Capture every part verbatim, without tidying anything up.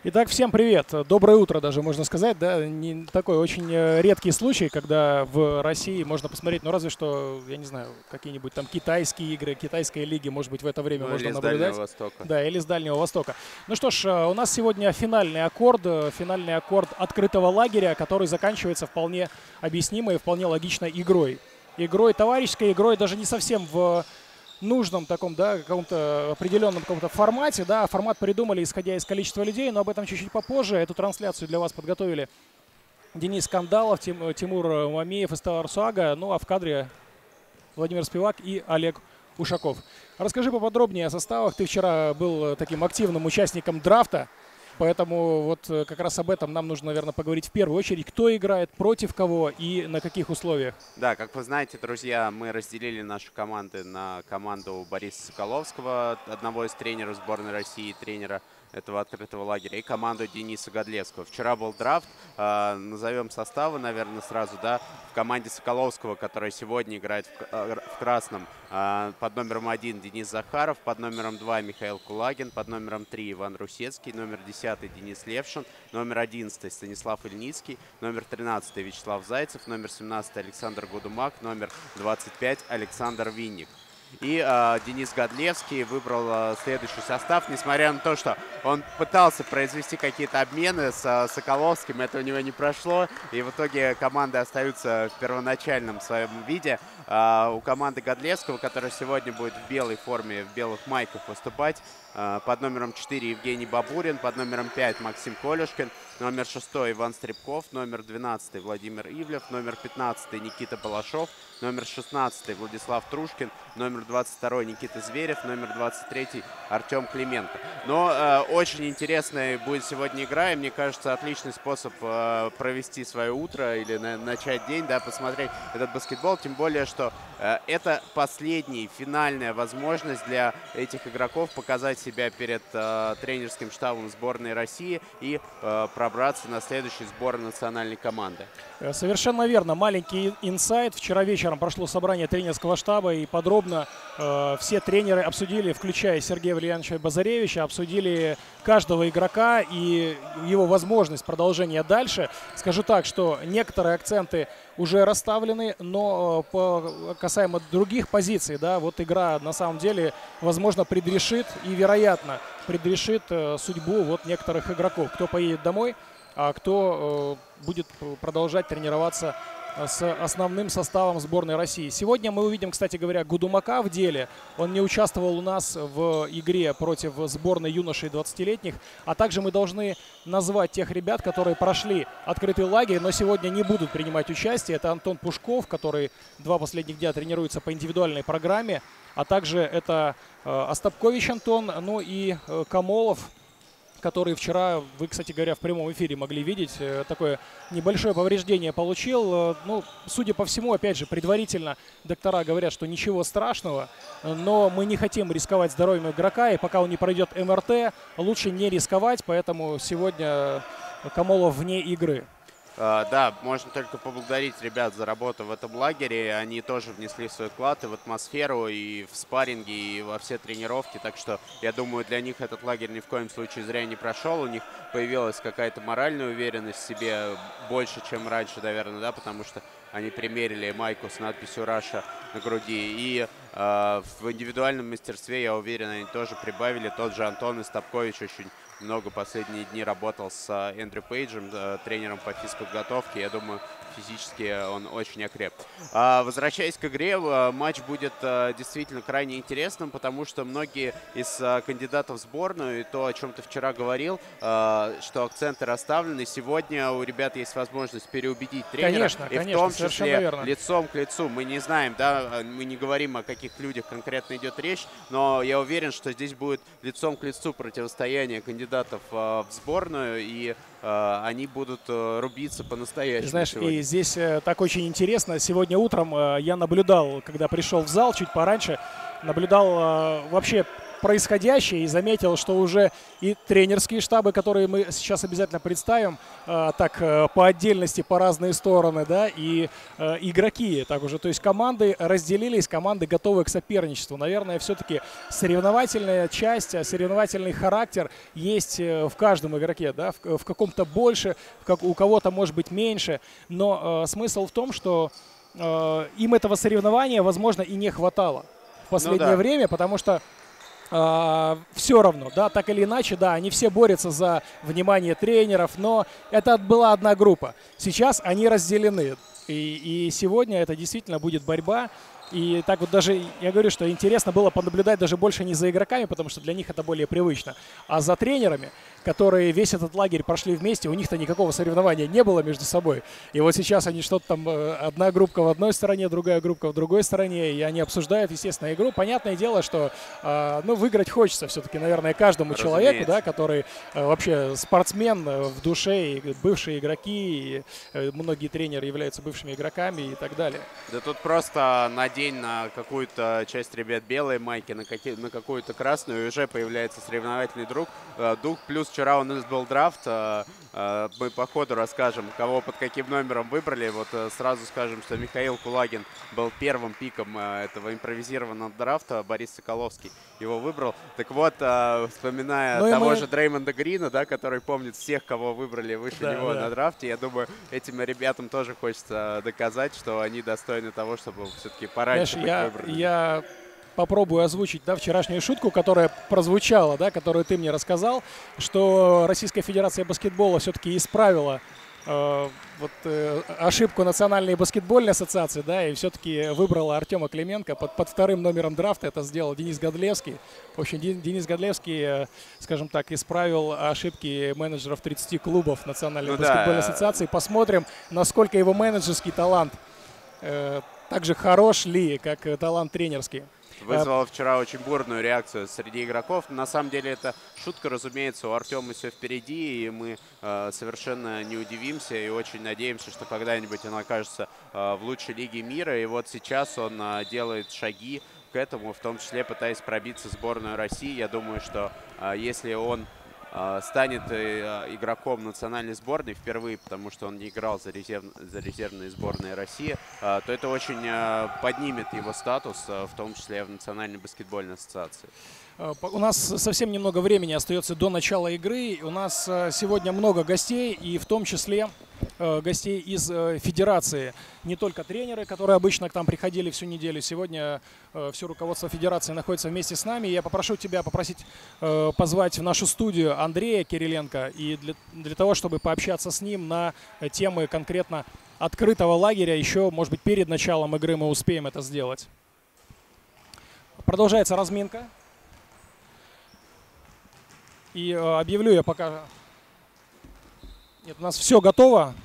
Итак, всем привет. Доброе утро даже, можно сказать. Да? Не такой очень редкий случай, когда в России можно посмотреть, ну разве что, я не знаю, какие-нибудь там китайские игры, китайская лиги, может быть, в это время ну, можно или наблюдать. С Дальнего Востока. Да, или с Дальнего Востока. Ну что ж, у нас сегодня финальный аккорд, финальный аккорд открытого лагеря, который заканчивается вполне объяснимой и вполне логичной игрой. Игрой товарищеской, игрой даже не совсем в нужном таком, да, каком-то определенном каком-то формате, да, формат придумали, исходя из количества людей, но об этом чуть-чуть попозже. Эту трансляцию для вас подготовили Денис Кандалов, Тим, Тимур Мамеев и Стеллар Суага, ну а в кадре Владимир Спивак и Олег Ушаков. Расскажи поподробнее о составах. Ты вчера был таким активным участником драфта, поэтому вот как раз об этом нам нужно, наверное, поговорить в первую очередь. Кто играет, против кого и на каких условиях? Да, как вы знаете, друзья, мы разделили наши команды на команду Бориса Соколовского, одного из тренеров сборной России, тренера этого открытого лагеря, и команду Дениса Годлевского. Вчера был драфт, э, назовем составы, наверное, сразу, да, в команде Соколовского, которая сегодня играет в, э, в красном, э, под номером один Денис Захаров, под номером два Михаил Кулагин, под номером три Иван Русецкий, номер десятый Денис Левшин, номер одиннадцатый Станислав Ильницкий, номер тринадцатый Вячеслав Зайцев, номер семнадцатый Александр Гудумак, номер двадцать пять Александр Винник. И э, Денис Годлевский выбрал э, следующий состав, несмотря на то, что он пытался произвести какие-то обмены с э, Соколовским, это у него не прошло, и в итоге команды остаются в первоначальном своем виде. Э, у команды Годлевского, которая сегодня будет в белой форме, в белых майках выступать, э, под номером четыре Евгений Бабурин, под номером пять Максим Колюшкин, номер шестой Иван Стребков, номер двенадцатый Владимир Ивлев, номер пятнадцатый Никита Балашов, номер шестнадцатый Владислав Трушкин, номер двадцать второй Никита Зверев, номер двадцать третий Артем Клименко. Но э, очень интересная будет сегодня игра, и мне кажется, отличный способ э, провести свое утро или на, начать день, да, посмотреть этот баскетбол, тем более, что э, это последняя, финальная возможность для этих игроков показать себя перед э, тренерским штабом сборной России и э, пробраться на следующий сбор национальной команды. Совершенно верно. Маленький инсайт. Вчера вечером прошло собрание тренерского штаба, и подробно э, все тренеры обсудили, включая Сергея Валерьяновича Базаревича, обсудили каждого игрока и его возможность продолжения дальше. Скажу так, что некоторые акценты уже расставлены, но по, касаемо других позиций, да, вот игра на самом деле, возможно, предрешит и, вероятно, предрешит э, судьбу вот некоторых игроков. Кто поедет домой, а кто э, будет продолжать тренироваться с основным составом сборной России. Сегодня мы увидим, кстати говоря, Гудумака в деле. Он не участвовал у нас в игре против сборной юношей двадцатилетних. А также мы должны назвать тех ребят, которые прошли открытый лагерь, но сегодня не будут принимать участие. Это Антон Пушков, который два последних дня тренируется по индивидуальной программе. А также это э, Остапкович Антон, ну и э, Камолов, который вчера, вы, кстати говоря, в прямом эфире могли видеть, такое небольшое повреждение получил. Ну, судя по всему, опять же, предварительно доктора говорят, что ничего страшного, но мы не хотим рисковать здоровьем игрока, и пока он не пройдет эм эр тэ, лучше не рисковать, поэтому сегодня Камолов вне игры. Uh, да, можно только поблагодарить ребят за работу в этом лагере. Они тоже внесли свой вклад и в атмосферу, и в спарринги, и во все тренировки. Так что, я думаю, для них этот лагерь ни в коем случае зря не прошел. У них появилась какая-то моральная уверенность в себе больше, чем раньше, наверное, да, потому что они примерили майку с надписью «Раша» на груди. И э, в индивидуальном мастерстве, я уверен, они тоже прибавили. Тот же Антон Остапкович очень много последние дни работал с Эндрю Пейджем, тренером по физподготовке. Я думаю, физически он очень окреп. Возвращаясь к игре, матч будет действительно крайне интересным, потому что многие из кандидатов в сборную, и то, о чем ты вчера говорил, что акценты расставлены, сегодня у ребят есть возможность переубедить тренера. Конечно, и конечно, в том числе верно. лицом к лицу. Мы не знаем, да, мы не говорим, о каких людях конкретно идет речь, но я уверен, что здесь будет лицом к лицу противостояние кандидатов в сборную, и э, они будут э, рубиться по-настоящему. Знаешь, сегодня. и здесь э, так очень интересно. Сегодня утром э, я наблюдал, когда пришел в зал чуть пораньше, наблюдал э, вообще происходящее и заметил, что уже и тренерские штабы, которые мы сейчас обязательно представим, э, так э, по отдельности, по разные стороны, да, и э, игроки так уже. То есть команды разделились, команды готовы к соперничеству. Наверное, все-таки соревновательная часть, соревновательный характер есть в каждом игроке, да, в, в каком-то больше, в как, у кого-то может быть меньше. Но э, смысл в том, что э, им этого соревнования, возможно, и не хватало в последнее ну, да. время, потому что э, все равно, да, так или иначе, да, они все борются за внимание тренеров, но это была одна группа. Сейчас они разделены, и, и сегодня это действительно будет борьба. И так вот даже, я говорю, что интересно было понаблюдать даже больше не за игроками, потому что для них это более привычно, а за тренерами, которые весь этот лагерь прошли вместе, у них-то никакого соревнования не было между собой. И вот сейчас они что-то там, одна группа в одной стороне, другая группа в другой стороне, и они обсуждают, естественно, игру. Понятное дело, что, ну, выиграть хочется все-таки, наверное, каждому Разумеется. человеку, да, который вообще спортсмен в душе, и бывшие игроки, и многие тренеры являются бывшими игроками и так далее. Да тут просто надеюсь, на какую-то часть ребят белые майки, на, какие, на какую-то красную, и уже появляется соревновательный друг, э, дух. Плюс вчера у нас был драфт, э, э, мы по ходу расскажем, кого под каким номером выбрали. Вот э, сразу скажем, что Михаил Кулагин был первым пиком э, этого импровизированного драфта, Борис Соколовский его выбрал. Так вот, э, вспоминая ну того мы... же Дреймонда Грина, да, который помнит всех, кого выбрали выше да, него да. на драфте, я думаю, этим ребятам тоже хочется доказать, что они достойны того, чтобы все-таки пора. Знаешь, я, я попробую озвучить, да, вчерашнюю шутку, которая прозвучала, да, которую ты мне рассказал, что Российская Федерация баскетбола все-таки исправила э, вот, э, ошибку Национальной баскетбольной ассоциации, да, и все-таки выбрала Артема Клименко под, под вторым номером драфта. Это сделал Денис Годлевский. В общем, Денис Годлевский, э, скажем так, исправил ошибки менеджеров тридцати клубов Национальной ну, баскетбольной да. ассоциации. Посмотрим, насколько его менеджерский талант э, так же хорош ли, как талант тренерский. Вызвало вчера очень бурную реакцию среди игроков. На самом деле это шутка, разумеется, у Артема все впереди, и мы э, совершенно не удивимся и очень надеемся, что когда-нибудь он окажется э, в лучшей лиге мира. И вот сейчас он э, делает шаги к этому, в том числе пытаясь пробиться в сборную России. Я думаю, что э, если он станет игроком национальной сборной впервые, потому что он не играл за, резерв, за резервные сборные России, то это очень поднимет его статус, в том числе в Национальной баскетбольной ассоциации. У нас совсем немного времени остается до начала игры. У нас сегодня много гостей, и в том числе гостей из федерации. Не только тренеры, которые обычно к нам приходили всю неделю. Сегодня все руководство федерации находится вместе с нами. Я попрошу тебя попросить позвать в нашу студию Андрея Кириленко, и для, для того, чтобы пообщаться с ним на темы конкретно открытого лагеря. Еще, может быть, перед началом игры мы успеем это сделать. Продолжается разминка. И э, объявлю я пока... Нет, у нас все готово.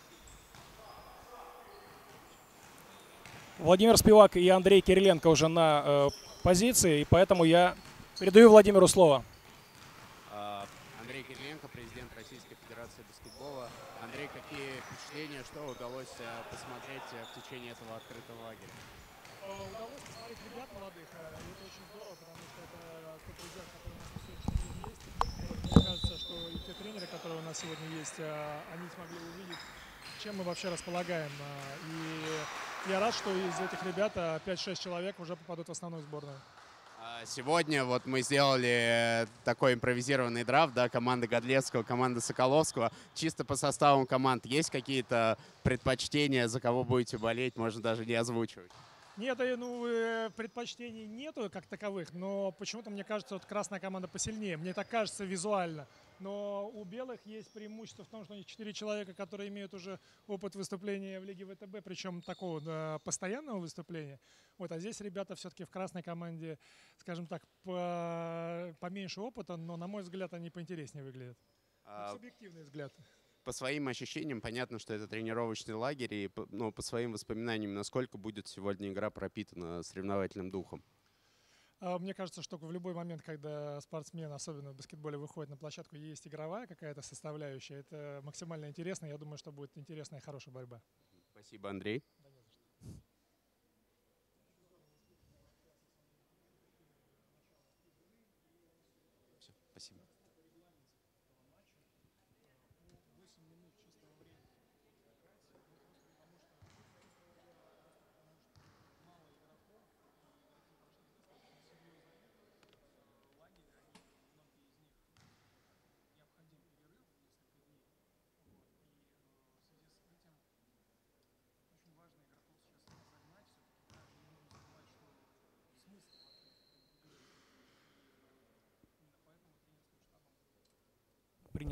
Владимир Спивак и Андрей Кириленко уже на э, позиции, и поэтому я передаю Владимиру слово. Андрей Кириленко, президент Российской Федерации баскетбола. Андрей, какие впечатления, что удалось посмотреть в течение этого открытого лагеря? Удалось посмотреть ребят молодых, и это очень здорово, потому что это тот резерв, который у нас на сегодняшний день есть. Мне кажется, что и те тренеры, которые у нас сегодня есть, они смогли увидеть, чем мы вообще располагаем. И я рад, что из этих ребят пять-шесть человек уже попадут в основную сборную. Сегодня вот мы сделали такой импровизированный драфт, да, команда Годлевского, команда Соколовского. Чисто по составам команд есть какие-то предпочтения, за кого будете болеть, можно даже не озвучивать? Нет, ну, предпочтений нету как таковых, но почему-то мне кажется, вот красная команда посильнее. Мне так кажется визуально. Но у белых есть преимущество в том, что у них четыре человека, которые имеют уже опыт выступления в Лиге ВТБ, причем такого да, постоянного выступления. Вот, а здесь ребята все-таки в красной команде, скажем так, по, поменьше опыта, но, на мой взгляд, они поинтереснее выглядят. А... Субъективный взгляд. По своим ощущениям, понятно, что это тренировочный лагерь, и, но по своим воспоминаниям, насколько будет сегодня игра пропитана соревновательным духом? Мне кажется, что в любой момент, когда спортсмен, особенно в баскетболе, выходит на площадку, есть игровая какая-то составляющая, это максимально интересно. Я думаю, что будет интересная и хорошая борьба. Спасибо, Андрей.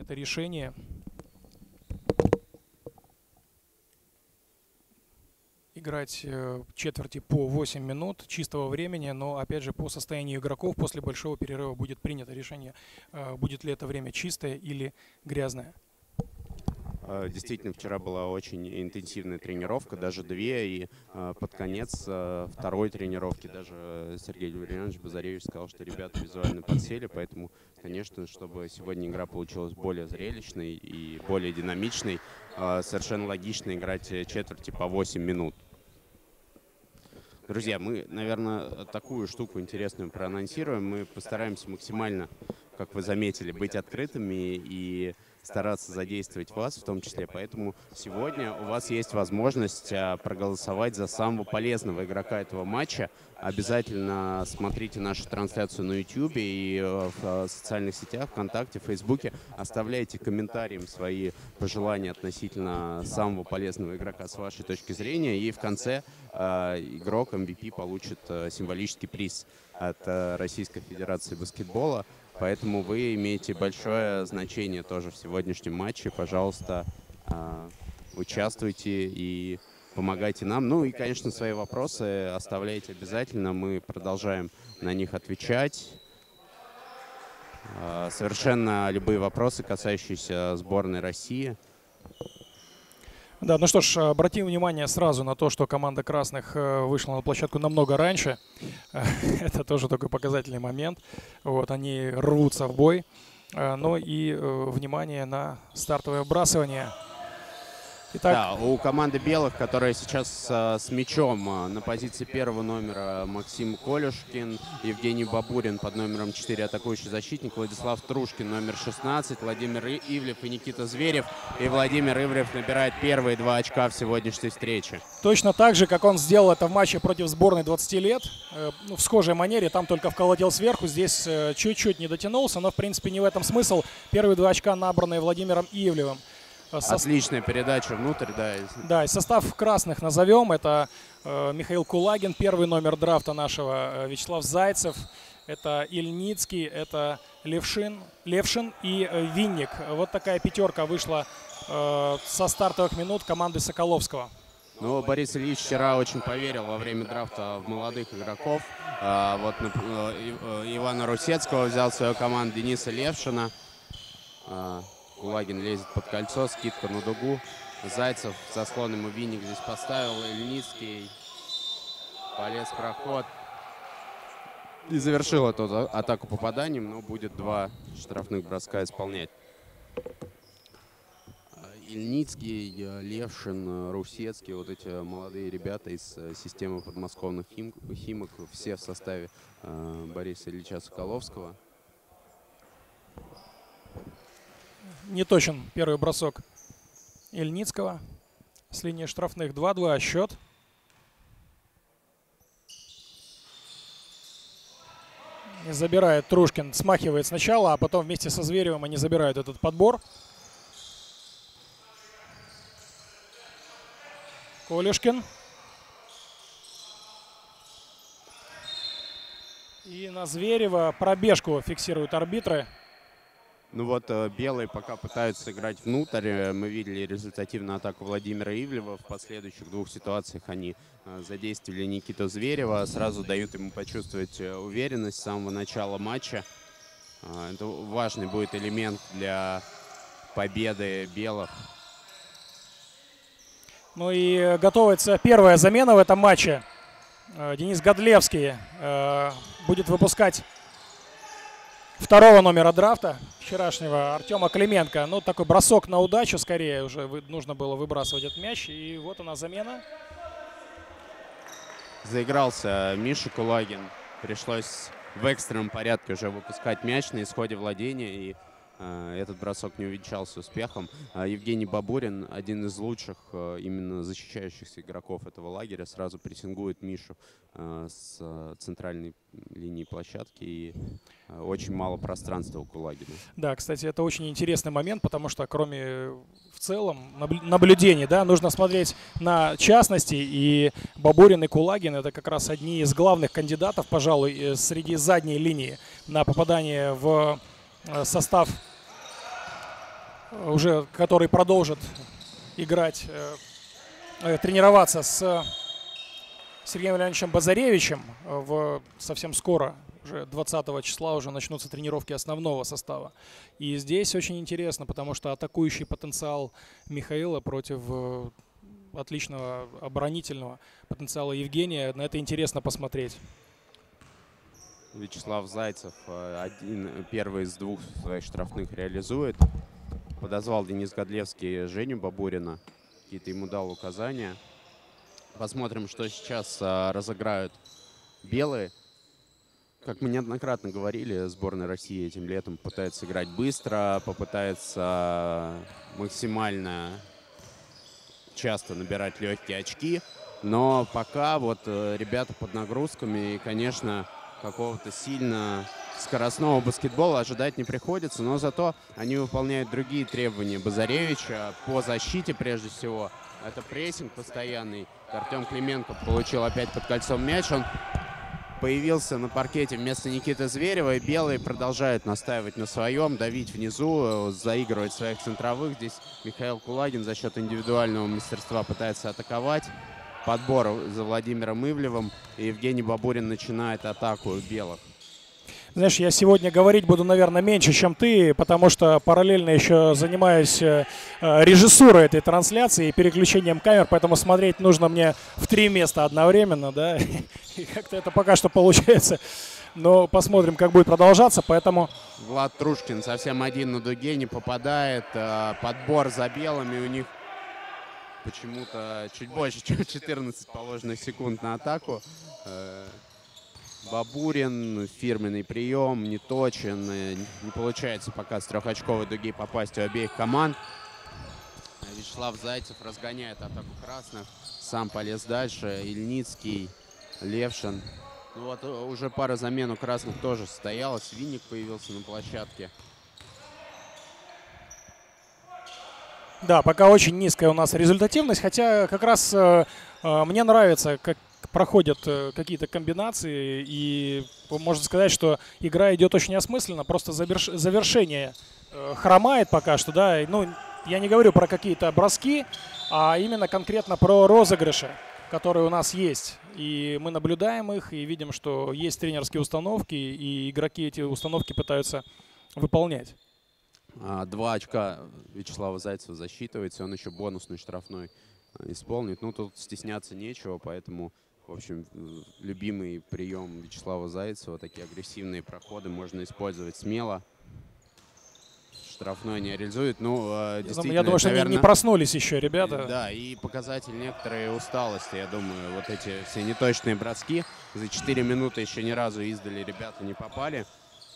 это решение. Играть четверти по восемь минут чистого времени, но опять же по состоянию игроков после большого перерыва будет принято решение, будет ли это время чистое или грязное. Действительно, вчера была очень интенсивная тренировка, даже две, и э, под конец э, второй тренировки даже Сергей Валерьянович Базаревич сказал, что ребята визуально подсели, поэтому, конечно, чтобы сегодня игра получилась более зрелищной и более динамичной, э, совершенно логично играть четверти по восемь минут. Друзья, мы, наверное, такую штуку интересную проанонсируем. Мы постараемся максимально, как вы заметили, быть открытыми и стараться задействовать вас в том числе. Поэтому сегодня у вас есть возможность проголосовать за самого полезного игрока этого матча. Обязательно смотрите нашу трансляцию на YouTube и в социальных сетях, ВКонтакте, Фейсбуке. Оставляйте комментарии свои пожелания относительно самого полезного игрока с вашей точки зрения. И в конце э, игрок эм ви пи получит э, символический приз от э, Российской Федерации баскетбола. Поэтому вы имеете большое значение тоже в сегодняшнем матче. Пожалуйста, э, участвуйте и помогайте нам. Ну и, конечно, свои вопросы оставляйте обязательно. Мы продолжаем на них отвечать. Э, совершенно любые вопросы, касающиеся сборной России. Да, ну что ж, обратим внимание сразу на то, что команда красных вышла на площадку намного раньше. Это тоже такой показательный момент. Вот, они рвутся в бой. Ну и внимание на стартовое вбрасывание. Итак, да, у команды белых, которая сейчас а, с мячом а, на позиции первого номера Максим Колюшкин, Евгений Бабурин под номером четыре атакующий защитник, Владислав Трушкин номер шестнадцать, Владимир Ивлев и Никита Зверев. И Владимир Ивлев набирает первые два очка в сегодняшней встрече. Точно так же, как он сделал это в матче против сборной двадцати лет, э, ну, в схожей манере, там только вколотил сверху, здесь чуть-чуть э, не дотянулся, но в принципе не в этом смысл. Первые два очка набранные Владимиром Ивлевым. Отличная передача внутрь, да. Да, и состав красных назовем. Это э, Михаил Кулагин, первый номер драфта нашего, э, Вячеслав Зайцев, это Ильницкий, это Левшин, Левшин и э, Винник. Вот такая пятерка вышла э, со стартовых минут команды Соколовского. Ну, Борис Ильич вчера очень поверил во время драфта в молодых игроков. А, вот э, Ивана Русецкого взял в свою команду, Дениса Левшина. А, Кулагин лезет под кольцо, скидка на дугу. Зайцев со слоном и Винник здесь поставил. Ильницкий полез в проход. И завершил эту атаку попаданием, но будет два штрафных броска исполнять. Ильницкий, Левшин, Русецкий, вот эти молодые ребята из системы подмосковных хим, химок, все в составе э, Бориса Ильича Соколовского. Не точен первый бросок Ильницкого с линии штрафных. два-два счет. И забирает Трушкин, смахивает сначала, а потом вместе со Зверевым они забирают этот подбор. Колюшкин. И на Зверева пробежку фиксируют арбитры. Ну вот, белые пока пытаются играть внутрь. Мы видели результативную атаку Владимира Ивлева. В последующих двух ситуациях они задействовали Никиту Зверева. Сразу дают ему почувствовать уверенность с самого начала матча. Это важный будет элемент для победы белых. Ну и готовится первая замена в этом матче. Денис Годлевский будет выпускать второго номера драфта вчерашнего Артема Клименко. Ну, такой бросок на удачу, скорее, уже нужно было выбрасывать этот мяч. И вот она замена. Заигрался Миша Кулагин. Пришлось в экстренном порядке уже выпускать мяч на исходе владения. И э, этот бросок не увенчался успехом. А Евгений Бабурин, один из лучших э, именно защищающихся игроков этого лагеря, сразу прессингует Мишу э, с э, центральной линии площадки. И очень мало пространства у Кулагина. Да, кстати, это очень интересный момент, потому что кроме в целом наблюдений, да, нужно смотреть на частности. И Бабурин и Кулагин — это как раз одни из главных кандидатов, пожалуй, среди задней линии на попадание в состав уже который продолжит играть, э, тренироваться с Сергеем Леонидовичем Базаревичем. В, совсем скоро, уже двадцатого числа, уже начнутся тренировки основного состава. И здесь очень интересно, потому что атакующий потенциал Михаила против э, отличного оборонительного потенциала Евгения, на это интересно посмотреть. Вячеслав Зайцев один, первый из двух своих штрафных реализует. Подозвал Денис Годлевский Женю Бабурина. Какие-то ему дал указания. Посмотрим, что сейчас а, разыграют белые. Как мы неоднократно говорили, сборная России этим летом пытается играть быстро, попытается максимально часто набирать легкие очки. Но пока вот ребята под нагрузками, и, конечно, какого-то сильно скоростного баскетбола ожидать не приходится, но зато они выполняют другие требования Базаревича по защите прежде всего. Это прессинг постоянный. Артем Клименко получил опять под кольцом мяч. Он появился на паркете вместо Никиты Зверева, и белые продолжают настаивать на своем, давить внизу, заигрывать своих центровых. Здесь Михаил Кулагин за счет индивидуального мастерства пытается атаковать. Подбор за Владимиром Ивлевым, и Евгений Бабурин начинает атаку белых. Знаешь, я сегодня говорить буду, наверное, меньше, чем ты, потому что параллельно еще занимаюсь э, режиссурой этой трансляции и переключением камер, поэтому смотреть нужно мне в три места одновременно, да, и как-то это пока что получается. Но посмотрим, как будет продолжаться, поэтому... Влад Трушкин совсем один на дуге, не попадает. Подбор за белыми, у них почему-то чуть больше, чем четырнадцать положенных секунд на атаку. Бабурин, фирменный прием, не точен, не получается пока с трехочковой дуги попасть у обеих команд. Вячеслав Зайцев разгоняет атаку красных, сам полез дальше, Ильницкий, Левшин. Ну вот уже пара замен у красных тоже состоялась, Винник появился на площадке. Да, пока очень низкая у нас результативность, хотя как раз э, мне нравится, как проходят какие-то комбинации, и можно сказать, что игра идет очень осмысленно, просто заверш... завершение э, хромает пока что, да, ну, я не говорю про какие-то броски, а именно конкретно про розыгрыши, которые у нас есть, и мы наблюдаем их, и видим, что есть тренерские установки, и игроки эти установки пытаются выполнять. Два очка Вячеслава Зайцева засчитывается, он еще бонусный штрафной исполнит, ну, тут стесняться нечего, поэтому... В общем, любимый прием Вячеслава Зайцева, такие агрессивные проходы можно использовать смело. Штрафной не реализует. Ну, действительно, я думаю, что наверное, они не проснулись еще, ребята. Да, и показатель некоторой усталости, я думаю, вот эти все неточные броски. За четыре минуты еще ни разу издали ребята не попали.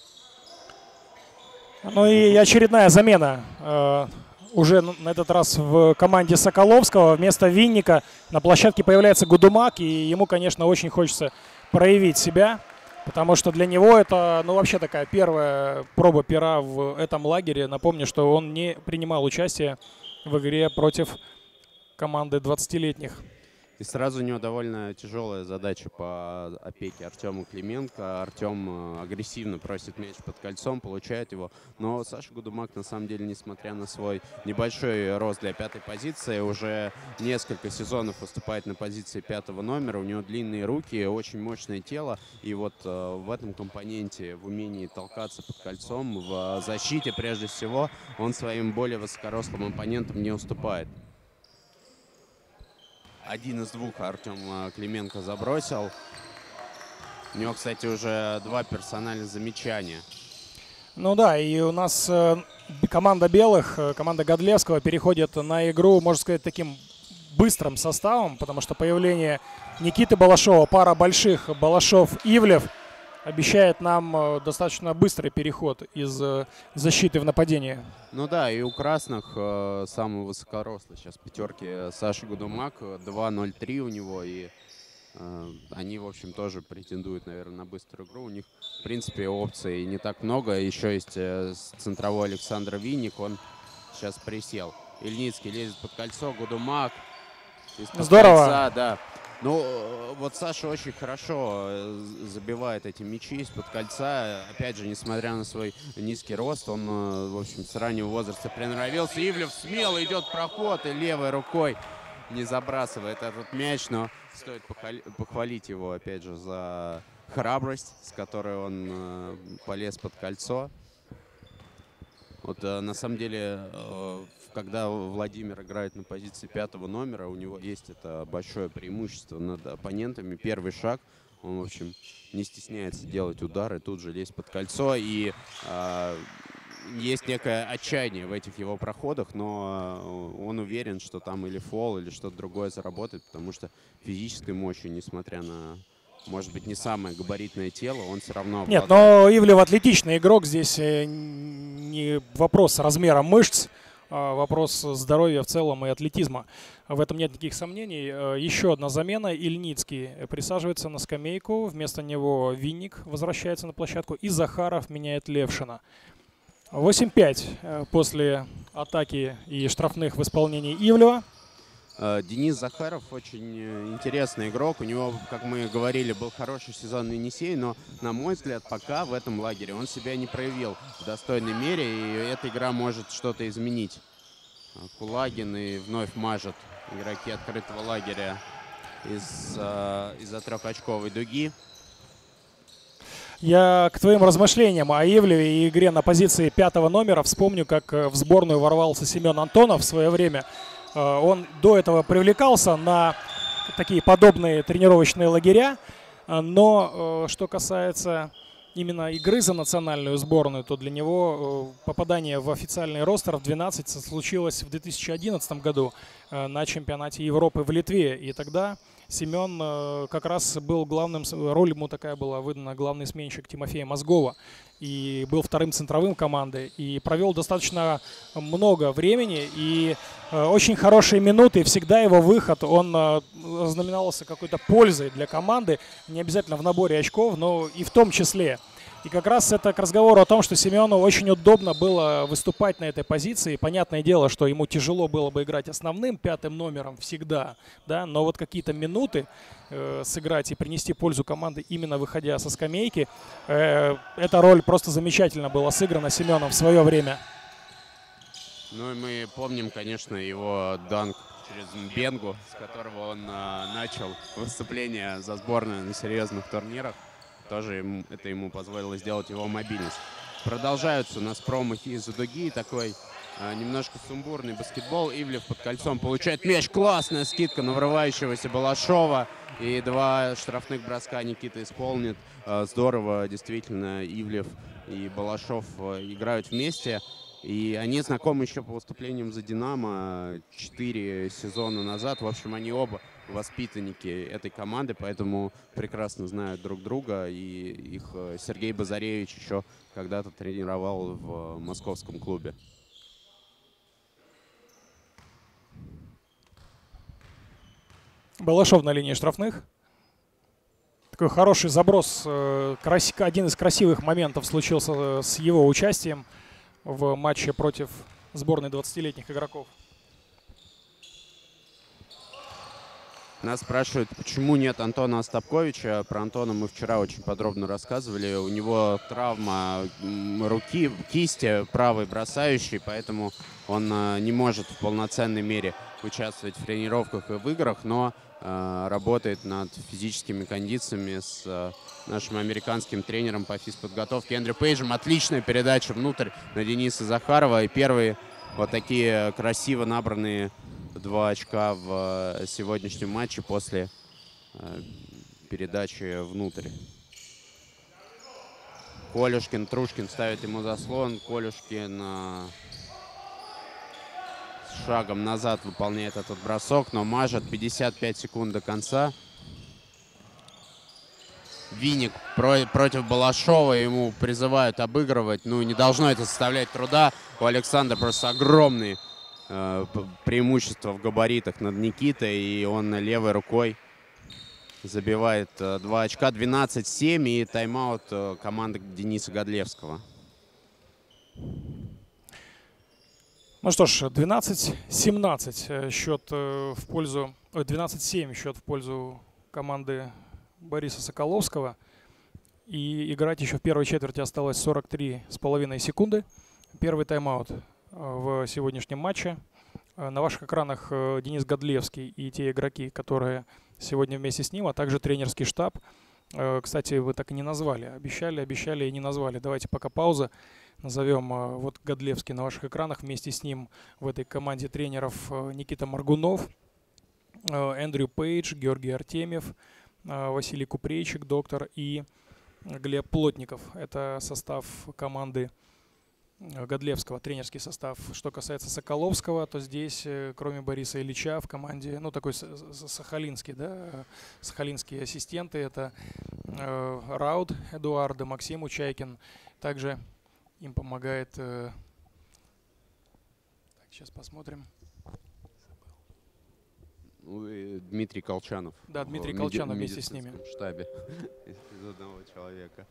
Ну и очередная замена. Уже на этот раз в команде Соколовского. Вместо Винника на площадке появляется Гудумак. И ему, конечно, очень хочется проявить себя. Потому что для него это, ну, вообще такая первая проба пера в этом лагере. Напомню, что он не принимал участие в игре против команды двадцатилетних. И сразу у него довольно тяжелая задача по опеке Артему Клименко. Артем агрессивно просит мяч под кольцом, получает его. Но Саша Гудумак, на самом деле, несмотря на свой небольшой рост для пятой позиции, уже несколько сезонов выступает на позиции пятого номера. У него длинные руки, очень мощное тело. И вот э, в этом компоненте, в умении толкаться под кольцом, в защите прежде всего, он своим более высокорослым оппонентам не уступает. Один из двух Артем Клименко забросил. У него, кстати, уже два персональных замечания. Ну да, и у нас э, команда белых, э, команда Годлевского переходит на игру, можно сказать, таким быстрым составом, потому что появление Никиты Балашова, пара больших Балашов-Ивлев, обещает нам достаточно быстрый переход из э, защиты в нападение. Ну да, и у красных э, самый высокорослый сейчас пятерки Саша Гудумак, два ноль три у него, и э, они, в общем, тоже претендуют, наверное, на быструю игру. У них, в принципе, опций не так много. Еще есть э, центровой Александр Винник, он сейчас присел. Ильницкий лезет под кольцо, Гудумак. Здорово. Кольца, да. Ну, вот Саша очень хорошо забивает эти мячи из-под кольца. Опять же, несмотря на свой низкий рост, он, в общем, с раннего возраста приноровился. Ивлев смело идет в проход и левой рукой не забрасывает этот мяч. Но стоит похвалить его, опять же, за храбрость, с которой он полез под кольцо. Вот на самом деле, когда Владимир играет на позиции пятого номера, у него есть это большое преимущество над оппонентами. Первый шаг, он, в общем, не стесняется делать удары, тут же лезть под кольцо. И э, есть некое отчаяние в этих его проходах, но он уверен, что там или фол, или что-то другое заработает, потому что физической мощью, несмотря на, может быть, не самое габаритное тело, он все равно обладает. Нет, но Ивлев атлетичный игрок, здесь не вопрос размера мышц, а вопрос здоровья в целом и атлетизма. В этом нет никаких сомнений. Еще одна замена. Ильницкий присаживается на скамейку, вместо него Винник возвращается на площадку, и Захаров меняет Левшина. восемь пять после атаки и штрафных в исполнении Ивлева. Денис Захаров очень интересный игрок. У него, как мы говорили, был хороший сезон в Енисее, но, на мой взгляд, пока в этом лагере он себя не проявил в достойной мере, и эта игра может что-то изменить. Кулагин и вновь мажет игроки открытого лагеря из, из-за трехочковой дуги. Я к твоим размышлениям о Ивлеве и игре на позиции пятого номера вспомню, как в сборную ворвался Семен Антонов в свое время. Он до этого привлекался на такие подобные тренировочные лагеря, но что касается именно игры за национальную сборную, то для него попадание в официальный ростер в двенадцать случилось в две тысячи одиннадцатом году на чемпионате Европы в Литве. И тогда Семен как раз был главным, роль ему такая была выдана, главный сменщик Тимофея Мозгова. И был вторым центровым команды. И провел достаточно много времени. И э, очень хорошие минуты. Всегда его выход, он э, знаменовался какой-то пользой для команды. Не обязательно в наборе очков, но и в том числе. И как раз это к разговору о том, что Семену очень удобно было выступать на этой позиции. Понятное дело, что ему тяжело было бы играть основным пятым номером всегда, да, но вот какие-то минуты э, сыграть и принести пользу команды, именно выходя со скамейки, э, эта роль просто замечательно была сыграна Семеном в свое время. Ну и мы помним, конечно, его данк через Бенгу, с которого он э, начал выступление за сборную на серьезных турнирах. Тоже ему, это ему позволило сделать его мобильность. Продолжаются у нас промахи из-за дуги. Такой э, немножко сумбурный баскетбол. Ивлев под кольцом получает мяч. Классная скидка на врывающегося Балашова. И два штрафных броска Никита исполнит. Э, здорово, действительно, Ивлев и Балашов э, играют вместе. И они знакомы еще по выступлениям за «Динамо» четыре сезона назад. В общем, они оба воспитанники этой команды, поэтому прекрасно знают друг друга. И их Сергей Базаревич еще когда-то тренировал в московском клубе. Балашов на линии штрафных. Такой хороший заброс. Один из красивых моментов случился с его участием в матче против сборной двадцатилетних игроков. Нас спрашивают, почему нет Антона Остапковича. Про Антона мы вчера очень подробно рассказывали. У него травма руки, кисти правой бросающей, поэтому он не может в полноценной мере участвовать в тренировках и в играх, но э, работает над физическими кондициями с э, нашим американским тренером по физподготовке Эндрю Пейджем. Отличная передача внутрь на Дениса Захарова. И первые вот такие красиво набранные два очка в сегодняшнем матче после э, передачи внутрь. Колюшкин, Трушкин ставит ему заслон. Колюшкин э, с шагом назад выполняет этот бросок, но мажет. Пятьдесят пять секунд до конца. Винник про против Балашова, ему призывают обыгрывать. Ну, не должно это составлять труда. У Александра просто огромные э, преимущества в габаритах над Никитой, и он левой рукой забивает э, два очка. двенадцать семь и тайм-аут э, команды Дениса Годлевского. Ну что ж, двенадцать семнадцать счет в пользу, двенадцать семь счет в пользу команды Бориса Соколовского. И играть еще в первой четверти осталось сорок три с половиной секунды. Первый тайм-аут в сегодняшнем матче. На ваших экранах Денис Годлевский и те игроки, которые сегодня вместе с ним, а также тренерский штаб. Кстати, вы так и не назвали. Обещали, обещали и не назвали. Давайте пока пауза. Назовем вот Годлевский на ваших экранах. Вместе с ним в этой команде тренеров Никита Маргунов, Эндрю Пейдж, Георгий Артемьев, Василий Купрейчик, доктор, и Глеб Плотников. Это состав команды Годлевского, тренерский состав. Что касается Соколовского, то здесь, кроме Бориса Ильича, в команде, ну, такой сахалинский, да, сахалинские ассистенты. Это э, Рауд Эдуарда, Максим Учайкин. Также им помогает... Э, так, сейчас посмотрим. Дмитрий Колчанов. Да, Дмитрий Колчанов вместе с ними. В штабе из одного человека.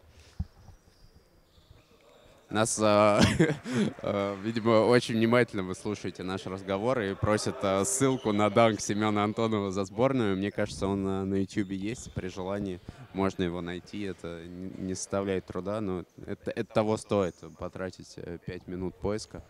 Нас, э, э, видимо, очень внимательно вы слушаете наш разговор и просят э, ссылку на данк Семена Антонова за сборную. Мне кажется, он э, на ютубе есть. При желании можно его найти. Это не составляет труда, но это, это того стоит. Потратить пять минут поиска.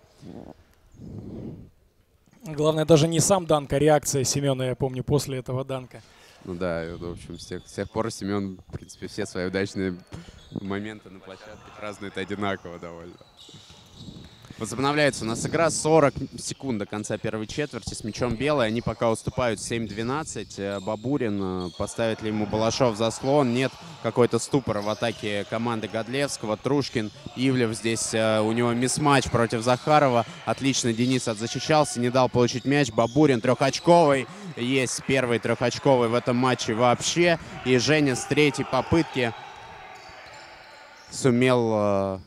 Главное даже не сам данк, а реакция Семена, я помню, после этого данка. Ну да, в общем, с тех, с тех пор Семен, в принципе, все свои удачные моменты на площадке празднует одинаково довольно. Возобновляется у нас игра. сорок секунд до конца первой четверти. С мячом белый. Они пока уступают семь двенадцать. Бабурин. Поставит ли ему Балашов заслон? Нет. Какой-то ступор в атаке команды Годлевского. Трушкин, Ивлев. Здесь у него мисс-матч против Захарова. Отлично Денис отзащищался. Не дал получить мяч. Бабурин трехочковый. Есть первый трехочковый в этом матче вообще. И Женя с третьей попытки сумел...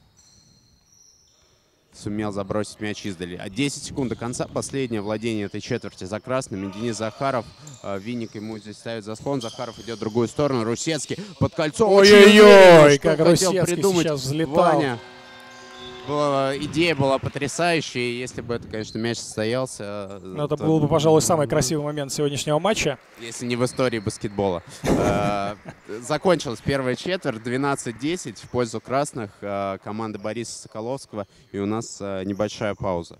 сумел забросить мяч издали. А десять секунд до конца. Последнее владение этой четверти за красными. Денис Захаров. Винник ему здесь ставит заслон. Захаров идет в другую сторону. Русецкий под кольцо. Ой-ой-ой, как Русецкий сейчас взлетал. Ваня. Была, идея была потрясающая. Если бы это, конечно, мяч состоялся... Но это был бы, пожалуй, самый красивый момент сегодняшнего матча. Если не в истории баскетбола. Закончилась первая четверть. двенадцать десять в пользу красных. Команда Бориса Соколовского. И у нас небольшая пауза.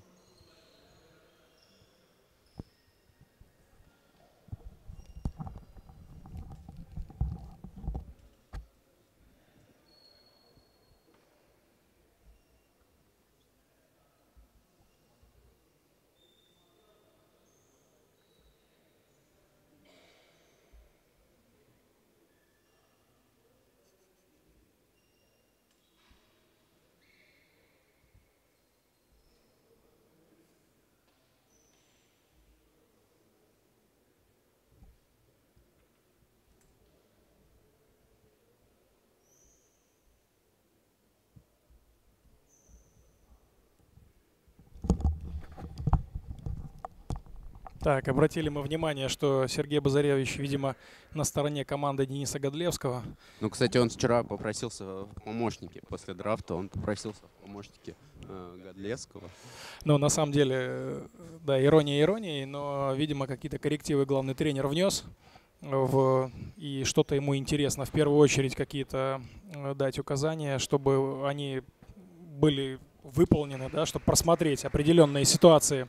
Так, обратили мы внимание, что Сергей Базаревич, видимо, на стороне команды Дениса Годлевского. Ну, кстати, он вчера попросился в помощники. После драфта он попросился в помощники э, Годлевского. Ну, на самом деле, да, ирония иронией, но, видимо, какие-то коррективы главный тренер внес. В, и что-то ему интересно. В первую очередь какие-то дать указания, чтобы они были выполнены, да, чтобы просмотреть определенные ситуации.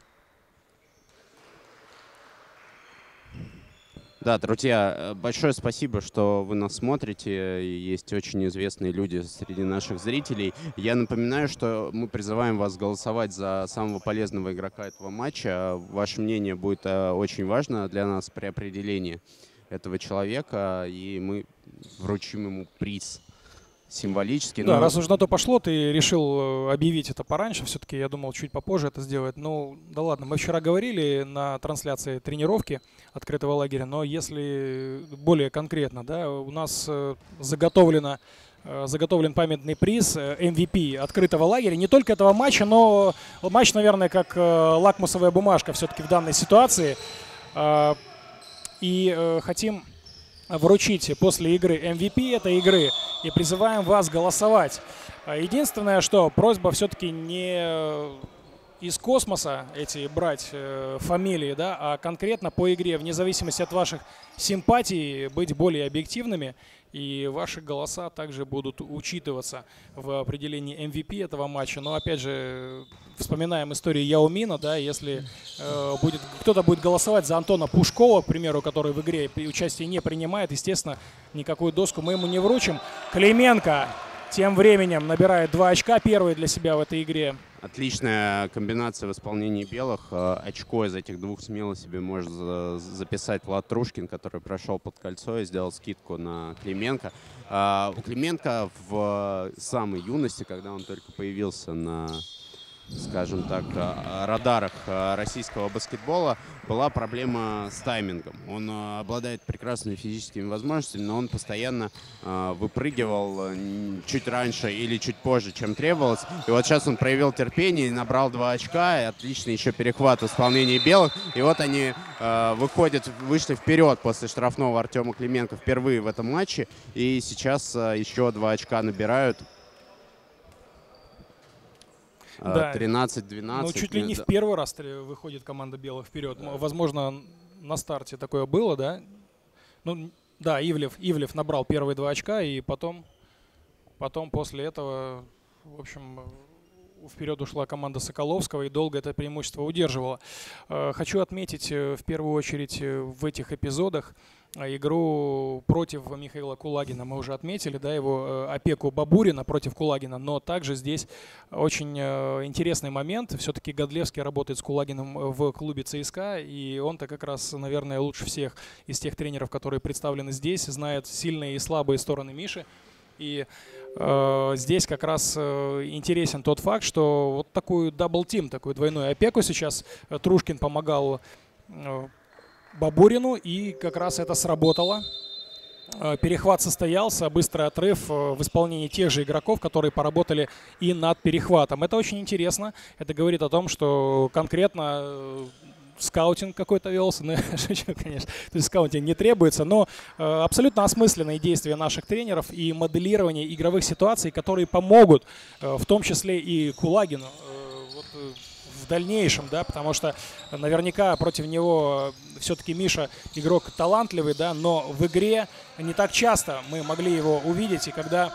Да, друзья, большое спасибо, что вы нас смотрите. Есть очень известные люди среди наших зрителей. Я напоминаю, что мы призываем вас голосовать за самого полезного игрока этого матча. Ваше мнение будет очень важно для нас при определении этого человека, и мы вручим ему приз. Символически. Да, но... раз уж на то пошло, ты решил объявить это пораньше. Все-таки я думал чуть попозже это сделать. Ну, да ладно, мы вчера говорили на трансляции тренировки открытого лагеря, но если более конкретно, да, у нас заготовлено, заготовлен памятный приз эм ви пи открытого лагеря. Не только этого матча, но матч, наверное, как лакмусовая бумажка все-таки в данной ситуации. И хотим вручить после игры эм ви пи этой игры и призываем вас голосовать. Единственное, что просьба все-таки не из космоса эти брать э, фамилии, да, а конкретно по игре, вне зависимости от ваших симпатий, быть более объективными. И ваши голоса также будут учитываться в определении эм ви пи этого матча. Но опять же, вспоминаем историю Яо Мина, да, если э, будет, кто-то будет голосовать за Антона Пушкова, к примеру, который в игре участие не принимает, естественно, никакую доску мы ему не вручим. Клименко тем временем набирает два очка, первые для себя в этой игре. Отличная комбинация в исполнении белых. Очко из этих двух смело себе может записать Влад Трушкин, который прошел под кольцо и сделал скидку на Клименко. У Клименко в самой юности, когда он только появился на, скажем так, радарах российского баскетбола, была проблема с таймингом. Он обладает прекрасными физическими возможностями, но он постоянно выпрыгивал чуть раньше или чуть позже, чем требовалось. И вот сейчас он проявил терпение, набрал два очка, и отличный еще перехват в исполнении белых. И вот они выходят, вышли вперед после штрафного Артема Клименко впервые в этом матче. И сейчас еще два очка набирают. Да. тринадцать двенадцать. Ну, чуть ли не в первый раз выходит команда белых вперед. Да. Возможно, на старте такое было, да? Ну, да, Ивлев, Ивлев набрал первые два очка, и потом, потом после этого, в общем, вперед ушла команда Соколовского и долго это преимущество удерживала. Хочу отметить в первую очередь в этих эпизодах игру против Михаила Кулагина. Мы уже отметили, да, его опеку Бабурина против Кулагина, но также здесь очень интересный момент. Все-таки Годлевский работает с Кулагиным в клубе ЦСКА, и он-то как раз, наверное, лучше всех из тех тренеров, которые представлены здесь, знает сильные и слабые стороны Миши. И э, здесь как раз э, интересен тот факт, что вот такую дабл-тим, такую двойную опеку сейчас Трушкин помогал э, Бабурину, и как раз это сработало. Э, перехват состоялся, быстрый отрыв э, в исполнении тех же игроков, которые поработали и над перехватом. Это очень интересно. Это говорит о том, что конкретно э, скаутинг какой-то велся, ну, шучу, конечно, то есть скаутинг не требуется, но э, абсолютно осмысленные действия наших тренеров и моделирование игровых ситуаций, которые помогут, э, в том числе и Кулагину, э, вот, э, в дальнейшем, да, потому что наверняка против него все-таки Миша игрок талантливый, да, но в игре не так часто мы могли его увидеть, и когда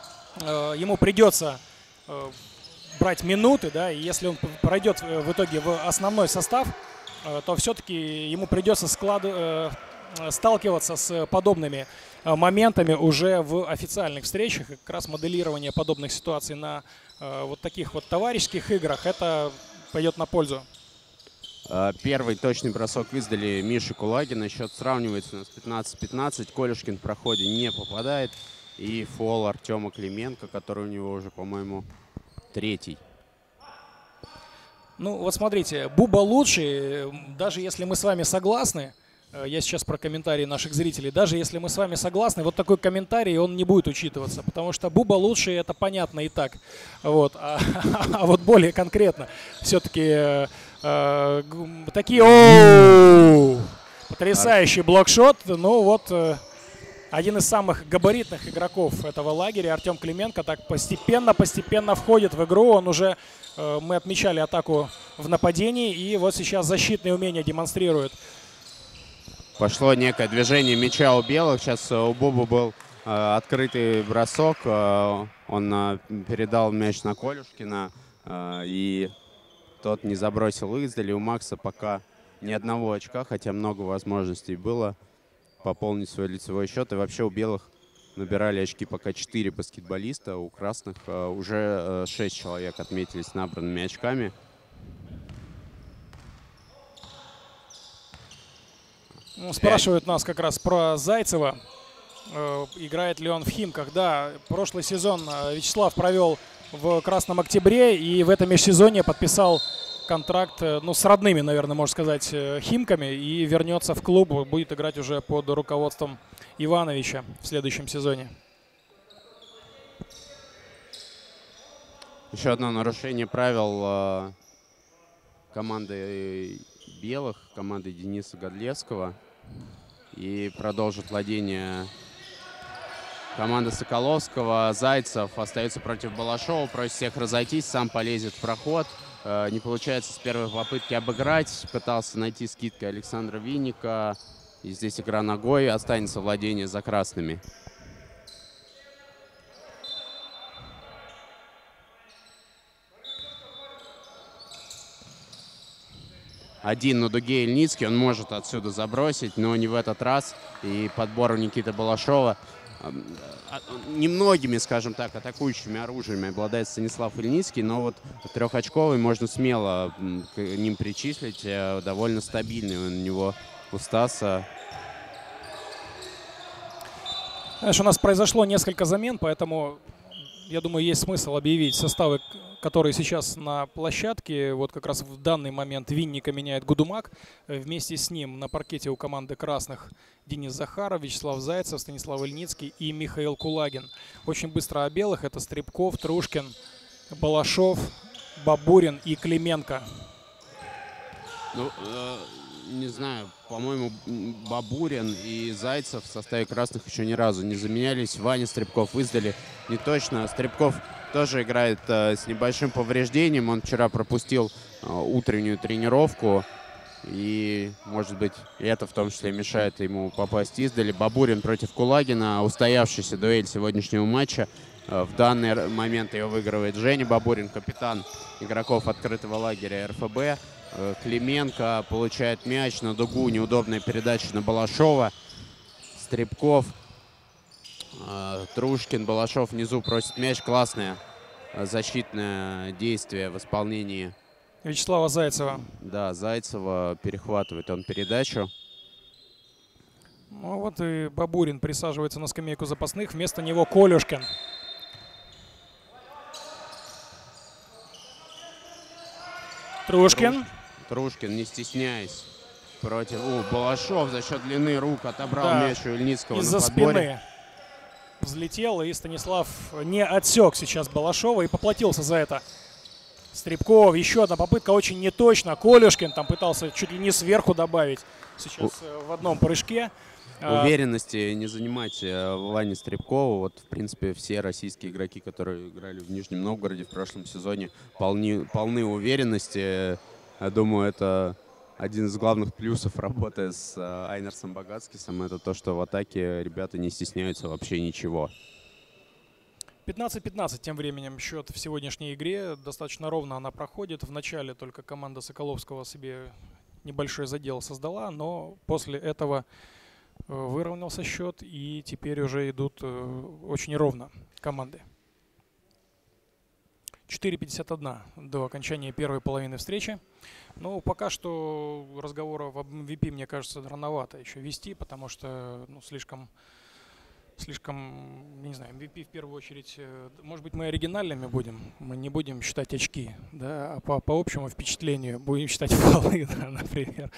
э, ему придется э, брать минуты, да, и если он пройдет в итоге в основной состав, то все-таки ему придется склад... сталкиваться с подобными моментами уже в официальных встречах. И как раз моделирование подобных ситуаций на вот таких вот товарищеских играх, это пойдет на пользу. Первый точный бросок издали Миши Кулагина. Счет сравнивается у нас пятнадцать пятнадцать. Колюшкин в проходе не попадает. И фол Артема Клименко, который у него уже, по-моему, третий. Ну, вот смотрите, Буба лучший, даже если мы с вами согласны, я сейчас про комментарии наших зрителей, даже если мы с вами согласны, вот такой комментарий, он не будет учитываться, потому что Буба лучший, это понятно и так. Вот. А, а вот более конкретно, все-таки э, такие, о, потрясающий блокшот, ну вот... Один из самых габаритных игроков этого лагеря, Артем Клименко, так постепенно-постепенно входит в игру. Он уже, э, мы отмечали атаку в нападении, и вот сейчас защитные умения демонстрирует. Пошло некое движение мяча у белых. Сейчас у Бубы был э, открытый бросок. Э, он э, передал мяч на Колюшкина, э, и тот не забросил издали. У Макса пока ни одного очка, хотя много возможностей было пополнить свой лицевой счет. И вообще у белых набирали очки пока четыре баскетболиста, у красных э, уже э, шесть человек отметились набранными очками. Ну, спрашивают нас как раз про Зайцева. Э, играет ли он в Химках? Да, прошлый сезон Вячеслав провел в Красном Октябре и в этом межсезонье подписал контракт, ну, с родными, наверное, можно сказать, Химками, и вернется в клуб, будет играть уже под руководством Ивановича в следующем сезоне. Еще одно нарушение правил э, команды белых, команды Дениса Годлевского. И продолжит владение Команда Соколовского, Зайцев остается против Балашова, просит всех разойтись, сам полезет в проход. Не получается с первой попытки обыграть. Пытался найти скидкой Александра Винника. И здесь игра ногой. Останется владение за красными. Один на дуге Ильницкий. Он может отсюда забросить, но не в этот раз. И подбор у Никиты Балашова. Немногими, скажем так, атакующими оружиями обладает Станислав Ильницкий, но вот трехочковый можно смело к ним причислить. Довольно стабильный у него у Стаса. Знаешь, у нас произошло несколько замен, поэтому, я думаю, есть смысл объявить составы, которые сейчас на площадке. Вот как раз в данный момент Винника меняет Гудумак. Вместе с ним на паркете у команды красных Денис Захаров, Вячеслав Зайцев, Станислав Ильницкий и Михаил Кулагин. Очень быстро о белых. Это Стрибков, Трушкин, Балашов, Бабурин и Клименко. Ну, э, не знаю, по-моему, Бабурин и Зайцев в составе красных еще ни разу не заменялись. Ваня Стрибков издали не точно. Стрибков тоже играет э, с небольшим повреждением. Он вчера пропустил э, утреннюю тренировку. И, может быть, это в том числе мешает ему попасть издали. Бабурин против Кулагина. Устоявшаяся дуэль сегодняшнего матча. Э, в данный момент ее выигрывает Женя Бабурин, капитан игроков открытого лагеря эр эф бэ. Э, Клименко получает мяч на дугу. Неудобная передача на Балашова. Стрибков. Трушкин, Балашов внизу просит мяч. Классное защитное действие в исполнении Вячеслава Зайцева. Да, Зайцева. Перехватывает он передачу. Ну вот и Бабурин присаживается на скамейку запасных. Вместо него Колюшкин. Трушкин. Трушкин, не стесняясь. Против... О, Балашов за счет длины рук отобрал да. мяч у Ильницкого из-за спины. Взлетел, и Станислав не отсек сейчас Балашова и поплатился за это. Стрибков, еще одна попытка, очень неточно. Колюшкин там пытался чуть ли не сверху добавить сейчас У... в одном прыжке. Уверенности не занимать Ване Стрибкову. Вот, в принципе, все российские игроки, которые играли в Нижнем Новгороде в прошлом сезоне, полны, полны уверенности. Я думаю, это один из главных плюсов работы с э, Айнерсом Багацкисом. Это то, что в атаке ребята не стесняются вообще ничего. пятнадцать пятнадцать тем временем счет в сегодняшней игре. Достаточно ровно она проходит. В начале только команда Соколовского себе небольшой задел создала, но после этого выровнялся счет, и теперь уже идут очень ровно команды. четыре пятьдесят один до окончания первой половины встречи. Ну, пока что разговора об эм ви пи, мне кажется, рановато еще вести, потому что ну, слишком, слишком, не знаю, эм ви пи в первую очередь, может быть, мы оригинальными будем, мы не будем считать очки, да, а по, по общему впечатлению будем считать фолы, да, например.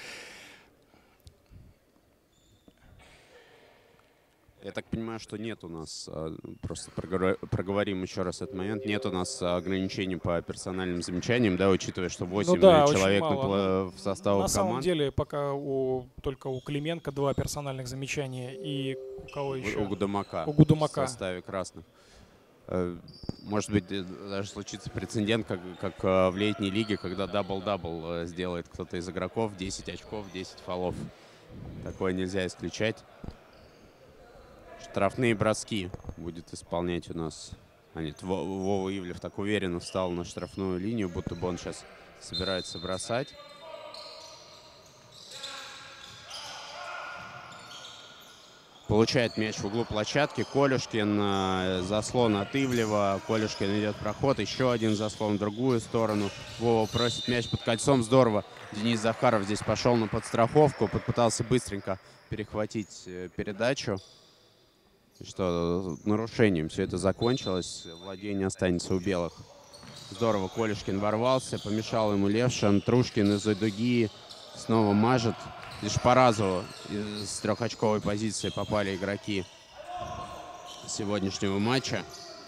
Я так понимаю, что нет у нас, просто проговорим еще раз этот момент, нет у нас ограничений по персональным замечаниям, да, учитывая, что восемь ну да, человек в составе команд. На самом деле, пока у, только у Клименко два персональных замечания, и у кого еще? У Гудумака, у Гудумака. В составе красных. Может быть, даже случится прецедент, как, как в летней лиге, когда дабл-дабл сделает кто-то из игроков, десять очков, десять фолов. Такое нельзя исключать. Штрафные броски будет исполнять у нас. А нет, Вова Ивлев так уверенно встал на штрафную линию, будто бы он сейчас собирается бросать. Получает мяч в углу площадки. Колюшкин, заслон от Ивлева. Колюшкин идет проход. Еще один заслон в другую сторону. Вова просит мяч под кольцом. Здорово. Денис Захаров здесь пошел на подстраховку. Попытался быстренько перехватить передачу. Что нарушением все это закончилось. Владение останется у белых. Здорово. Колюшкин ворвался. Помешал ему Левшин. Трушкин из-за дуги снова мажет. Лишь по разу из трехочковой позиции попали игроки сегодняшнего матча.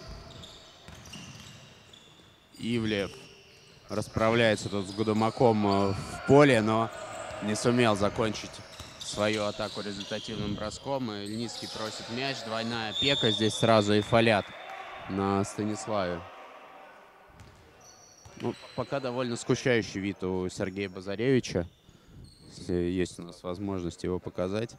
Ивлев расправляется тут с Гудумаком в поле, но не сумел закончить свою атаку результативным броском. И Ильницкий просит мяч. Двойная опека здесь сразу и фолят на Станиславе. Ну, пока довольно скучающий вид у Сергея Базаревича. Если есть у нас возможность его показать,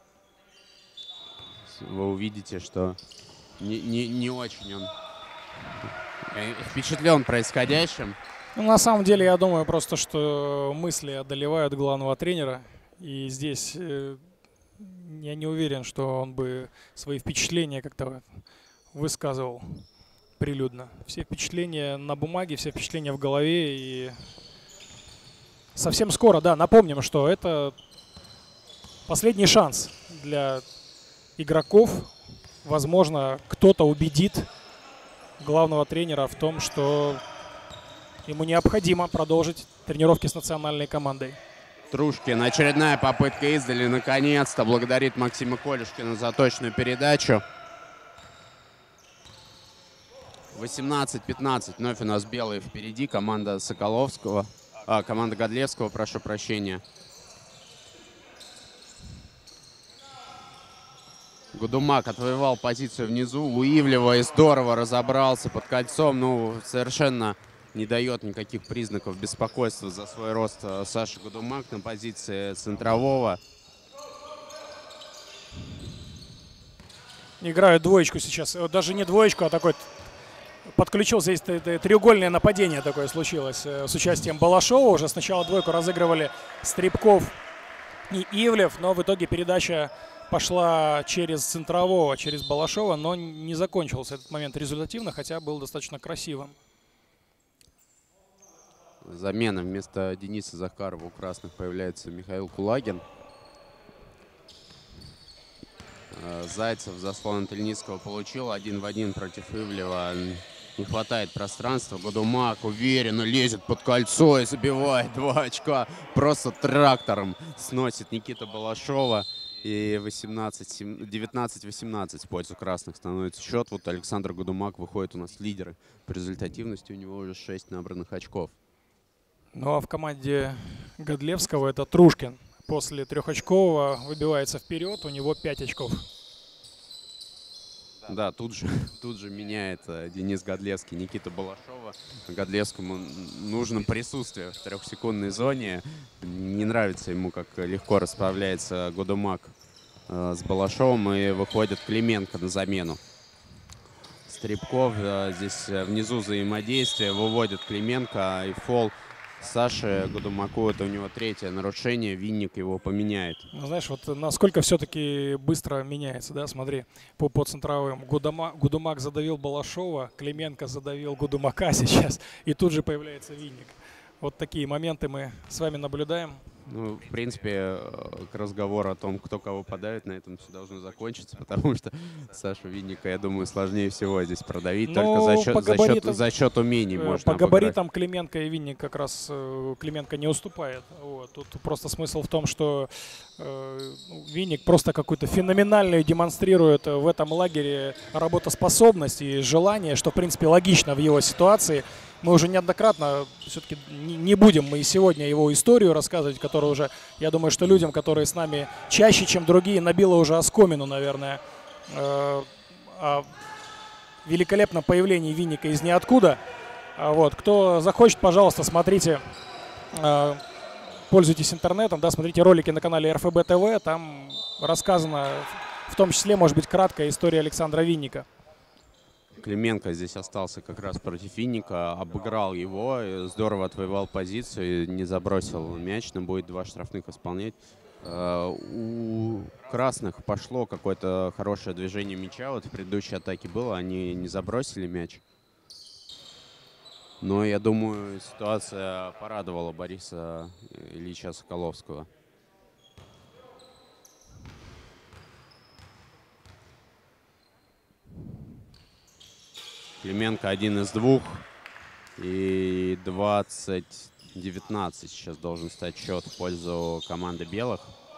вы увидите, что не, не, не очень он впечатлен происходящим. Ну, на самом деле, я думаю просто, что мысли одолевают главного тренера. И здесь э, я не уверен, что он бы свои впечатления как-то высказывал прилюдно. Все впечатления на бумаге, все впечатления в голове. И совсем скоро, да, напомним, что это последний шанс для игроков. Возможно, кто-то убедит главного тренера в том, что ему необходимо продолжить тренировки с национальной командой. Трушкин. Очередная попытка издали. Наконец-то благодарит Максима Колюшкина за точную передачу. восемнадцать пятнадцать. Вновь у нас белые впереди. Команда Соколовского. А, команда Годлевского, прошу прощения. Гудумак отвоевал позицию внизу. Уивлева и здорово разобрался под кольцом. Ну, совершенно не дает никаких признаков беспокойства за свой рост Саша Гудумак на позиции центрового. Играют двоечку сейчас. Даже не двоечку, а такой подключил. Здесь треугольное нападение такое случилось с участием Балашова. Уже сначала двойку разыгрывали Стрибков и Ивлев, но в итоге передача пошла через центрового, через Балашова, но не закончился этот момент результативно, хотя был достаточно красивым. Замена. Вместо Дениса Захарова у красных появляется Михаил Кулагин. Зайцев заслон от Ильницкого получил. Один в один против Ивлева. Не хватает пространства. Гудумак уверенно лезет под кольцо и забивает два очка. Просто трактором сносит Никита Балашова. И девятнадцать восемнадцать в пользу красных становится счет. Вот Александр Гудумак выходит у нас лидеры по результативности. У него уже шесть набранных очков. Ну а в команде Годлевского это Трушкин. После трехочкового выбивается вперед, у него пять очков. Да, тут же, тут же меняет Денис Годлевский Никита Балашова. Годлевскому нужно присутствие в трехсекундной зоне. Не нравится ему, как легко расправляется Гудумак э, с Балашовым, и выходит Клименко на замену. Стрибков э, здесь внизу взаимодействие, выводит Клименко и фол. Саше Гудумаку, это у него третье нарушение, Винник его поменяет. Ну, знаешь, вот насколько все-таки быстро меняется, да, смотри, по, по центровым. Гудумак, Гудумак задавил Балашова, Клименко задавил Гудумака сейчас, и тут же появляется Винник. Вот такие моменты мы с вами наблюдаем. Ну, в принципе, к разговору о том, кто кого подавит, на этом все должно закончиться, потому что Сашу Винника, я думаю, сложнее всего здесь продавить, Но только за счет, за, габаритам, счет, за счет умений можно По обыграть. габаритам Клименко и Винник как раз Клименко не уступает. Вот. Тут просто смысл в том, что э, Винник просто какую-то феноменальную демонстрирует в этом лагере работоспособность и желание, что, в принципе, логично в его ситуации. Мы уже неоднократно, все-таки не будем мы и сегодня его историю рассказывать, которая уже, я думаю, что людям, которые с нами чаще, чем другие, набила уже оскомину, наверное, э, о великолепном появлении Винника из ниоткуда. Вот. Кто захочет, пожалуйста, смотрите, э, пользуйтесь интернетом, да, смотрите ролики на канале эр эф бэ тэ вэ, там рассказана, в том числе, может быть, краткая история Александра Винника. Клименко здесь остался как раз против Винника, обыграл его, здорово отвоевал позицию, не забросил мяч, но будет два штрафных исполнять. У красных пошло какое-то хорошее движение мяча, вот в предыдущей атаке было, они не забросили мяч. Но я думаю, ситуация порадовала Бориса Ильича Соколовского. Клименко один из двух. И двадцать девятнадцать сейчас должен стать счет в пользу команды белых.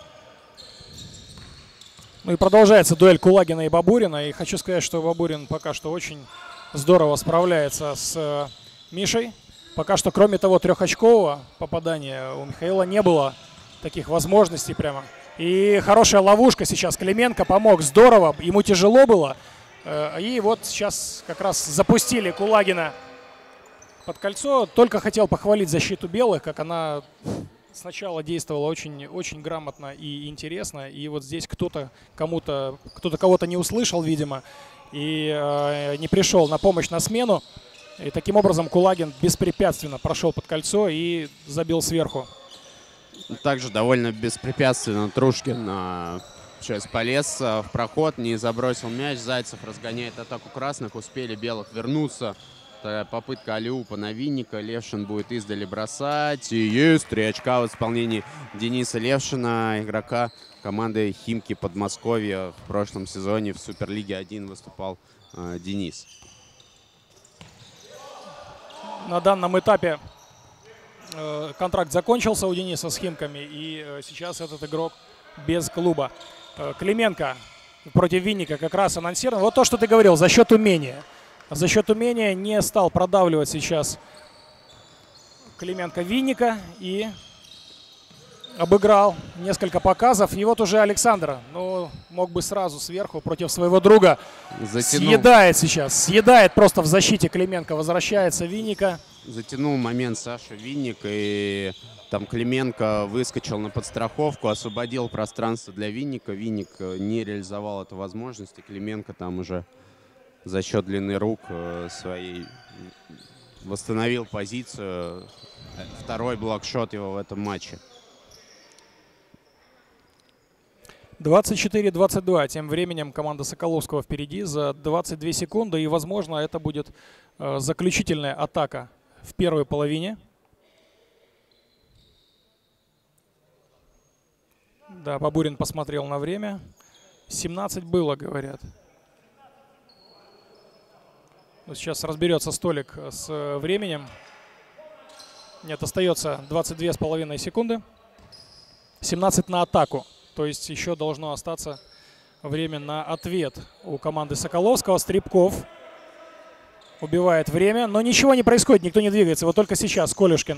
Ну и продолжается дуэль Кулагина и Бабурина. И хочу сказать, что Бабурин пока что очень здорово справляется с Мишей. Пока что, кроме того трехочкового попадания, у Михаила не было таких возможностей прямо И хорошая ловушка сейчас. Клименко помог здорово. Ему тяжело было. И вот сейчас как раз запустили Кулагина под кольцо. Только хотел похвалить защиту белых, как она сначала действовала очень, очень грамотно и интересно. И вот здесь кто-то кому-то, кто-то кого-то не услышал, видимо, и э, не пришел на помощь, на смену. И таким образом Кулагин беспрепятственно прошел под кольцо и забил сверху. Также довольно беспрепятственно Трушкин а, сейчас полез а, в проход, не забросил мяч. Зайцев разгоняет атаку красных. Успели белых вернуться. Такая попытка алиупа на Винника. Левшин будет издали бросать. И есть три очка в исполнении Дениса Левшина, игрока команды Химки Подмосковья. В прошлом сезоне в Суперлиге один выступал а, Денис. На данном этапе э, контракт закончился у Дениса с Химками, и э, сейчас этот игрок без клуба. Э, Клименко против Винника как раз анонсирован. Вот то, что ты говорил, за счет умения. За счет умения не стал продавливать сейчас Клименко Винника и обыграл несколько показов. И вот уже Александр, ну, мог бы сразу сверху против своего друга. Затянул. Съедает сейчас, съедает просто в защите Клименко. Возвращается Винника. Затянул момент Саша Винник, и там Клименко выскочил на подстраховку, освободил пространство для Винника. Винник не реализовал эту возможность, и Клименко там уже за счет длины рук своей восстановил позицию. Второй блокшот его в этом матче. двадцать четыре двадцать два. Тем временем команда Соколовского впереди за двадцать две секунды. И, возможно, это будет э, заключительная атака в первой половине. Да, Бабурин посмотрел на время. семнадцать было, говорят. Но сейчас разберется столик с временем. Нет, остается двадцать две с половиной секунды. семнадцать на атаку. То есть еще должно остаться время на ответ у команды Соколовского. Стрибков убивает время, но ничего не происходит, никто не двигается. Вот только сейчас Колюшкин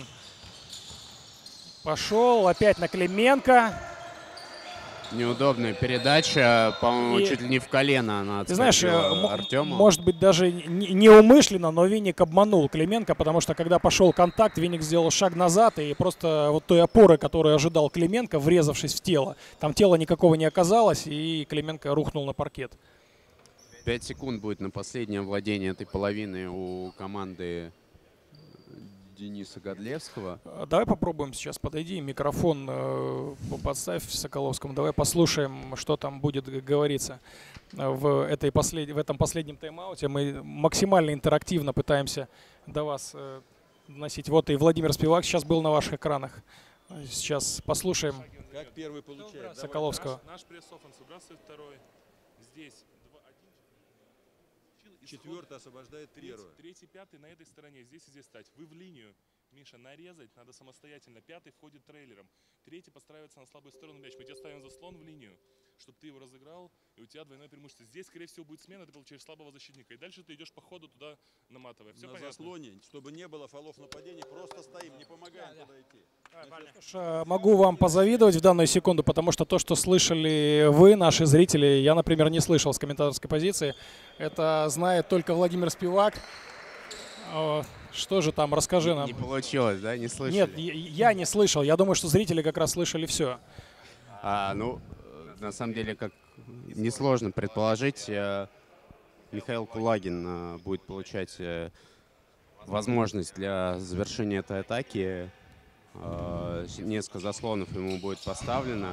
пошел опять на Клименко. Неудобная передача, по-моему, И, чуть ли не в колено она ты знаешь, Артему. Может быть, даже неумышленно, но Винник обманул Клименко, потому что когда пошел контакт, Винник сделал шаг назад, и просто вот той опоры, которую ожидал Клименко, врезавшись в тело, там тела никакого не оказалось, и Клименко рухнул на паркет. Пять секунд будет на последнее владение этой половины у команды Дениса Годлевского. Давай попробуем сейчас, подойди, микрофон э, подставь Соколовскому. Давай послушаем, что там будет говориться в, этой послед... в этом последнем тайм-ауте. Мы максимально интерактивно пытаемся до вас э, доносить. Вот и Владимир Спивак сейчас был на ваших экранах. Сейчас послушаем как первый получает. Соколовского. Наш, наш пресс-оффенс выбрасывает второй. Здесь два, один. Четвертый освобождает первую. Третий, пятый на этой стороне. Здесь и здесь стать. Вы в линию, Миша, нарезать надо самостоятельно. Пятый входит трейлером. Третий подстраивается на слабую сторону мяч. Мы тебя ставим заслон в линию, чтобы ты его разыграл, и у тебя двойное преимущество. Здесь, скорее всего, будет смена, ты получаешь слабого защитника. И дальше ты идешь по ходу туда наматывая. Все на понятно? заслоне, чтобы не было фолов нападений, просто стоим, не помогаем да, туда идти. Значит, могу вам позавидовать в данную секунду, потому что то, что слышали вы, наши зрители, я, например, не слышал с комментаторской позиции. Это знает только Владимир Спивак. Что же там, расскажи нам. Не получилось, да? Не слышали? Нет, я не слышал. Я думаю, что зрители как раз слышали все. А, ну, на самом деле, как несложно предположить, Михаил Кулагин будет получать возможность для завершения этой атаки. Несколько заслонов ему будет поставлено.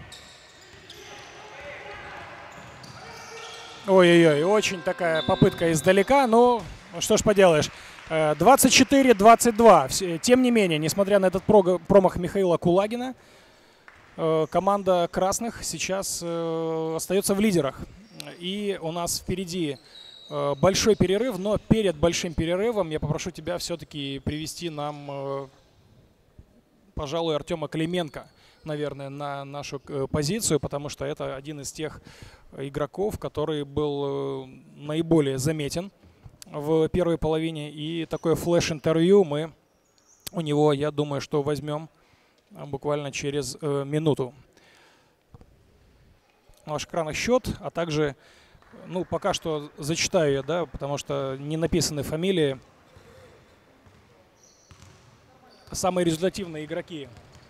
Ой-ой-ой, очень такая попытка издалека. Ну, что ж поделаешь. двадцать четыре двадцать два. Тем не менее, несмотря на этот промах Михаила Кулагина, команда красных сейчас остается в лидерах. И у нас впереди большой перерыв, но перед большим перерывом я попрошу тебя все-таки привести нам, пожалуй, Артема Клименко, наверное, на нашу позицию, потому что это один из тех игроков, который был наиболее заметен в первой половине. И такое флеш-интервью мы у него, я думаю, что возьмем буквально через минуту. на ваших экранах счет, а также, ну, пока что зачитаю я, да, потому что не написаны фамилии. Самые результативные игроки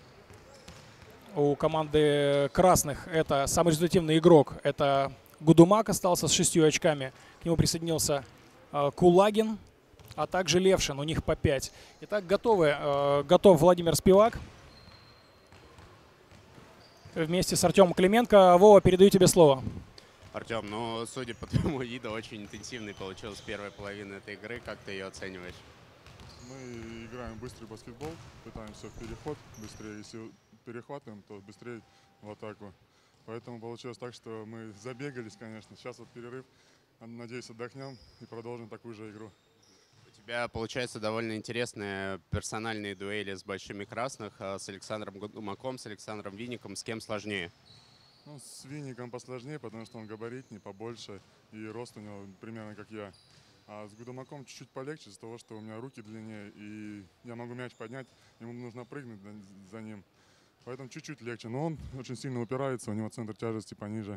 у команды красных. Это самый результативный игрок. Это Гудумак остался с шестью очками. К нему присоединился э, Кулагин, а также Левшин. У них по пять. Итак, готовы. Э, готов Владимир Спивак. Вместе с Артемом Клименко. Вова, передаю тебе слово. Артем, ну, судя по твоему виду, очень интенсивной получилась первая половина этой игры. Как ты ее оцениваешь? Мы играем быстрый баскетбол, пытаемся в переход быстрее. Если перехватываем, то быстрее в атаку. Поэтому получилось так, что мы забегались, конечно. Сейчас вот перерыв. Надеюсь, отдохнем и продолжим такую же игру. У тебя, получается, довольно интересные персональные дуэли с большими красных, с Александром Гудумаком, с Александром Винником. С кем сложнее? Ну, с Винником посложнее, потому что он габаритнее, побольше, и рост у него примерно как я. А с Гудумаком чуть-чуть полегче из-за того, что у меня руки длиннее, и я могу мяч поднять, ему нужно прыгнуть за ним. Поэтому чуть-чуть легче, но он очень сильно упирается, у него центр тяжести пониже.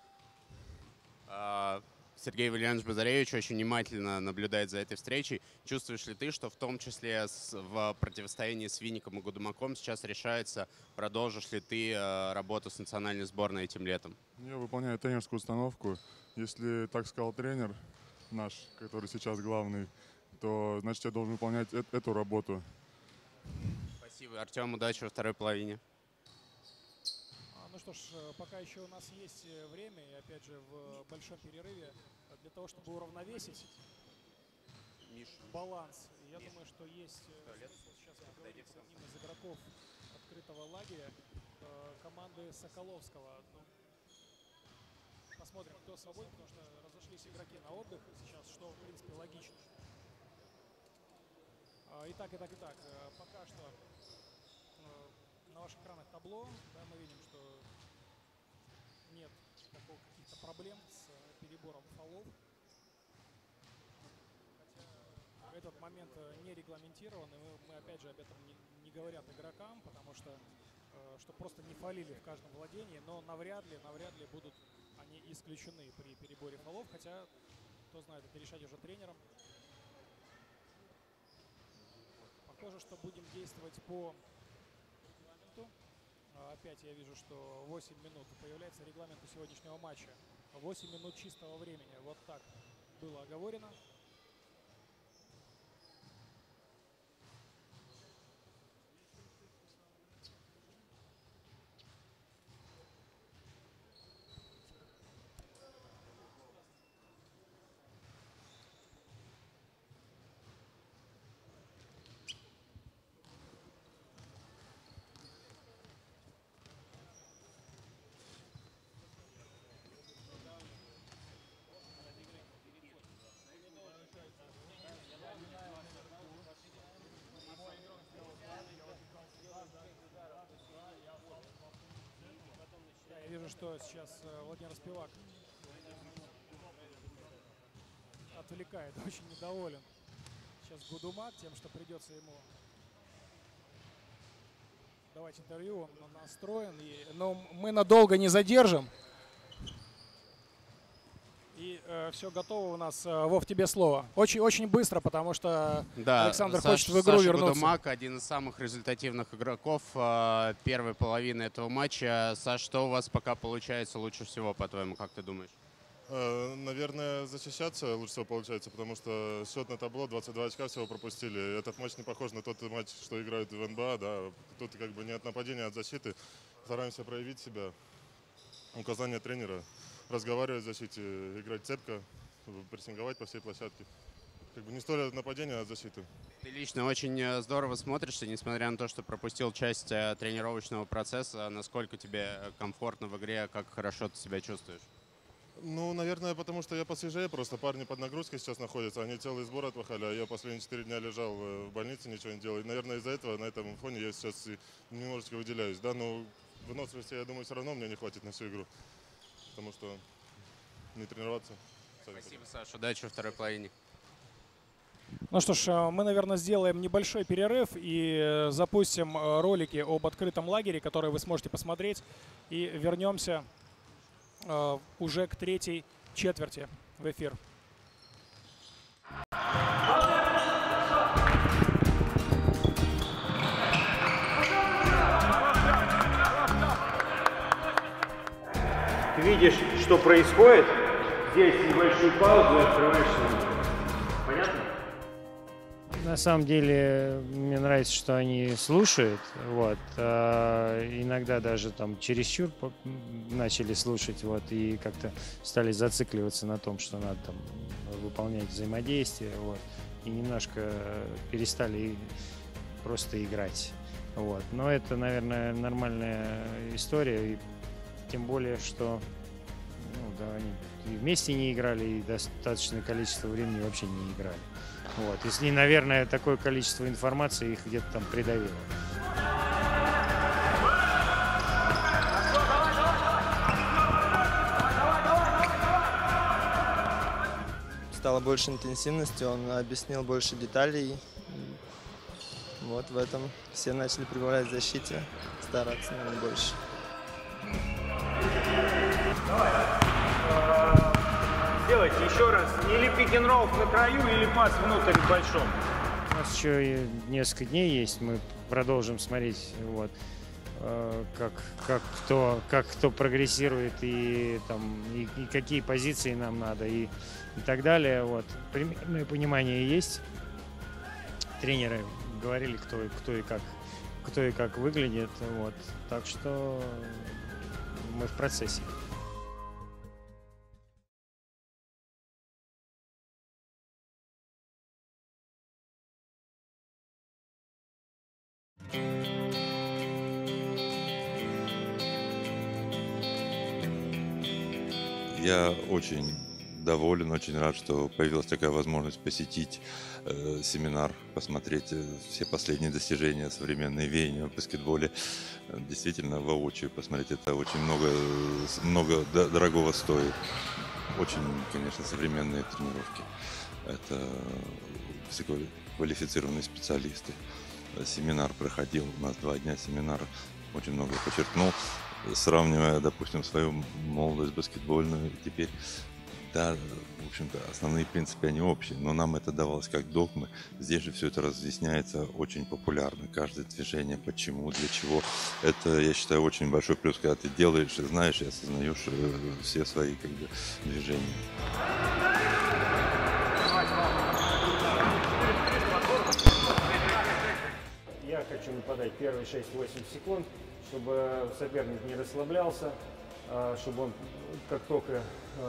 Сергей Валерьянович Базаревич очень внимательно наблюдает за этой встречей. Чувствуешь ли ты, что в том числе с, в противостоянии с Винником и Гудумаком сейчас решается, продолжишь ли ты э, работу с национальной сборной этим летом? Я выполняю тренерскую установку. Если так сказал тренер наш, который сейчас главный, то значит я должен выполнять э эту работу. Спасибо, Артем, удачи во второй половине. Ну что ж, пока еще у нас есть время, и опять же в большом перерыве, для того, чтобы уравновесить Миш. баланс. Я Миш. думаю, что есть Туалет. сейчас поговорить с одним из игроков открытого лагеря команды Соколовского. Ну, посмотрим, кто свободен, потому что разошлись игроки на отдых сейчас, что в принципе логично. Итак, итак, итак, пока что на ваших экранах табло, да, мы видим, что нет каких-то проблем с перебором фолов. Хотя этот момент не регламентирован, и мы, мы опять же об этом не, не говорят игрокам, потому что э, что просто не фолили в каждом владении, но навряд ли, навряд ли будут они исключены при переборе фолов, хотя, кто знает, это решать уже тренером. Похоже, что будем действовать по регламенту. Опять я вижу, что восемь минут появляется регламент у сегодняшнего матча. восемь минут чистого времени. Вот так было оговорено. Я вижу, что сейчас Владимир Спивак отвлекает, очень недоволен сейчас Гудумак тем, что придется ему давать интервью. Он настроен, и, но мы надолго не задержим. И э, все готово у нас. Вов, тебе слово. Очень, очень быстро, потому что да, Александр Саш, хочет в игру Саша вернуться. Гудумак, один из самых результативных игроков э, первой половины этого матча. Саш, что у вас пока получается лучше всего, по-твоему, как ты думаешь? Наверное, защищаться лучше всего получается, потому что счет на табло, двадцать два очка всего пропустили. Этот матч не похож на тот матч, что играют в эн бэ а, да. Тут как бы не от нападения, а от защиты. Стараемся проявить себя. Указания тренера. Разговаривать в защите, играть цепко, прессинговать по всей площадке. Как бы не столь от нападения, а от защиты. Ты лично очень здорово смотришься, несмотря на то, что пропустил часть тренировочного процесса. Насколько тебе комфортно в игре, как хорошо ты себя чувствуешь? Ну, наверное, потому что я посвежее, просто парни под нагрузкой сейчас находятся, они целый сбор отмахали, а я последние четыре дня лежал в больнице, ничего не делал. И, наверное, из-за этого на этом фоне я сейчас немножечко выделяюсь, да, но выносливости, я думаю, все равно мне не хватит на всю игру, потому что не тренироваться. Спасибо, Саша, удачи во второй половине. Ну что ж, мы, наверное, сделаем небольшой перерыв и запустим ролики об открытом лагере, которые вы сможете посмотреть, и вернемся э, уже к третьей четверти в эфир. Ты видишь, что происходит? Здесь небольшую паузу и открываешься. Понятно? На самом деле, мне нравится, что они слушают. Вот. А иногда даже там чересчур начали слушать, вот, и как-то стали зацикливаться на том, что надо там выполнять взаимодействие. Вот, и немножко перестали просто играть. Вот. Но это, наверное, нормальная история. И тем более, что ну, да, они и вместе не играли, и достаточное количество времени вообще не играли. Вот. И, наверное, такое количество информации их где-то там придавило. Стало больше интенсивности, он объяснил больше деталей. Вот в этом все начали прибавлять в защите, стараться, наверное, больше. Сделайте еще раз. Или пик-н-ролл на краю, или пас внутрь в большом. У нас еще несколько дней есть, мы продолжим смотреть, вот, как, как, кто, как кто прогрессирует и, там, и, и какие позиции нам надо и, и так далее. Вот. Примерное понимание есть. Тренеры говорили, кто, кто, и как, кто и как выглядит. Вот. Так что мы в процессе. Я очень доволен, очень рад, что появилась такая возможность посетить э, семинар, посмотреть э, все последние достижения, современные веяния в баскетболе. Э, действительно, воочию посмотреть это очень много, много дорогого стоит. Очень, конечно, современные тренировки. Это высококвалифицированные специалисты. Семинар проходил, у нас два дня семинара, очень много подчеркнул. Сравнивая, допустим, свою молодость баскетбольную, и теперь, да, в общем-то, основные принципы, они общие, но нам это давалось как догмы. Здесь же все это разъясняется очень популярно, каждое движение, почему, для чего. Это, я считаю, очень большой плюс, когда ты делаешь и знаешь, и осознаешь все свои, как бы, движения. Я хочу нападать первые шесть-восемь секунд, чтобы соперник не расслаблялся, чтобы он, как только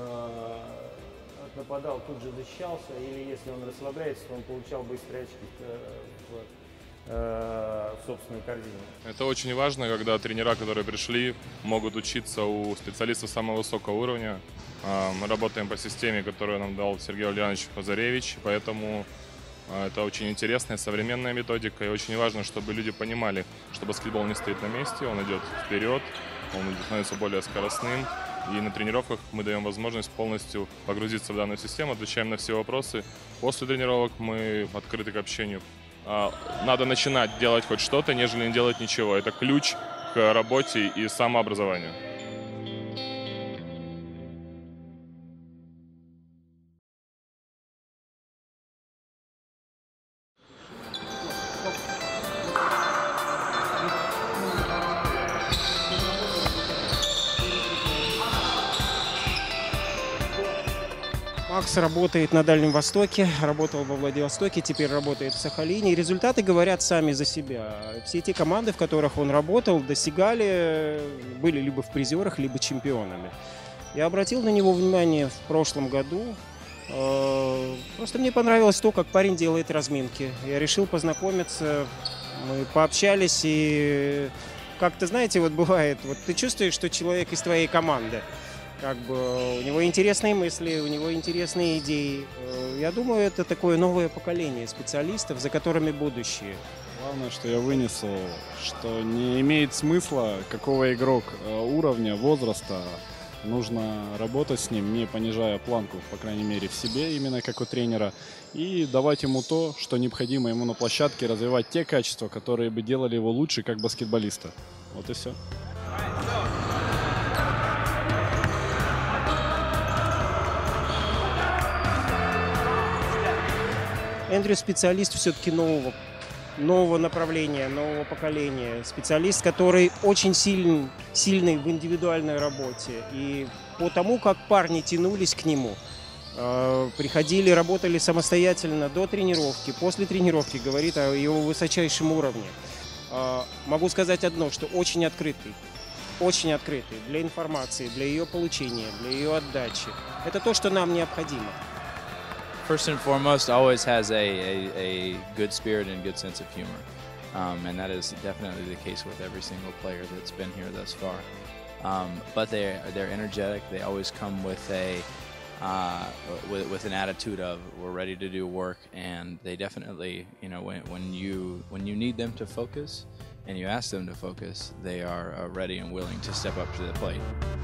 нападал, тут же защищался, или если он расслабляется, то он получал быстрые очки в, в собственную корзину. Это очень важно, когда тренера, которые пришли, могут учиться у специалистов самого высокого уровня. Мы работаем по системе, которую нам дал Сергей Ульянович Базаревич, поэтому это очень интересная современная методика, и очень важно, чтобы люди понимали, что баскетбол не стоит на месте, он идет вперед, он становится более скоростным, и на тренировках мы даем возможность полностью погрузиться в данную систему, отвечаем на все вопросы. После тренировок мы открыты к общению. Надо начинать делать хоть что-то, нежели не делать ничего. Это ключ к работе и самообразованию. Макс работает на Дальнем Востоке, работал во Владивостоке, теперь работает в Сахалине. И результаты говорят сами за себя. Все те команды, в которых он работал, достигали, были либо в призерах, либо чемпионами. Я обратил на него внимание в прошлом году. Просто мне понравилось то, как парень делает разминки. Я решил познакомиться, мы пообщались, и как-то, знаете, вот бывает, вот ты чувствуешь, что человек из твоей команды. Как бы у него интересные мысли, у него интересные идеи. Я думаю, это такое новое поколение специалистов, за которыми будущее. Главное, что я вынесу, что не имеет смысла, какого игрок уровня, возраста. Нужно работать с ним, не понижая планку, по крайней мере, в себе, именно как у тренера. И давать ему то, что необходимо ему на площадке, развивать те качества, которые бы делали его лучше как баскетболиста. Вот и все. Эндрю специалист все-таки нового, нового направления, нового поколения. Специалист, который очень силен, сильный в индивидуальной работе. И по тому, как парни тянулись к нему, э, приходили, работали самостоятельно до тренировки, после тренировки, говорит о его высочайшем уровне. Э, могу сказать одно, что очень открытый. Очень открытый для информации, для ее получения, для ее отдачи. Это то, что нам необходимо. First and foremost, always has a, a, a good spirit and good sense of humor. Um, and that is definitely the case with every single player that's been here thus far. Um, but they're, they're energetic. They always come with a uh, with, with an attitude of we're ready to do work. And they definitely, you know, when, when, you, when you need them to focus and you ask them to focus, they are uh, ready and willing to step up to the plate.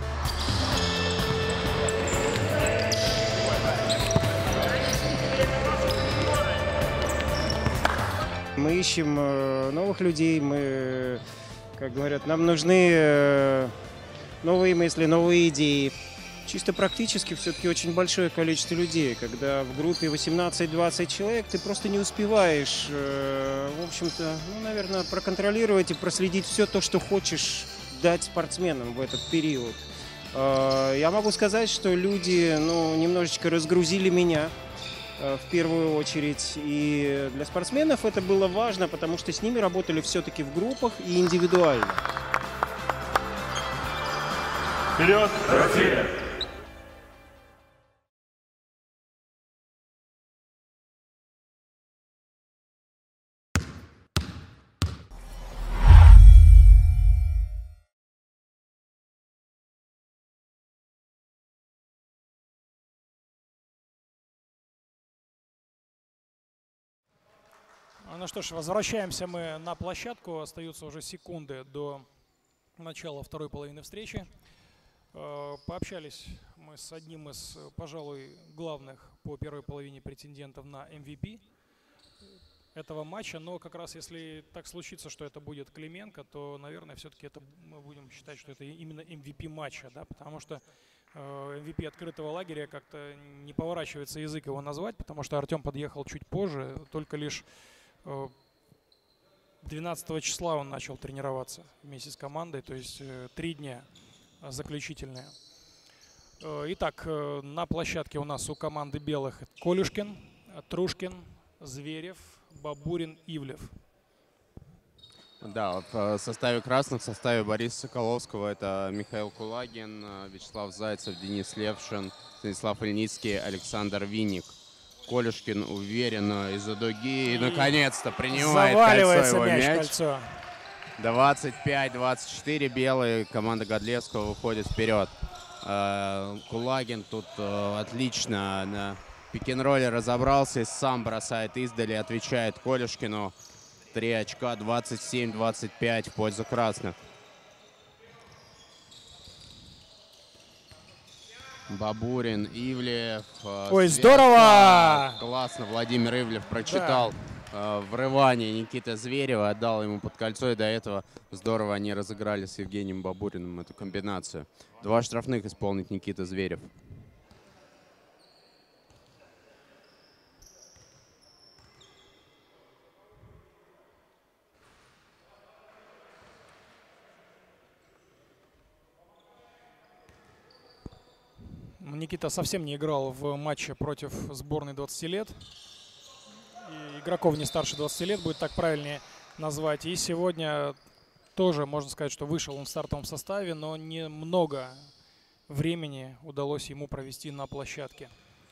Мы ищем новых людей, мы, как говорят, нам нужны новые мысли, новые идеи. Чисто практически все-таки очень большое количество людей. Когда в группе восемнадцать-двадцать человек, ты просто не успеваешь, в общем-то, ну, наверное, проконтролировать и проследить все то, что хочешь дать спортсменам в этот период. Я могу сказать, что люди, ну, немножечко разгрузили меня. В первую очередь. И для спортсменов это было важно, потому что с ними работали все-таки в группах и индивидуально. Вперед, Россия! Ну что ж, возвращаемся мы на площадку. Остаются уже секунды до начала второй половины встречи. Пообщались мы с одним из, пожалуй, главных по первой половине претендентов на эм ви пи этого матча. Но как раз если так случится, что это будет Клименко, то, наверное, все-таки это мы будем считать, что это именно эм ви пи матча, да, потому что эм ви пи открытого лагеря как-то не поворачивается язык его назвать, потому что Артем подъехал чуть позже, только лишь двенадцатого числа он начал тренироваться вместе с командой, то есть три дня заключительные. Итак, на площадке у нас у команды белых Колюшкин, Трушкин, Зверев, Бабурин, Ивлев. Да, в составе красных, в составе Бориса Соколовского это Михаил Кулагин, Вячеслав Зайцев, Денис Левшин, Станислав Ильницкий, Александр Винник. Колюшкин уверенно из-за дуги и, наконец-то, принимает кольцо его мяч. Кольцо. двадцать пять двадцать четыре белые. Команда Годлевского выходит вперед. Кулагин тут отлично на пик-н-ролле разобрался и сам бросает издали, отвечает Колюшкину. Три очка, двадцать семь двадцать пять в пользу красных. Бабурин, Ивлев. Ой, здорово! Классно, Владимир Ивлев прочитал да. э, врывание Никиты Зверева, отдал ему под кольцо, и до этого здорово они разыграли с Евгением Бабуриным эту комбинацию. Два штрафных исполнит Никита Зверев. Никита совсем не играл в матче против сборной двадцати лет. И игроков не старше двадцати лет, будет так правильнее назвать. И сегодня тоже можно сказать, что вышел он в стартовом составе, но немного времени удалось ему провести на площадке.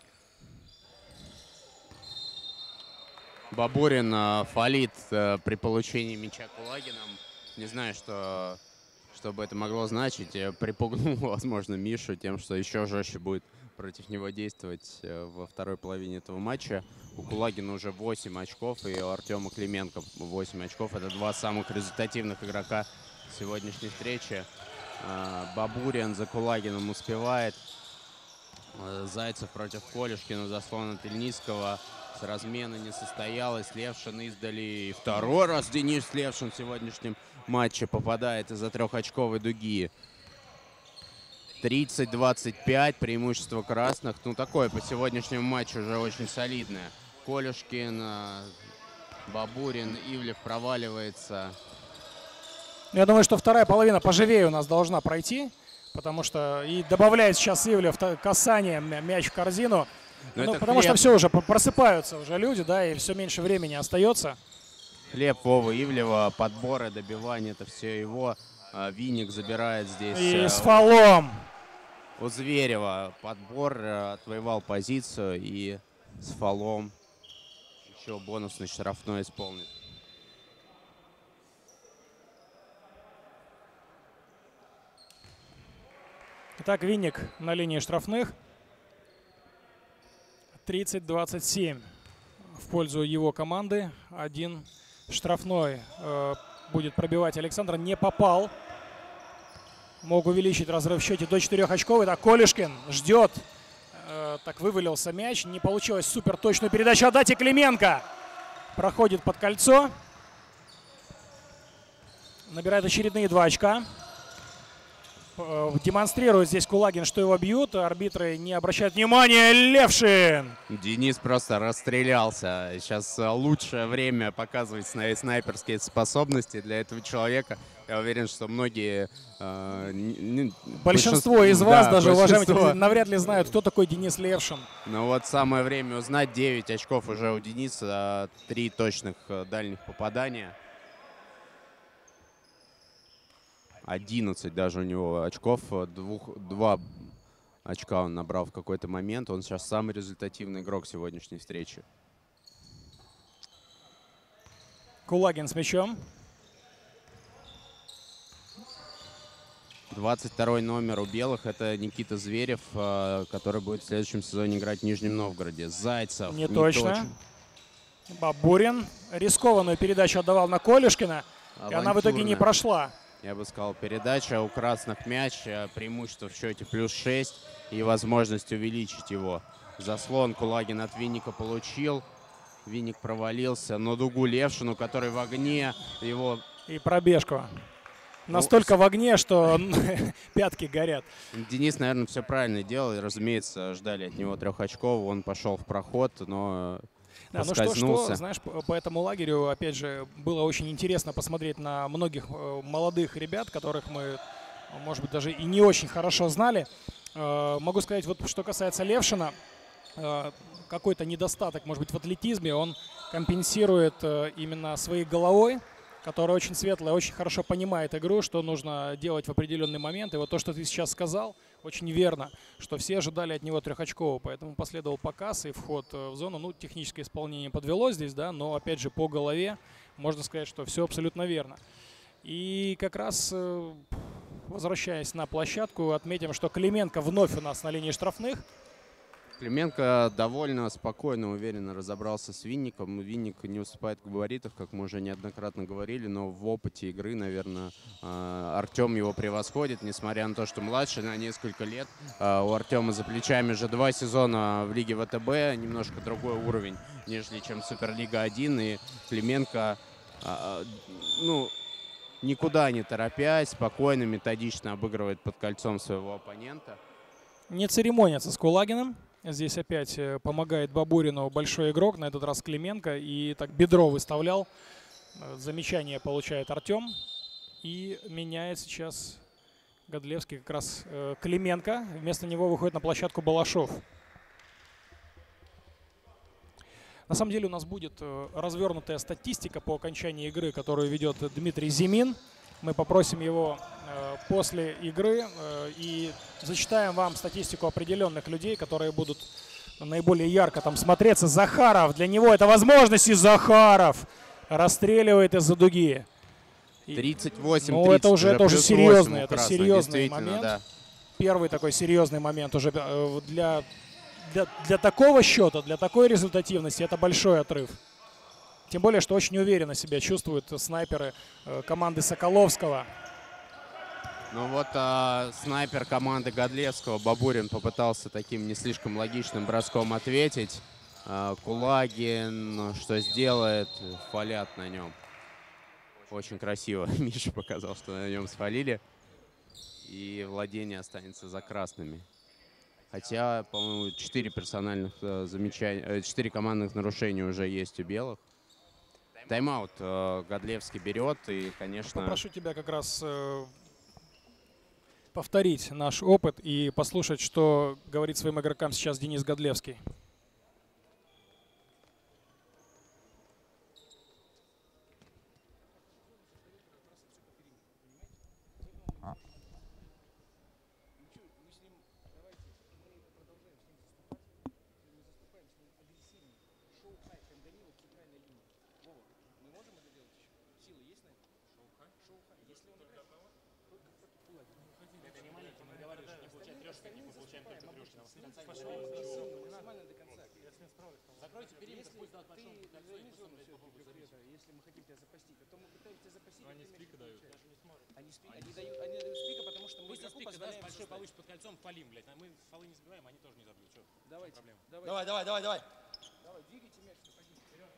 Бабурин э, фалит э, при получении мяча Кулагином. Не знаю, что... Что бы это могло значить, припугнул, возможно, Мишу тем, что еще жестче будет против него действовать во второй половине этого матча. У Кулагина уже восемь очков, и у Артема Клименко восемь очков. Это два самых результативных игрока сегодняшней встречи. Бабурин за Кулагином успевает. Зайцев против Колюшкина, заслон от Ильницкого. С размена не состоялось. Левшин издали. И второй раз Денис Левшин в сегодняшнем матче попадает из-за трехочковой дуги. тридцать двадцать пять, преимущество красных. Ну, такое по сегодняшнему матчу уже очень солидное. Колюшкин, Бабурин, Ивлев проваливается. Я думаю, что вторая половина поживее у нас должна пройти, потому что и добавляет сейчас Ивлев касание, мяч в корзину. Ну, потому что все уже просыпаются уже люди, да, и все меньше времени остается. Хлеб Вовы Ивлева, подборы, добивания, это все его. Винник забирает здесь. И с фолом. У Зверева подбор, отвоевал позицию и с фолом еще бонусный штрафной исполнит. Итак, Винник на линии штрафных. тридцать двадцать семь в пользу его команды. Один штрафной э, будет пробивать Александр. Не попал. Мог увеличить разрыв в счете до четырёх очков. Итак, Колюшкин ждет. Э, так вывалился мяч. Не получилось супер точную передачу отдать. И Клименко проходит под кольцо. Набирает очередные два очка. Демонстрирует здесь Кулагин, что его бьют. Арбитры не обращают внимания. Левшин! Денис просто расстрелялся. Сейчас лучшее время показывать снайперские способности для этого человека. Я уверен, что многие... Э, не, большинство, большинство из вас, да, даже, уважаемые, навряд ли знают, кто такой Денис Левшин. Ну вот самое время узнать. девять очков уже у Дениса. три точных дальних попадания. одиннадцать даже у него очков, двух, два очка он набрал в какой-то момент. Он сейчас самый результативный игрок сегодняшней встречи. Кулагин с мячом. двадцать второй номер у белых — это Никита Зверев, который будет в следующем сезоне играть в Нижнем Новгороде. Зайцев. Не, не точно. Точно. Бабурин рискованную передачу отдавал на Колюшкина, и она в итоге не прошла. Я бы сказал, передача у красных мяч, преимущество в счете плюс шесть и возможность увеличить его. Заслон Кулагин от Винника получил. Винник провалился, но дугу Левшину, который в огне, его... И пробежку. Настолько ну, в огне, что пятки горят. Денис, наверное, все правильно делал. Разумеется, ждали от него трех очков. Он пошел в проход, но... Да, ну что, что, знаешь, по этому лагерю, опять же, было очень интересно посмотреть на многих молодых ребят, которых мы, может быть, даже и не очень хорошо знали. Могу сказать, вот что касается Левшина, какой-то недостаток, может быть, в атлетизме он компенсирует именно своей головой, которая очень светлая, очень хорошо понимает игру, что нужно делать в определенный момент. И вот то, что ты сейчас сказал, очень верно, что все ожидали от него трехочкового, поэтому последовал показ и вход в зону. Ну, техническое исполнение подвело здесь, да, но, опять же, по голове можно сказать, что все абсолютно верно. И как раз, возвращаясь на площадку, отметим, что Клименко вновь у нас на линии штрафных. Клименко довольно спокойно, уверенно разобрался с Винником. Винник не уступает в габаритах, как мы уже неоднократно говорили, но в опыте игры, наверное, Артем его превосходит, несмотря на то, что младше на несколько лет. У Артема за плечами уже два сезона в Лиге ВТБ, немножко другой уровень, нежели чем Суперлига один. И Клименко, ну, никуда не торопясь, спокойно, методично обыгрывает под кольцом своего оппонента. Не церемонятся с Кулагиным. Здесь опять помогает Бабурину большой игрок, на этот раз Клименко. И так бедро выставлял. Замечание получает Артем. И меняет сейчас Годлевский как раз Клименко. Вместо него выходит на площадку Балашов. На самом деле у нас будет развернутая статистика по окончании игры, которую ведет Дмитрий Зимин. Мы попросим его э, после игры э, и зачитаем вам статистику определенных людей, которые будут наиболее ярко там смотреться. Захаров, для него это возможность, и Захаров расстреливает из-за дуги. тридцать восемь ну, это уже, это уже серьезный, это серьезный момент. Да. Первый такой серьезный момент уже э, для, для, для такого счета, для такой результативности это большой отрыв. Тем более, что очень уверенно себя чувствуют снайперы э, команды Соколовского. Ну вот а, снайпер команды Годлевского Бабурин попытался таким не слишком логичным броском ответить. А, Кулагин что сделает? Фалят на нем. Очень красиво Миша показал, что на нем сфалили. И владение останется за красными. Хотя, по-моему, четыре персональных э, замечания, четыре командных нарушения уже есть у белых. Тайм-аут э, Годлевский берет, и, конечно... Попрошу тебя как раз э, повторить наш опыт и послушать, что говорит своим игрокам сейчас Денис Годлевский. Закройте периметр, пусть даст большому кольцо, и пусть он дает попробует забить. Если мы хотим тебя запастить, то мы пытаемся тебя запастить. Они спика дают. Они спика, они дают, они дают спика, потому что мы Пусть игроку спика позволяем даст большой, что получит под кольцом, фалим, блядь. А мы фолы не забиваем, они тоже не забьют. Что? Давайте, проблема. давай, давай, давай, давай. Давай, двигайте мяч, выходите вперед.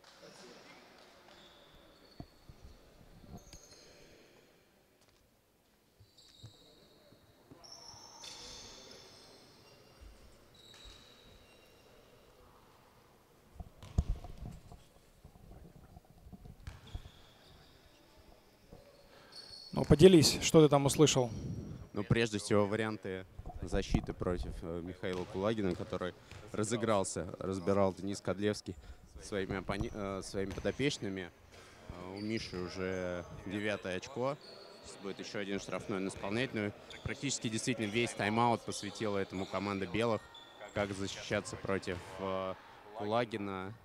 Ну, поделись, что ты там услышал? Ну, прежде всего, варианты защиты против э, Михаила Кулагина, который разыгрался, разбирал Денис Годлевский своими, оппони... э, своими подопечными. Э, у Миши уже девятое очко. Сейчас будет еще один штрафной на исполнительную. Практически действительно весь тайм-аут посвятила этому команда белых. Как защищаться против э, Кулагина.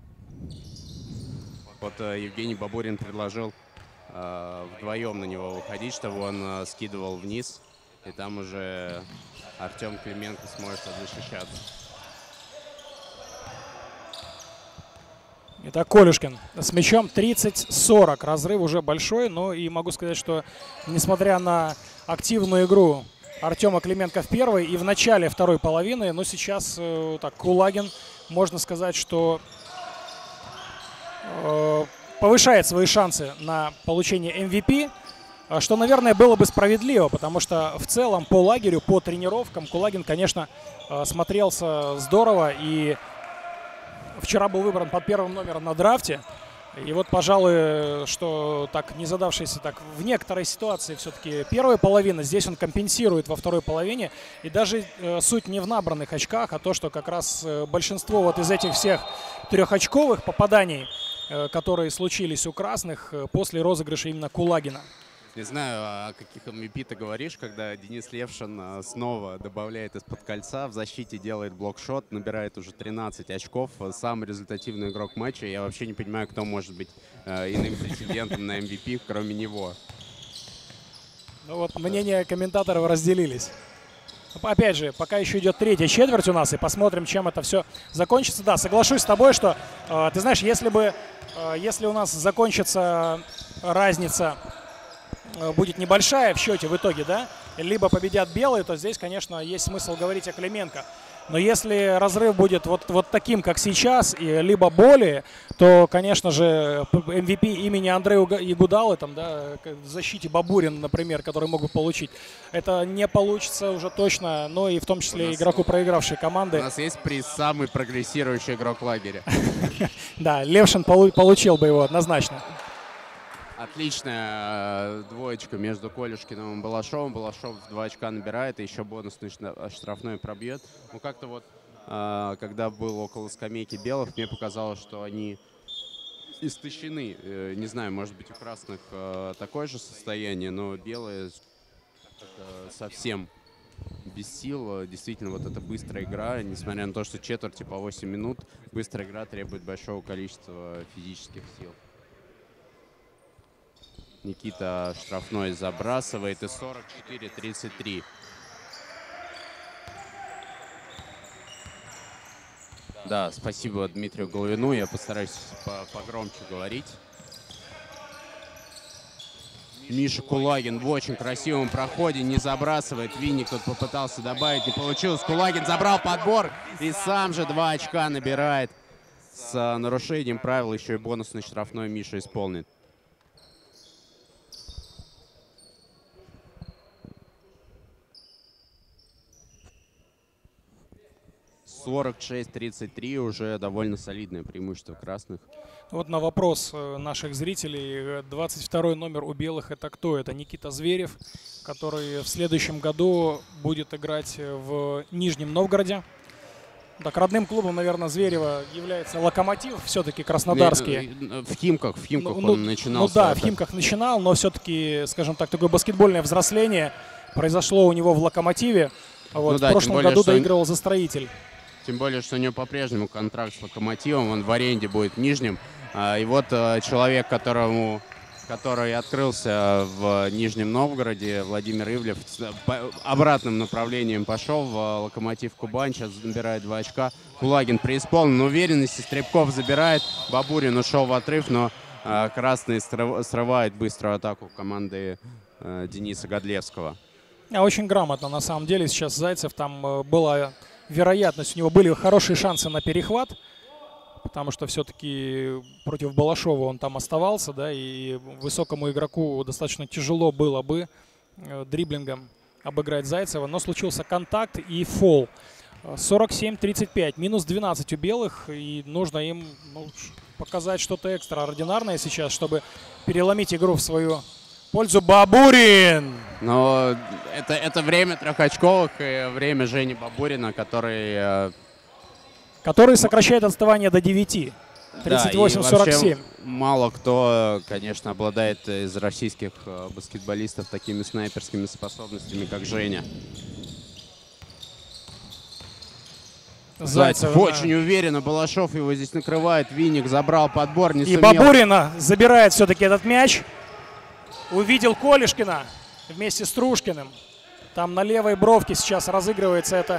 Вот э, Евгений Бабурин предложил э, вдвоем на него выходить, чтобы он э, скидывал вниз. И там уже Артем Клименко сможет защищаться. Итак, Колюшкин с мячом тридцать сорок. Разрыв уже большой, но и могу сказать, что несмотря на активную игру Артема Клименко в первой и в начале второй половины, но сейчас э, так, Кулагин, можно сказать, что э, повышает свои шансы на получение эм ви пи. Что, наверное, было бы справедливо, потому что в целом по лагерю, по тренировкам Кулагин, конечно, смотрелся здорово. И вчера был выбран под первым номером на драфте. И вот, пожалуй, что так не задавшийся так в некоторой ситуации все-таки первая половина, здесь он компенсирует во второй половине. И даже э, суть не в набранных очках, а то, что как раз э, большинство вот из этих всех трехочковых попаданий, э, которые случились у красных э, после розыгрыша именно Кулагина. Не знаю, о каких эм ви пи ты говоришь, когда Денис Левшин снова добавляет из-под кольца, в защите делает блокшот, набирает уже тринадцать очков, самый результативный игрок матча. Я вообще не понимаю, кто может быть э, иным претендентом на эм ви пи, кроме него. Ну вот мнения комментаторов разделились. Опять же, пока еще идет третья четверть у нас, и посмотрим, чем это все закончится. Да, соглашусь с тобой, что, э, ты знаешь, если бы, э, если у нас закончится разница, будет небольшая в счете в итоге, да, либо победят белые, то здесь, конечно, есть смысл говорить о Клименко. Но если разрыв будет вот, вот таким, как сейчас, и либо более, то, конечно же, эм ви пи имени Андрея Игудалы, там, да, в защите Бабурин, например, который мог бы получить, это не получится уже точно, но и в том числе игроку проигравшей команды. У нас есть приз «Самый прогрессирующий игрок лагеря». Да, Левшин получил бы его однозначно. Отличная двоечка между Колюшкиным и Балашовым. Балашов два очка набирает и еще бонусный штрафной пробьет. Ну как-то вот, когда был около скамейки белых, мне показалось, что они истощены. Не знаю, может быть, у красных такое же состояние, но белые совсем без сил. Действительно, вот эта быстрая игра, несмотря на то, что четверти по восемь минут, быстрая игра требует большого количества физических сил. Никита штрафной забрасывает, и сорок четыре тридцать три. Да, спасибо Дмитрию Головину. Я постараюсь погромче говорить. Миша Кулагин в очень красивом проходе не забрасывает. Винник тут попытался добавить, не получилось. Кулагин забрал подбор и сам же два очка набирает. С нарушением правил еще и бонусный штрафной Миша исполнит. сорок шесть тридцать три, уже довольно солидное преимущество красных. Вот на вопрос наших зрителей, двадцать второй номер у белых это кто? Это Никита Зверев, который в следующем году будет играть в Нижнем Новгороде. Так, родным клубом, наверное, Зверева является Локомотив, все-таки краснодарский. В Химках, в Химках ну, он начинал. Ну да, в Химках начинал, но все-таки, скажем так, такое баскетбольное взросление произошло у него в Локомотиве. Вот, ну, да, в прошлом более, году что... доигрывал за Строитель. Тем более, что у него по-прежнему контракт с Локомотивом, он в аренде будет в Нижнем. И вот человек, которому, который открылся в Нижнем Новгороде, Владимир Ивлев, по обратным направлением пошел в Локомотив Кубань, сейчас набирает два очка. Кулагин преисполнен уверенности, Стребков забирает, Бабурин ушел в отрыв, но красный срывает быструю атаку команды Дениса Годлевского. А очень грамотно, на самом деле, сейчас Зайцев, там была вероятность, у него были хорошие шансы на перехват, потому что все-таки против Балашова он там оставался, да, и высокому игроку достаточно тяжело было бы э, дриблингом обыграть Зайцева, но случился контакт и фол. сорок семь тридцать пять, минус двенадцать у белых, и нужно им ну, показать что-то экстраординарное сейчас, чтобы переломить игру в свою пользу. Бабурин! Но это, это время трехочковых и время Жени Бабурина, который... Который сокращает отставание до девяти. тридцать восемь сорок семь. Да, мало кто, конечно, обладает из российских баскетболистов такими снайперскими способностями, как Женя. Зайцев, Зайцев очень да. уверенно. Балашов его здесь накрывает. Винник забрал подбор, не И сумел. Бабурина забирает все-таки этот мяч. Увидел Колешкина вместе с Трушкиным. Там на левой бровке сейчас разыгрывается это...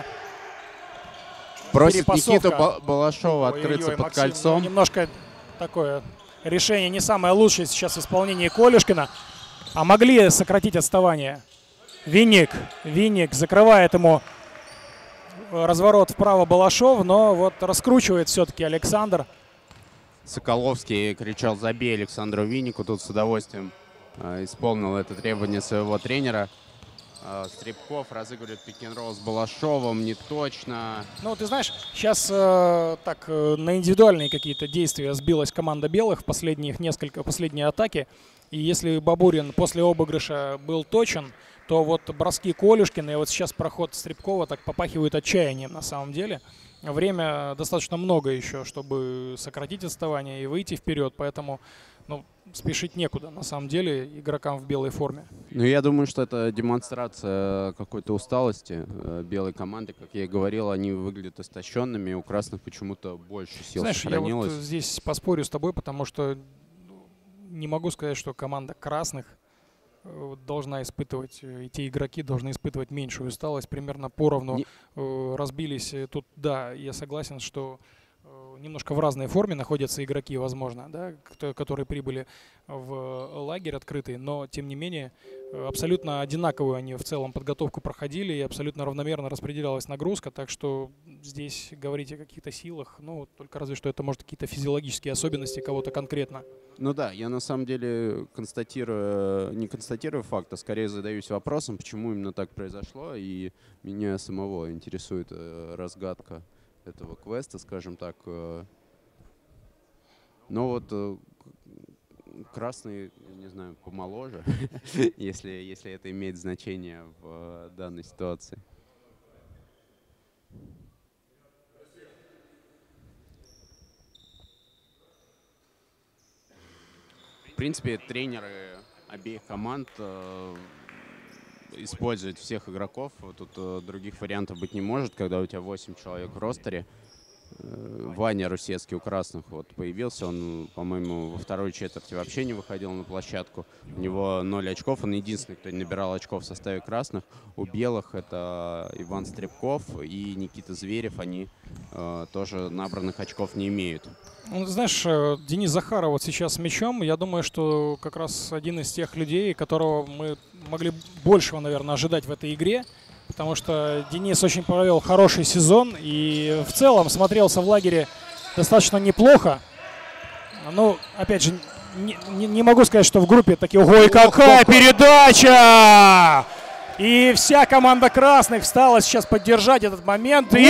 Просит Никиту Балашова Ой, открыться ой, под Максим, кольцом. Ну, немножко такое решение не самое лучшее сейчас в исполнении Колешкина. А могли сократить отставание. Винник. Винник закрывает ему разворот вправо Балашов, но вот раскручивает все-таки Александр. Соколовский кричал: забей Александру Виннику. Тут с удовольствием э, исполнил это требование своего тренера. Стребков разыгрывает пик-н-ролл с Балашовым, не точно. Ну, ты знаешь, сейчас э, так э, на индивидуальные какие-то действия сбилась команда белых в последних несколько, последние атаки. И если Бабурин после обыгрыша был точен, то вот броски Колюшкина и вот сейчас проход Стребкова так попахивают отчаянием на самом деле. Время достаточно много еще, чтобы сократить отставание и выйти вперед, поэтому ну, спешить некуда на самом деле игрокам в белой форме. Ну, я думаю, что это демонстрация какой-то усталости белой команды. Как я и говорил, они выглядят истощенными, у красных почему-то больше сил Знаешь, сохранилось. я вот здесь поспорю с тобой, потому что не могу сказать, что команда красных должна испытывать, и те игроки должны испытывать меньшую усталость, примерно поровну не... разбились. Тут, да, я согласен, что немножко в разной форме находятся игроки, возможно, да, которые прибыли в лагерь открытый, но, тем не менее, абсолютно одинаковую они в целом подготовку проходили, и абсолютно равномерно распределялась нагрузка, так что здесь говорить о каких-то силах, ну, только разве что это, может, какие-то физиологические особенности кого-то конкретно. Ну да, я на самом деле констатирую, не констатирую факт, а скорее задаюсь вопросом, почему именно так произошло, и меня самого интересует разгадка этого квеста, скажем так. Но вот красный, не знаю, помоложе, если, если это имеет значение в данной ситуации. В принципе, тренеры обеих команд э, используют всех игроков. Тут э, других вариантов быть не может, когда у тебя восемь человек в ростере. Э, Ваня Русецкий у красных вот появился. Он, по-моему, во второй четверти вообще не выходил на площадку. У него ноль очков. Он единственный, кто набирал очков в составе красных. У белых это Иван Стребков и Никита Зверев. Они э, тоже набранных очков не имеют. Ну, знаешь, Денис Захаров вот сейчас с мячом, я думаю, что как раз один из тех людей, которого мы могли большего, наверное, ожидать в этой игре, потому что Денис очень провел хороший сезон и в целом смотрелся в лагере достаточно неплохо. Ну, опять же, не, не, не могу сказать, что в группе такие... Ой, какая передача! И вся команда красных встала сейчас поддержать этот момент. Что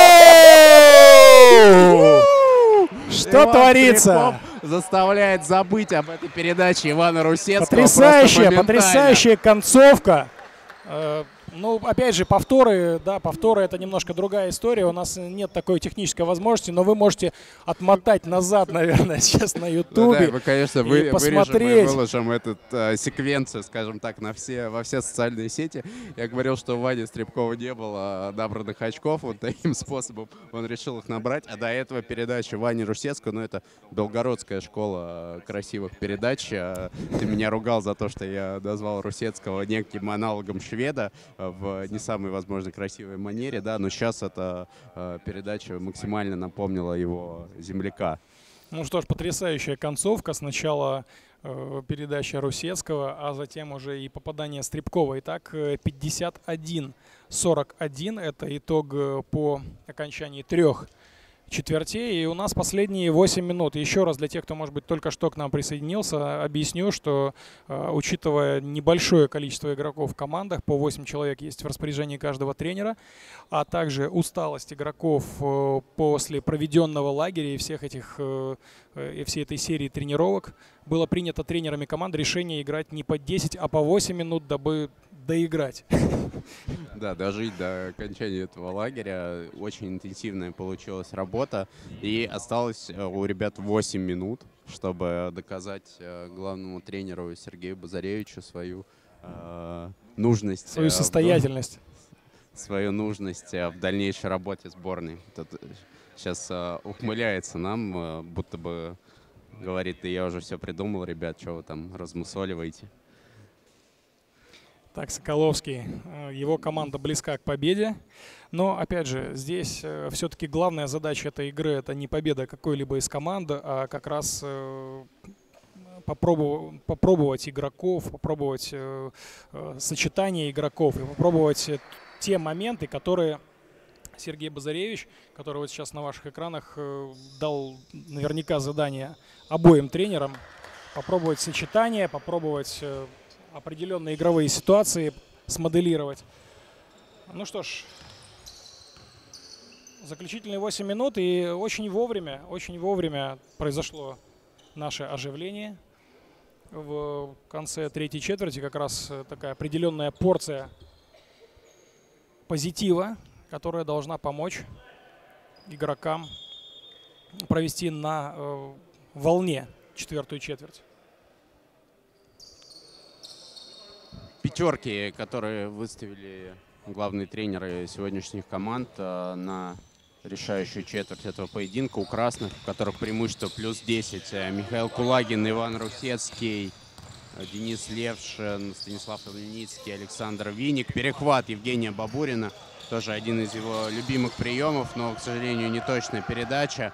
творится? Заставляет забыть об этой передаче Ивана Русецкого. Потрясающая, потрясающая концовка. Ну, опять же, повторы, да, повторы — это немножко другая история. У нас нет такой технической возможности, но вы можете отмотать назад, наверное, сейчас на ютубе. Ну, да, мы, конечно, вы, и посмотреть. Вырежем и выложим эту э, секвенцию, скажем так, на все, во все социальные сети. Я говорил, что у Вани Стребкова не было набранных очков. Вот таким способом он решил их набрать. А до этого передача Вани Русецкого, ну, это белгородская школа красивых передач. Ты меня ругал за то, что я назвал Русецкого неким аналогом шведа в не самой, возможно, красивой манере, да, но сейчас эта э, передача максимально напомнила его земляка. Ну что ж, потрясающая концовка. Сначала э, передача Русецкого, а затем уже и попадание Стребкова. Итак, пятьдесят один сорок один. Это итог по окончании трех четвертей. И у нас последние восемь минут. Еще раз для тех, кто, может быть, только что к нам присоединился, объясню, что, э, учитывая небольшое количество игроков в командах, по восемь человек есть в распоряжении каждого тренера, а также усталость игроков э, после проведенного лагеря и всех этих, э, и всей этой серии тренировок, было принято тренерами команд решение играть не по десять, а по восемь минут, дабы доиграть. Да, дожить до окончания этого лагеря. Очень интенсивная получилась работа. И осталось у ребят восемь минут, чтобы доказать главному тренеру Сергею Базаревичу свою э, нужность. Свою состоятельность. В, свою нужность в дальнейшей работе сборной. Тут сейчас э, ухмыляется нам, э, будто бы говорит: да я уже все придумал, ребят, что вы там размусоливаете. Так, Соколовский, его команда близка к победе, но, опять же, здесь все-таки главная задача этой игры — это не победа какой-либо из команд, а как раз попробовать, попробовать игроков, попробовать сочетание игроков и попробовать те моменты, которые Сергей Базаревич, который вот сейчас на ваших экранах, дал наверняка задание обоим тренерам, попробовать сочетание, попробовать определенные игровые ситуации смоделировать. Ну что ж, заключительные восемь минут, и очень вовремя, очень вовремя произошло наше оживление. В конце третьей четверти как раз такая определенная порция позитива, которая должна помочь игрокам провести на э, волне четвертую четверть. Пятерки, которые выставили главные тренеры сегодняшних команд на решающую четверть этого поединка у красных, у которых преимущество плюс десять. Михаил Кулагин, Иван Русецкий, Денис Левшин, Станислав Ильницкий, Александр Виник. Перехват Евгения Бабурина, тоже один из его любимых приемов, но, к сожалению, неточная передача.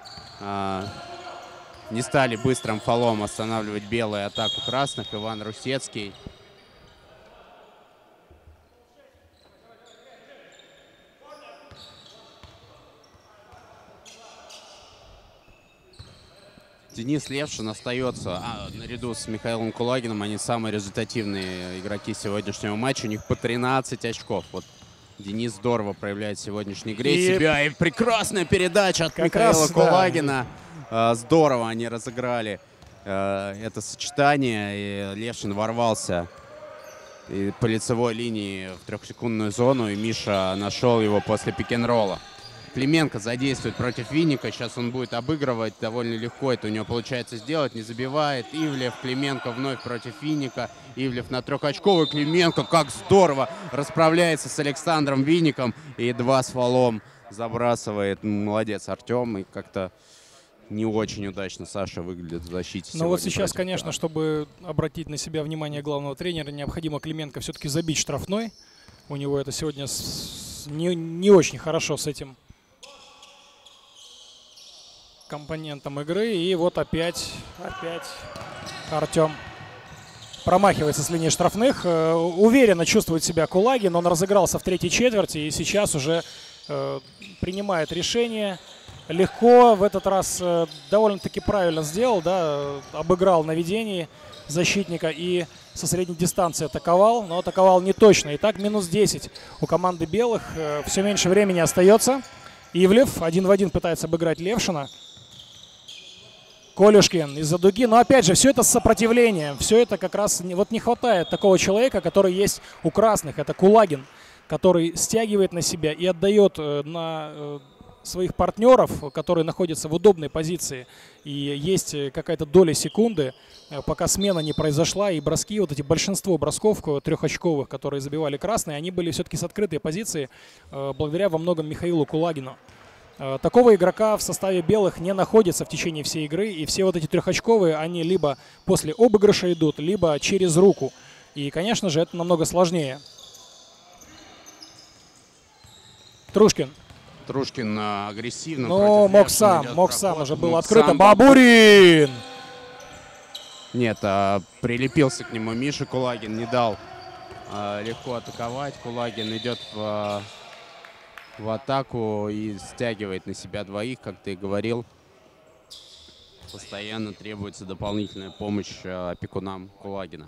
Не стали быстрым фолом останавливать белую атаку красных. Иван Русецкий. Денис Левшин остается а, наряду с Михаилом Кулагиным. Они самые результативные игроки сегодняшнего матча. У них по тринадцать очков. Вот Денис здорово проявляет в сегодняшней игре и... себя. И прекрасная передача от как Михаила раз, Кулагина. Да. Здорово они разыграли это сочетание. И Левшин ворвался и по лицевой линии в трехсекундную зону. И Миша нашел его после пик-н-ролла. Клименко задействует против Винника. Сейчас он будет обыгрывать довольно легко. Это у него получается сделать. Не забивает. Ивлев, Клименко вновь против Винника. Ивлев на трехочковый. Клименко как здорово расправляется с Александром Винником. И два с фолом забрасывает. Молодец Артем. И как-то не очень удачно Саша выглядит в защите. Ну вот сейчас, конечно, да. чтобы обратить на себя внимание главного тренера, необходимо Клименко все-таки забить штрафной. У него это сегодня с... не, не очень хорошо с этим компонентом игры. И вот опять, опять Артем промахивается с линии штрафных. Уверенно чувствует себя Кулагин. Он разыгрался в третьей четверти и сейчас уже э, принимает решение. легко, в этот раз э, довольно-таки правильно сделал, да, обыграл наведение защитника и со средней дистанции атаковал, но атаковал не точно. Итак, минус десять у команды белых. Э, все меньше времени остается. Ивлев один в один пытается обыграть Левшина. Колюшкин из-за дуги. Но опять же, все это с сопротивлением. Все это как раз не, вот не хватает такого человека, который есть у красных. Это Кулагин, который стягивает на себя и отдает э, на э, своих партнеров, которые находятся в удобной позиции. И есть какая-то доля секунды, э, пока смена не произошла. И броски, вот эти большинство бросков трехочковых, которые забивали красные, они были все-таки с открытой позиции, э, благодаря во многом Михаилу Кулагину. Такого игрока в составе белых не находится в течение всей игры. И все вот эти трехочковые, они либо после обыгрыша идут, либо через руку. И, конечно же, это намного сложнее. Трушкин. Трушкин а, агрессивно. Ну, мог сам, мог сам, уже было открыто. Бабурин! Нет, а, прилепился к нему Миша Кулагин, не дал а, легко атаковать. Кулагин идет в... в атаку и стягивает на себя двоих, как ты и говорил. Постоянно требуется дополнительная помощь опекунам Кулагина.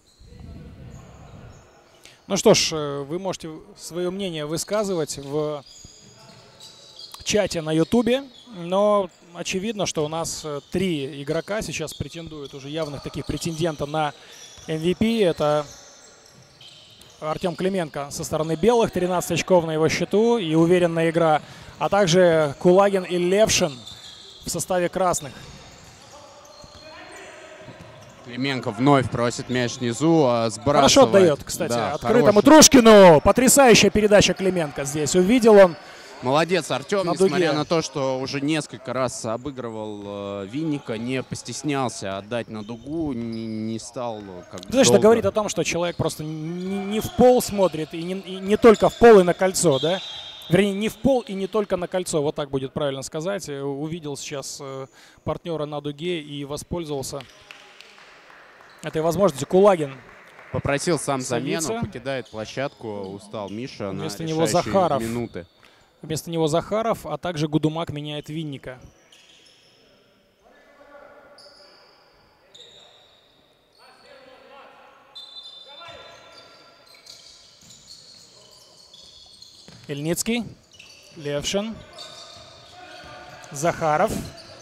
Ну что ж, вы можете свое мнение высказывать в чате на ютубе, но очевидно, что у нас три игрока сейчас претендуют, уже явных таких претендентов на эм ви пи. Это Артем Клименко со стороны белых, тринадцать очков на его счету и уверенная игра. А также Кулагин и Левшин в составе красных. Клименко вновь просит мяч внизу, сбрасывает. Хорошо отдает, кстати, да, открытому Трушкину. Потрясающая передача Клименко здесь. Увидел он. Молодец, Артем, на несмотря дуге. на то, что уже несколько раз обыгрывал э, Винника, не постеснялся отдать на дугу, не, не стал как бы. Знаешь, это говорит о том, что человек просто не, не в пол смотрит, и не, и не только в пол и на кольцо, да? Вернее, не в пол и не только на кольцо, вот так будет правильно сказать. Увидел сейчас э, партнера на дуге и воспользовался этой возможностью. Кулагин попросил сам садится. замену, покидает площадку, устал Миша Вместо на него решающие Захаров. минуты. Вместо него Захаров, а также Гудумак меняет Винника. Ильницкий, Левшин, Захаров.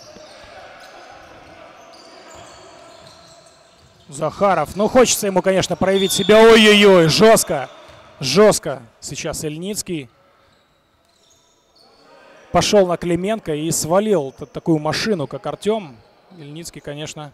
Захаров. Ну, хочется ему, конечно, проявить себя. Ой-ой-ой, жестко. Жестко. Сейчас Ильницкий пошел на Клименко и свалил такую машину, как Артем. Ильницкий, конечно,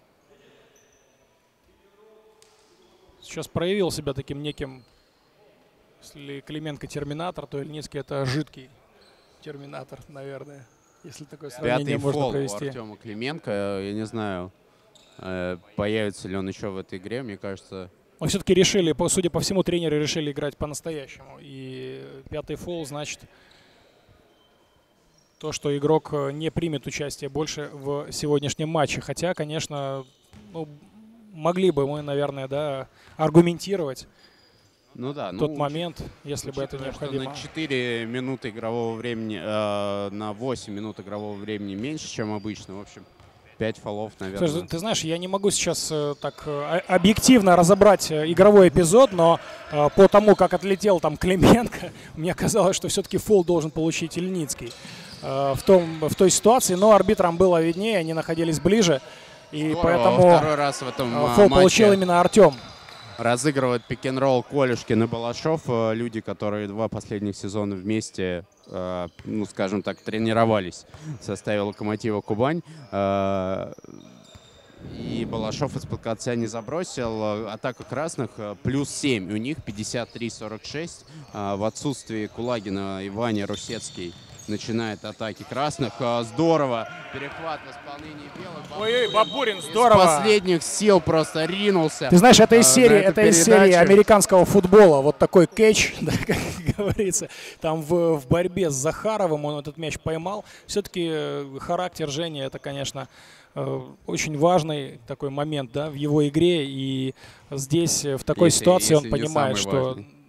сейчас проявил себя таким неким, если Клименко терминатор, то Ильницкий это жидкий терминатор, наверное, если такое сравнение Пятый можно фол провести. у Артема Клименко, я не знаю, появится ли он еще в этой игре, мне кажется. Но все-таки решили, судя по всему, тренеры решили играть по-настоящему. И пятый фол значит то, что игрок не примет участие больше в сегодняшнем матче. Хотя, конечно, ну, могли бы мы, наверное, да, аргументировать ну, да, тот ну, момент, если бы это что необходимо. На четыре минуты игрового времени, э, на восемь минут игрового времени меньше, чем обычно. В общем, пять фолов, наверное. Слушай, ты знаешь, я не могу сейчас э, так э, объективно разобрать э, игровой эпизод, но э, по тому, как отлетел там Клименко, мне казалось, что все-таки фол должен получить Ильницкий э, в, том, в той ситуации. Но арбитрам было виднее, они находились ближе. И Здорово, поэтому второй раз в этом э, фол матче получил именно Артем. Разыгрывают пик-н-ролл Колюшкин и Балашов. Люди, которые два последних сезона вместе, э, ну, скажем так, тренировались в составе «Локомотива Кубань». Э, и Балашов из-под кольца не забросил. Атака красных плюс семь. У них пятьдесят три сорок шесть. Э, в отсутствии Кулагина и Ваня Русецкий начинает атаки красных. Здорово. Перехват в исполнении белых. Ой-ой, Бабурин, здорово. Из последних сил просто ринулся. Ты знаешь, это из серии, это из серии американского футбола. Вот такой кэч, да, как говорится. Там в, в борьбе с Захаровым он этот мяч поймал. Все-таки характер Жени, это, конечно, очень важный такой момент, да, в его игре. И здесь, в такой если, ситуации, если он понимает, что... Важный.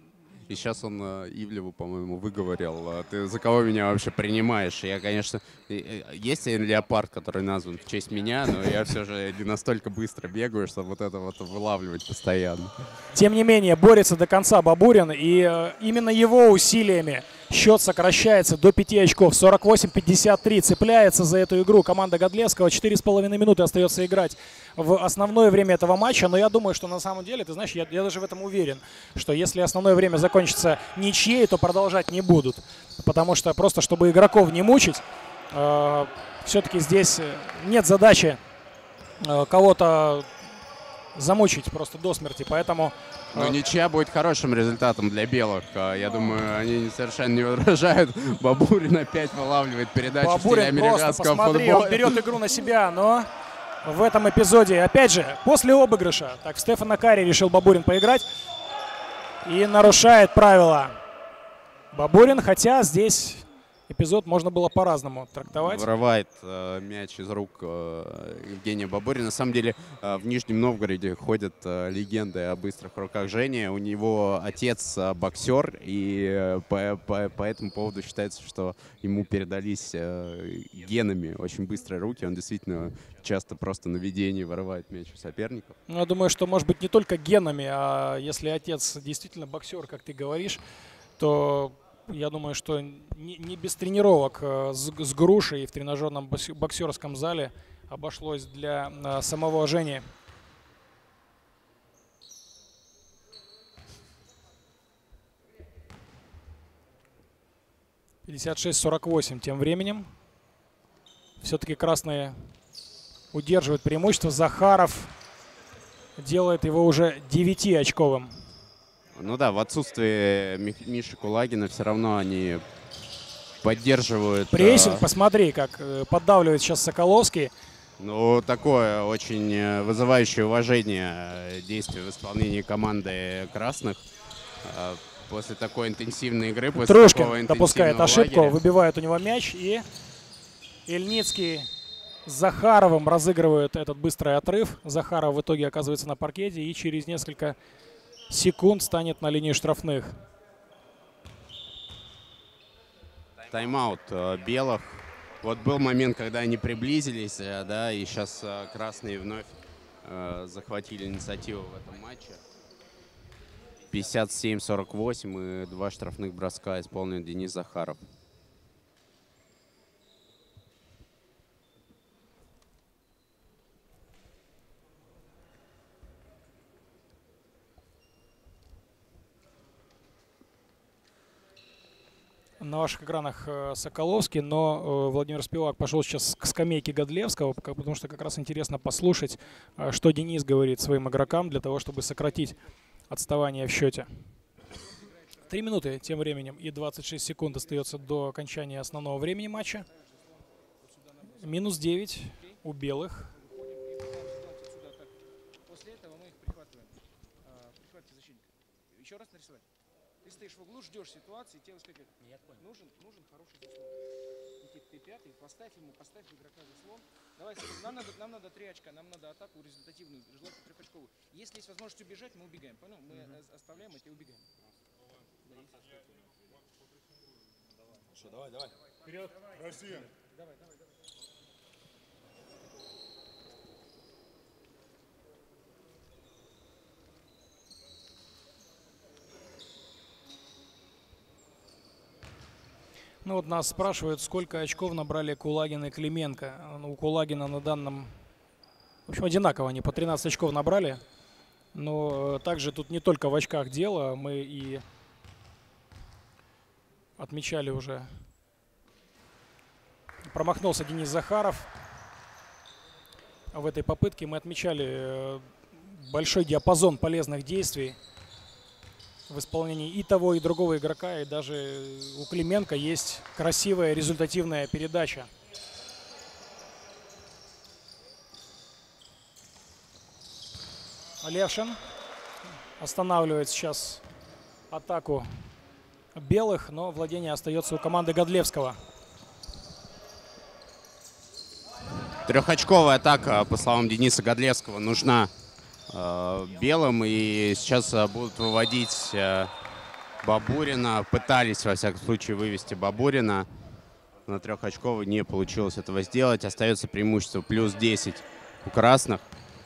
И сейчас он Ивлеву, по-моему, выговорил: ты за кого меня вообще принимаешь? Я, конечно, есть леопард, который назван в честь меня, но я все же не настолько быстро бегаю, чтобы вот это вот вылавливать постоянно. Тем не менее, борется до конца Бабурин, и именно его усилиями счет сокращается до пяти очков. сорок восемь пятьдесят три. Цепляется за эту игру команда Годлевского. четыре с половиной минуты остается играть в основное время этого матча. Но я думаю, что на самом деле, ты знаешь, я, я даже в этом уверен, что если основное время закончится ничьей, то продолжать не будут. Потому что просто, чтобы игроков не мучить, э, все-таки здесь нет задачи э, кого-то замучить просто до смерти. Поэтому... Но ничья будет хорошим результатом для белых. Я думаю, они совершенно не возражают. Бабурин опять вылавливает передачу в стиле американского посмотри, футбола. Он берет игру на себя, но в этом эпизоде, опять же, после обыгрыша, так в Стефана Карри решил Бабурин поиграть и нарушает правила Бабурин, хотя здесь эпизод можно было по-разному трактовать. Вырывает э, мяч из рук э, Евгения Бабурина. На самом деле э, в Нижнем Новгороде ходят э, легенды о быстрых руках Жени. У него отец э, боксер, и э, по, по, по этому поводу считается, что ему передались э, генами очень быстрые руки. Он действительно часто просто на ведении вырывает мяч у соперников. Ну, я думаю, что, может быть, не только генами, а если отец действительно боксер, как ты говоришь, то... Я думаю, что не, не без тренировок э, с, с грушей в тренажерном боксерском зале обошлось для э, самого Жени. пятьдесят шесть сорок восемь тем временем. Все-таки красные удерживают преимущество. Захаров делает его уже девятиочковым. Ну да, в отсутствие Миши Кулагина все равно они поддерживают... Прессинг, э, посмотри, как поддавливает сейчас Соколовский. Ну, такое очень вызывающее уважение действие в исполнении команды красных. После такой интенсивной игры, после Трушкин такого допускает ошибку, лагеря. выбивает у него мяч, и Ильницкий с Захаровым разыгрывают этот быстрый отрыв. Захаров в итоге оказывается на паркете и через несколько секунд станет на линии штрафных. Тайм-аут э, белых. Вот был момент, когда они приблизились, э, да, и сейчас э, красные вновь э, захватили инициативу в этом матче. пятьдесят семь сорок восемь, и два штрафных броска исполнил Денис Захаров. На ваших экранах э, Соколовский, но э, Владимир Спивак пошел сейчас к скамейке Годлевского, потому что как раз интересно послушать, э, что Денис говорит своим игрокам для того, чтобы сократить отставание в счете. Три минуты тем временем и двадцать шесть секунд остается до окончания основного времени матча. Минус девять у белых. После этого мы их прихватываем. Прихватывайте защитника. Еще раз нарисовать. Ты стоишь в углу, ждешь ситуации, тебе выскакивает. Нужен, нужен хороший заслон. Никит, ты пятый, поставь ему, поставь игрока заслон. Давай, нам надо, нам надо три очка, нам надо атаку результативную, желательно трехочковую. Если есть возможность убежать, мы убегаем. Понял? Мы uh-huh. оставляем эти и убегаем. Что, давай, давай. Вперед, Россия. Давай, давай, давай. Ну вот нас спрашивают, сколько очков набрали Кулагин и Клименко. Ну, у Кулагина на данном... В общем, одинаково они по тринадцать очков набрали. Но также тут не только в очках дело. Мы и отмечали уже. Промахнулся Денис Захаров. В этой попытке мы отмечали большой диапазон полезных действий в исполнении и того, и другого игрока. И даже у Клименко есть красивая результативная передача. Левшин останавливает сейчас атаку белых, но владение остается у команды Годлевского. Трехочковая атака, по словам Дениса Годлевского, нужна э, белым. И сейчас э, будут выводить э, Бабурина. Пытались, во всяком случае, вывести Бабурина. На трехочковый не получилось этого сделать. Остается преимущество плюс десять у красных.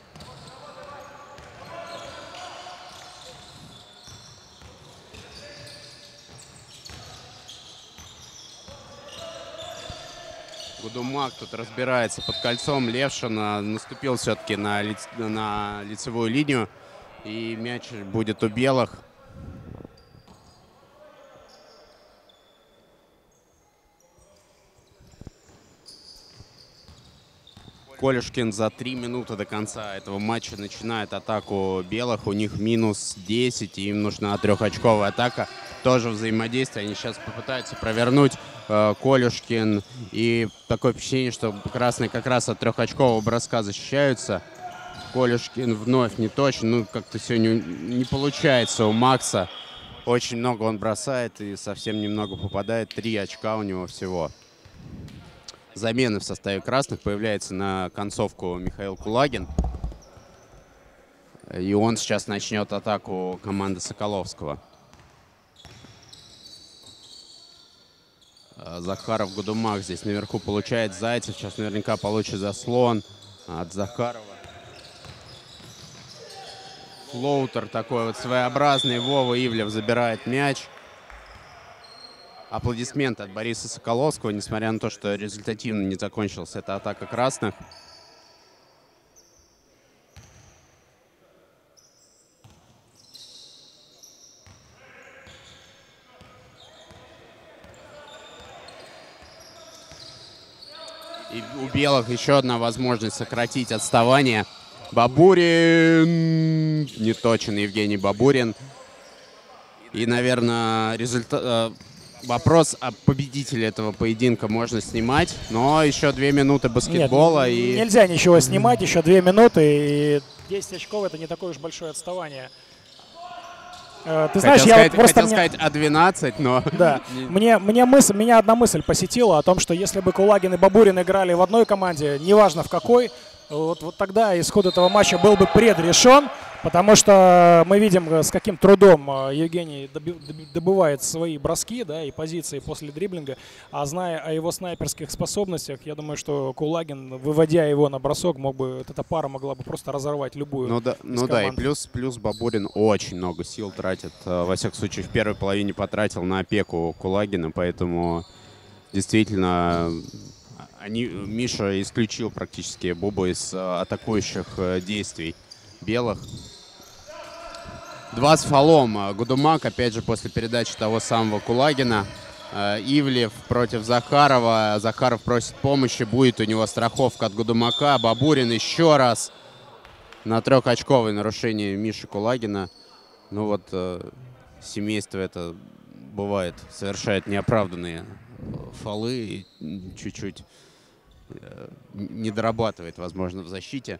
Гудумак тут разбирается под кольцом. Левшин наступил все-таки на, лиц... на лицевую линию. И мяч будет у белых. Колюшкин за три минуты до конца этого матча начинает атаку белых. У них минус десять, и им нужна трехочковая атака. Тоже взаимодействие. Они сейчас попытаются провернуть. э, Колюшкин. И такое впечатление, что красные как раз от трехочкового броска защищаются. Колюшкин вновь не точен. Ну, как-то сегодня не получается у Макса. Очень много он бросает и совсем немного попадает. Три очка у него всего. Замены в составе красных. Появляется на концовку Михаил Кулагин. И он сейчас начнет атаку команды Соколовского. Захаров, Гудумак здесь наверху получает. Зайцев сейчас наверняка получит заслон от Захарова. Флоутер такой вот своеобразный. Вова Ивлев забирает мяч. Аплодисменты от Бориса Соколовского, несмотря на то, что результативно не закончилась эта атака красных. И у белых еще одна возможность сократить отставание. Бабурин. Не точен Евгений Бабурин. И, наверное, результат... Вопрос о победителе этого поединка можно снимать, но еще две минуты баскетбола. Нет, и... нельзя ничего снимать, еще две минуты, и десять очков — это не такое уж большое отставание. Ты знаешь, хотел я сказать, вот просто хотел мне... сказать о двенадцать, но... Да, мне, мне мысль, меня одна мысль посетила о том, что если бы Кулагин и Бабурин играли в одной команде, неважно в какой, вот, вот тогда исход этого матча был бы предрешен, потому что мы видим, с каким трудом Евгений добывает свои броски, да, и позиции после дриблинга. А зная о его снайперских способностях, я думаю, что Кулагин, выводя его на бросок, мог бы, эта пара могла бы просто разорвать любую. Ну да, ну да, и плюс, плюс Бабурин очень много сил тратит. Во всяком случае, в первой половине потратил на опеку Кулагина, поэтому действительно... Они, Миша исключил практически Бубу из э, атакующих э, действий белых. Два с фолом. Гудумак, опять же, после передачи того самого Кулагина. Э, Ивлев против Захарова. Захаров просит помощи. Будет у него страховка от Гудумака. Бабурин еще раз на трехочковое нарушение Миши Кулагина. Ну вот, э, семейство это бывает, совершает неоправданные фолы и чуть-чуть не дорабатывает, возможно, в защите.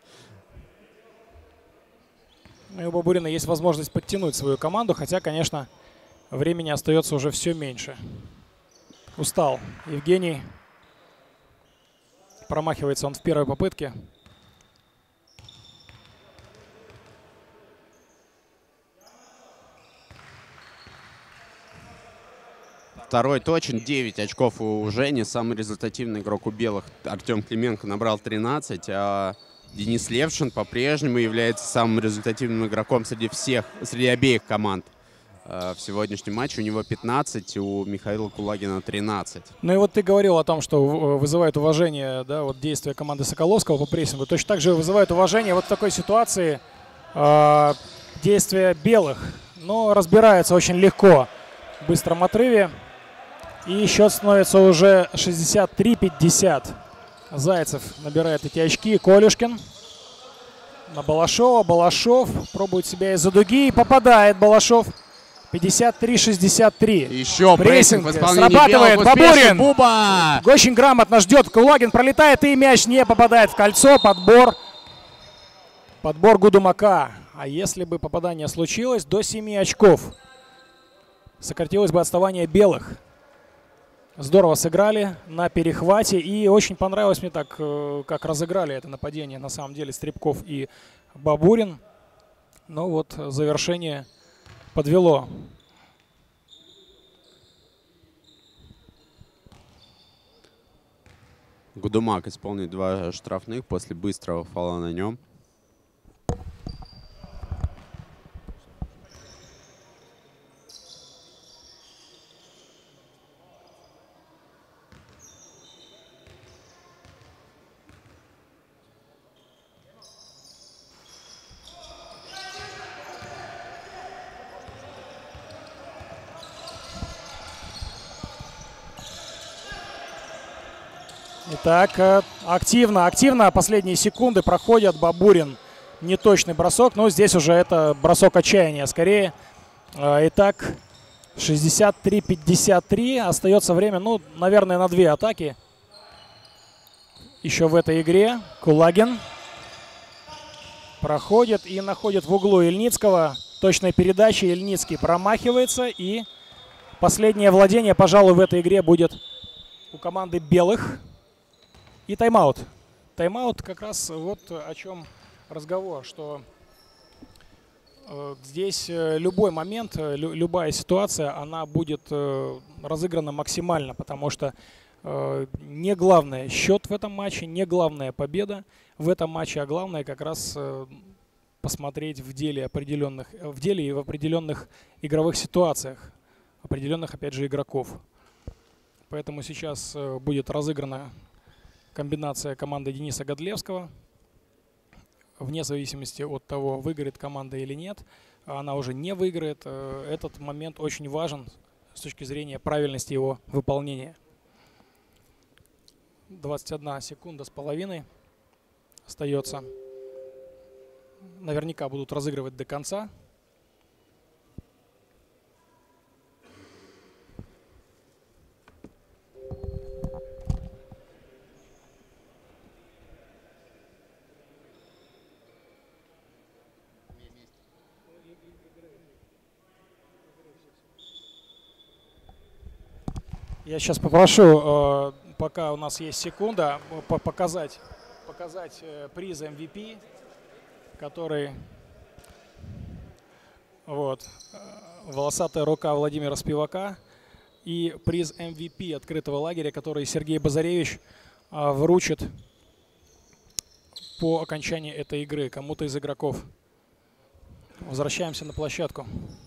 И у Бабурина есть возможность подтянуть свою команду, хотя, конечно, времени остается уже все меньше. Устал Евгений. Промахивается он в первой попытке. Второй точен, девять очков у Жени. Самый результативный игрок у белых Артем Клименко набрал тринадцать, а Денис Левшин по-прежнему является самым результативным игроком среди всех, среди обеих команд в сегодняшнем матче. У него пятнадцать, у Михаила Кулагина тринадцать. Ну и вот ты говорил о том, что вызывает уважение, да, вот действия команды Соколовского по прессингу. Точно так же вызывает уважение вот в такой ситуации э, действия белых. Но разбираются очень легко в быстром отрыве. И счет становится уже шестьдесят три пятьдесят. Зайцев набирает эти очки. Колюшкин на Балашова. Балашов пробует себя из-за дуги и попадает Балашов. пятьдесят три шестьдесят три. Еще прессинг, прессинг в исполнении срабатывает. белых. Бабурин. Буба. Очень грамотно ждет. Кулагин пролетает, и мяч не попадает в кольцо. Подбор. Подбор Гудумака. А если бы попадание случилось, до семи очков сократилось бы отставание белых. Здорово сыграли на перехвате. И очень понравилось мне так, как разыграли это нападение, на самом деле, Стрибков и Бабурин. Ну вот, завершение подвело Гудумак исполнит два штрафных после быстрого фола на нем. Итак, активно, активно последние секунды проходят. Бабурин неточный бросок, но здесь уже это бросок отчаяния скорее. Итак, шестьдесят три пятьдесят три. Остается время, ну, наверное, на две атаки. Еще в этой игре Кулагин проходит и находит в углу Ильницкого. Точная передача, Ильницкий промахивается. И последнее владение, пожалуй, в этой игре будет у команды белых. И тайм-аут. Тайм-аут как раз вот о чем разговор, что э, здесь любой момент, лю любая ситуация, она будет э, разыграна максимально, потому что э, не главное счет в этом матче, не главная победа в этом матче, а главное как раз э, посмотреть в деле определенных, в деле и в определенных игровых ситуациях, определенных, опять же, игроков. Поэтому сейчас э, будет разыграна комбинация команды Дениса Годлевского. Вне зависимости от того, выиграет команда или нет, она уже не выиграет. Этот момент очень важен с точки зрения правильности его выполнения. двадцать одна секунда с половиной остается. Наверняка будут разыгрывать до конца. Я сейчас попрошу, пока у нас есть секунда, показать, показать приз эм ви пи, который вот, волосатая рука Владимира Спивака, и приз эм ви пи открытого лагеря, который Сергей Базаревич вручит по окончании этой игры кому-то из игроков. Возвращаемся на площадку.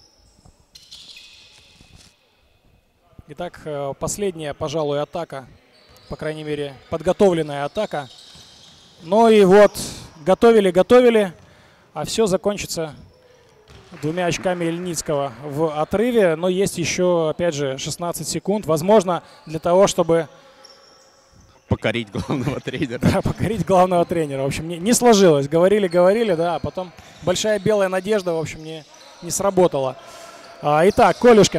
Итак, последняя, пожалуй, атака, по крайней мере, подготовленная атака. Ну и вот, готовили-готовили, а все закончится двумя очками Ильницкого в отрыве. Но есть еще, опять же, шестнадцать секунд. Возможно, для того, чтобы... Покорить главного тренера. Да, покорить главного тренера. В общем, не, не сложилось. Говорили-говорили, да, а потом большая белая надежда, в общем, не, не сработала. А, итак, Колюшкин.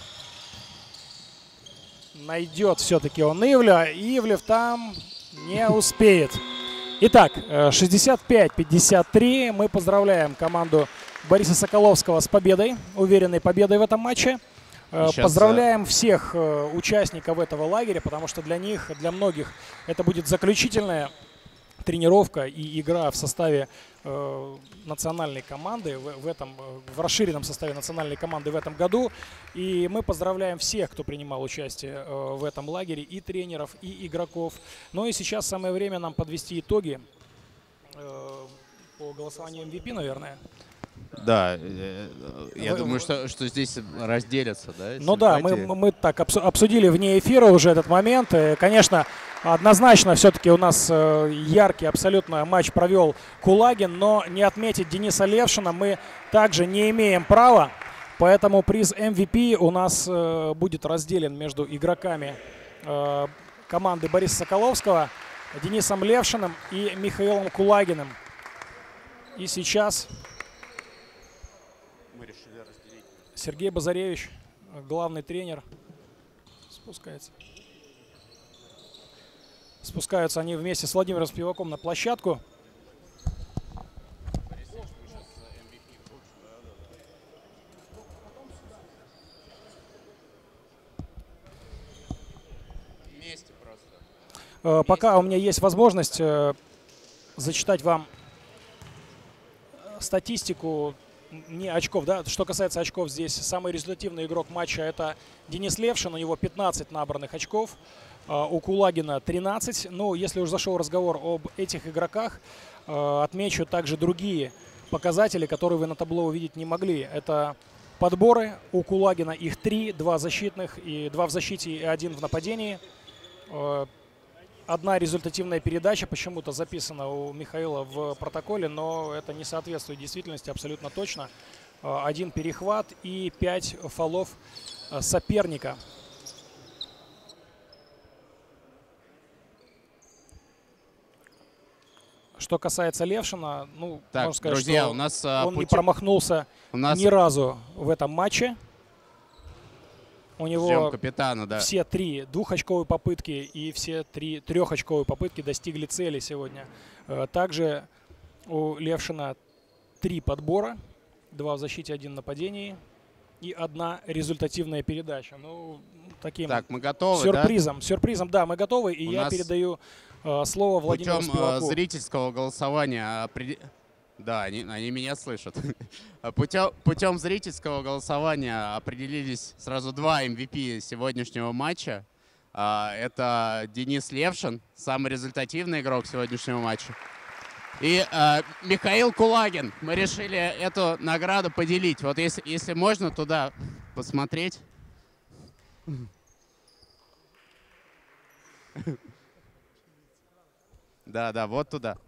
Найдет все-таки он Ивля. Ивлев там не успеет. Итак, шестьдесят пять пятьдесят три. Мы поздравляем команду Бориса Соколовского с победой, уверенной победой в этом матче. Сейчас, поздравляем да. всех участников этого лагеря, потому что для них, для многих, это будет заключительная тренировка и игра в составе э, национальной команды, в, в, этом, в расширенном составе национальной команды в этом году. И мы поздравляем всех, кто принимал участие э, в этом лагере, и тренеров, и игроков. Ну и сейчас самое время нам подвести итоги э, по голосованию эм ви пи, наверное. Да, я Вы, думаю, что, что здесь разделятся, да? Ну да, мы, мы так обсудили вне эфира уже этот момент. И, конечно, однозначно все-таки у нас яркий абсолютно матч провел Кулагин, но не отметить Дениса Левшина мы также не имеем права. Поэтому приз эм ви пи у нас будет разделен между игроками команды Бориса Соколовского, Денисом Левшиным и Михаилом Кулагиным. И сейчас... Сергей Базаревич, главный тренер, спускается. Спускаются они вместе с Владимиром Спиваком на площадку. Вместе просто. Пока у меня есть возможность зачитать вам статистику. Не очков, да. Что касается очков, здесь самый результативный игрок матча — это Денис Левшин. У него пятнадцать набранных очков. у Кулагина тринадцать. Ну, если уж зашел разговор об этих игроках, отмечу также другие показатели, которые вы на табло увидеть не могли. Это подборы. У Кулагина их три, два защитных, и два в защите и один в нападении. Одна результативная передача почему-то записана у Михаила в протоколе, но это не соответствует действительности абсолютно точно. Один перехват и пять фолов соперника. Что касается Левшина, ну, так, можно сказать, друзья, что у нас, он пути... не промахнулся у нас... ни разу в этом матче. У него капитана, да. все три двухочковые попытки и все три трехочковые попытки достигли цели сегодня. Также у Левшина три подбора, два в защите, один в нападении и одна результативная передача. Ну, таким так, мы готовы, сюрпризом. Да? Сюрпризом, да, мы готовы. И у я передаю э, слово Владимиру путем Спиваку. Зрительского голосования... Да, они, они меня слышат. Путем, путем зрительского голосования определились сразу два эм ви пи сегодняшнего матча. Это Денис Левшин, самый результативный игрок сегодняшнего матча. И э, Михаил Кулагин. Мы решили эту награду поделить. Вот если, если можно туда посмотреть. Да, да, вот туда.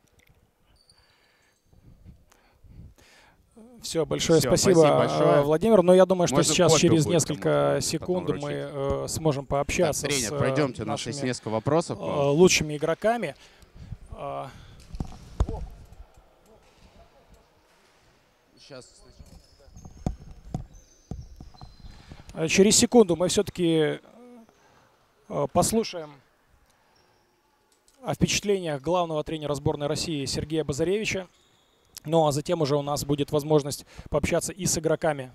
Все, большое Все, спасибо, спасибо большое. Владимир. Но я думаю, что Можно сейчас через будет несколько секунд мы э, сможем пообщаться так, тренер, с пройдемте, э, у нас есть нашими несколько вопросов. э, лучшими игроками. Э, Сейчас. Через секунду мы все-таки э, послушаем о впечатлениях главного тренера сборной России Сергея Базаревича. Ну а затем уже у нас будет возможность пообщаться и с игроками.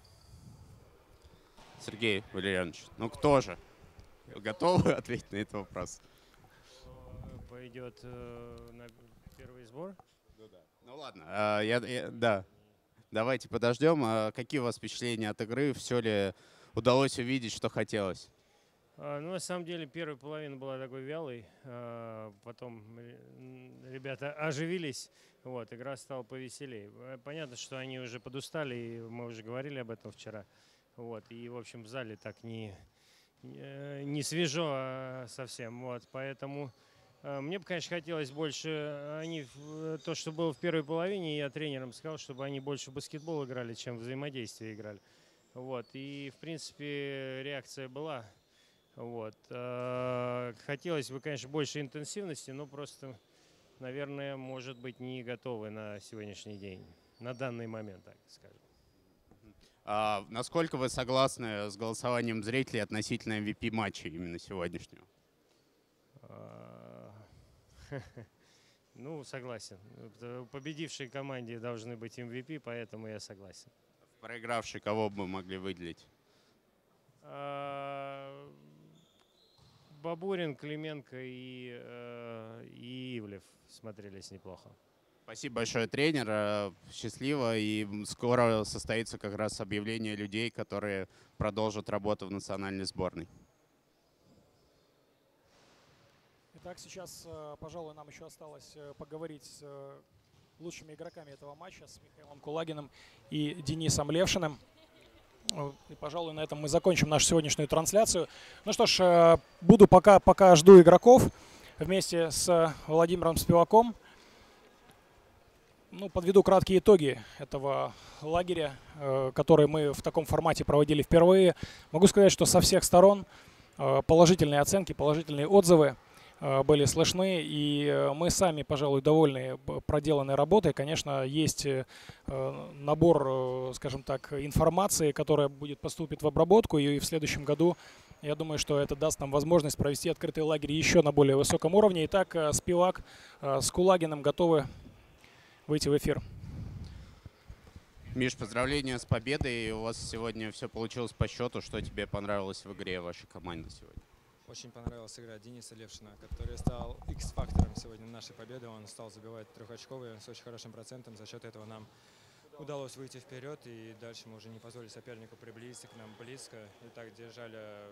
Сергей Валерьянович, ну кто же? Готовы ответить на этот вопрос? Пойдет э, на первый сбор? Ну ладно, а, я, я, да. Давайте подождем. А какие у вас впечатления от игры? Все ли удалось увидеть, что хотелось? А, ну, на самом деле, первая половина была такой вялой. А, потом ребята оживились. Вот, игра стала повеселее. Понятно, что они уже подустали, и мы уже говорили об этом вчера. Вот, и, в общем, в зале так не, не свежо совсем. Вот, поэтому мне бы, конечно, хотелось больше. Они, то, что было в первой половине, я тренерам сказал, чтобы они больше в баскетбол играли, чем в взаимодействие играли. Вот, и, в принципе, реакция была. Вот. Хотелось бы, конечно, больше интенсивности, но просто, наверное, может быть, не готовы на сегодняшний день, на данный момент, так скажем. А насколько вы согласны с голосованием зрителей относительно эм ви пи матча именно сегодняшнего? Ну, согласен. В победившей команде должны быть эм ви пи, поэтому я согласен. В проигравшей кого бы мы могли выделить? Бабурин, Клименко и, э, и Ивлев смотрелись неплохо. Спасибо большое, тренер. Счастливо. И скоро состоится как раз объявление людей, которые продолжат работу в национальной сборной. Итак, сейчас, пожалуй, нам еще осталось поговорить с лучшими игроками этого матча, с Михаилом Кулагиным и Денисом Левшиным. И, пожалуй, на этом мы закончим нашу сегодняшнюю трансляцию. Ну что ж, буду пока, пока жду игроков вместе с Владимиром Спиваком. Ну, подведу краткие итоги этого лагеря, который мы в таком формате проводили впервые. Могу сказать, что со всех сторон положительные оценки, положительные отзывы были слышны, и мы сами, пожалуй, довольны проделанной работой. Конечно, есть набор, скажем так, информации, которая будет поступить в обработку, и в следующем году, я думаю, что это даст нам возможность провести открытый лагерь еще на более высоком уровне. Итак, Спивак с Кулагиным готовы выйти в эфир. Миш, поздравления с победой. У вас сегодня все получилось по счету. Что тебе понравилось в игре вашей команды сегодня? Очень понравилась игра Дениса Левшина, который стал икс-фактором сегодня нашей победы. Он стал забивать трехочковые с очень хорошим процентом. За счет этого нам удалось выйти вперед, и дальше мы уже не позволили сопернику приблизиться к нам близко. И так держали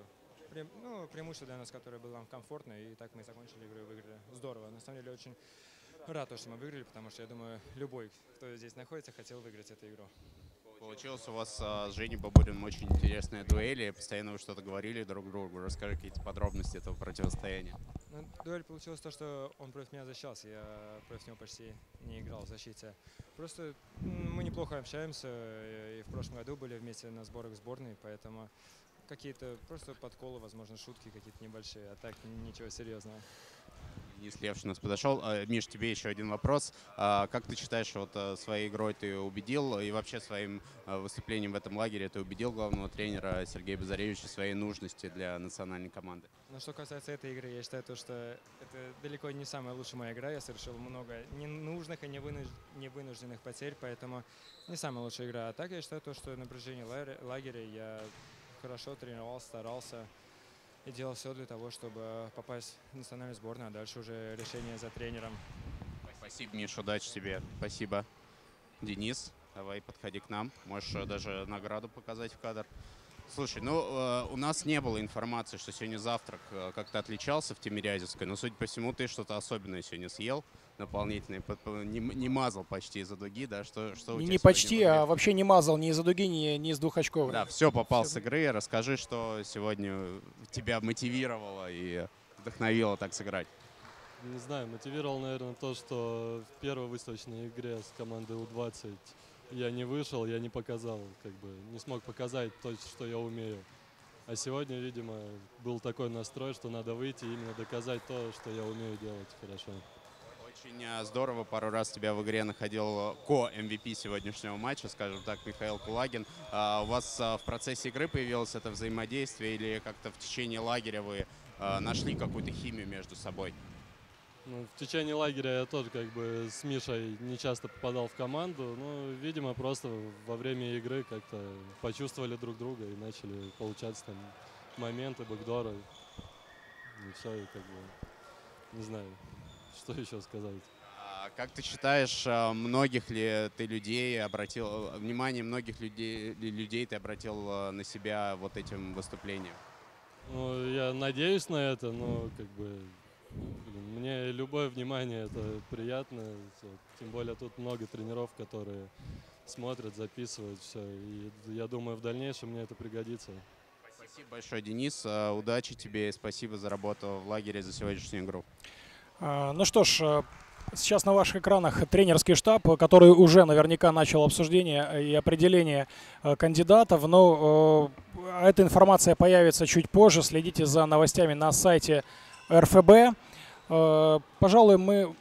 пре, ну, преимущество для нас, которое было нам комфортно, и так мы закончили игру и выиграли. Здорово. На самом деле очень рад, что мы выиграли, потому что я думаю, любой, кто здесь находится, хотел выиграть эту игру. Получилось у вас а, с Женей Бабуриным очень интересные дуэли, постоянно вы что-то говорили друг другу. Расскажи какие-то подробности этого противостояния. Ну, дуэль получилось то, что он против меня защищался, я против него почти не играл в защите. Просто мы неплохо общаемся, и в прошлом году были вместе на сборах сборной, поэтому какие-то просто подколы, возможно, шутки какие-то небольшие, а так ничего серьезного. Денис Левшин у нас подошел. Миш, тебе еще один вопрос. Как ты считаешь, вот своей игрой ты убедил и вообще своим выступлением в этом лагере ты убедил главного тренера Сергея Базаревича в своей нужности для национальной команды? Но что касается этой игры, я считаю, то, что это далеко не самая лучшая моя игра. Я совершил много ненужных и невынужденных потерь, поэтому не самая лучшая игра. А так я считаю, то, что на протяжении лагеря я хорошо тренировался, старался и делал все для того, чтобы попасть в национальную сборную, а дальше уже решение за тренером. Спасибо, Миш, удачи тебе. Спасибо. Денис, давай подходи к нам. Можешь даже награду показать в кадр. Слушай, ну э, у нас не было информации, что сегодня завтрак э, как-то отличался в Тимирязевской, но, судя по всему, ты что-то особенное сегодня съел, дополнительное, не, не мазал почти из-за дуги, да? Что, что у не тебя почти, было? а вообще не мазал ни из-за дуги, ни, ни из двухочковой. Да, все попал с игры. Расскажи, что сегодня тебя мотивировало и вдохновило так сыграть. Не знаю, мотивировал, наверное, то, что в первой выставочной игре с командой У двадцать я не вышел, я не показал, как бы не смог показать то, что я умею. А сегодня, видимо, был такой настрой, что надо выйти и именно доказать то, что я умею делать хорошо. Очень здорово. Пару раз тебя в игре находил ко-эм ви пи сегодняшнего матча, скажем так, Михаил Кулагин. А у вас в процессе игры появилось это взаимодействие или как-то в течение лагеря вы нашли какую-то химию между собой? Ну, в течение лагеря я тоже как бы с Мишей не часто попадал в команду, но, видимо, просто во время игры как-то почувствовали друг друга и начали получаться там моменты, бэкдоры. И все, и как бы, не знаю, что еще сказать. А как ты считаешь, многих ли ты людей обратил, внимание многих людей, людей ты обратил на себя вот этим выступлением? Ну, я надеюсь на это, но как бы... Мне любое внимание это приятно, тем более тут много тренеров, которые смотрят, записывают все, и я думаю, в дальнейшем мне это пригодится. Спасибо большое, Денис, удачи тебе и спасибо за работу в лагере, за сегодняшнюю игру. Ну что ж, сейчас на ваших экранах тренерский штаб, который уже наверняка начал обсуждение и определение кандидатов, но эта информация появится чуть позже, следите за новостями на сайте эр эф бэ. Пожалуй, мы...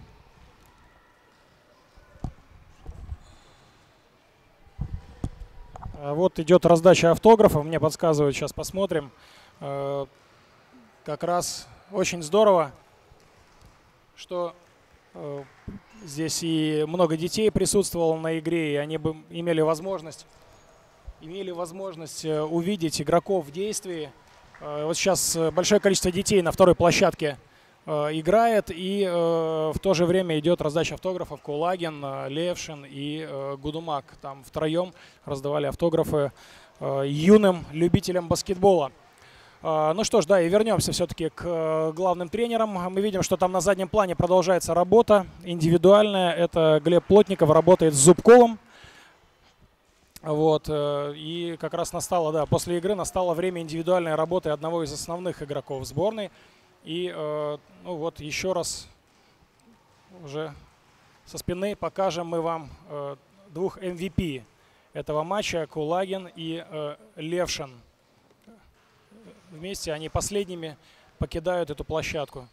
Вот идет раздача автографов, мне подсказывают, сейчас посмотрим. Как раз очень здорово, что здесь и много детей присутствовало на игре, и они бы имели возможность, имели возможность увидеть игроков в действии. Вот сейчас большое количество детей на второй площадке э, играет, и э, в то же время идет раздача автографов. Кулагин, э, Левшин и э, Гудумак. Там втроем раздавали автографы э, юным любителям баскетбола. Э, ну что ж, да, и вернемся все-таки к э, главным тренерам. Мы видим, что там на заднем плане продолжается работа индивидуальная. Это Глеб Плотников работает с Зубковым. Вот, и как раз настало, да, после игры настало время индивидуальной работы одного из основных игроков сборной. И, ну вот, еще раз уже со спины покажем мы вам двух эм ви пи этого матча, Кулагин и Левшин. Вместе они последними покидают эту площадку.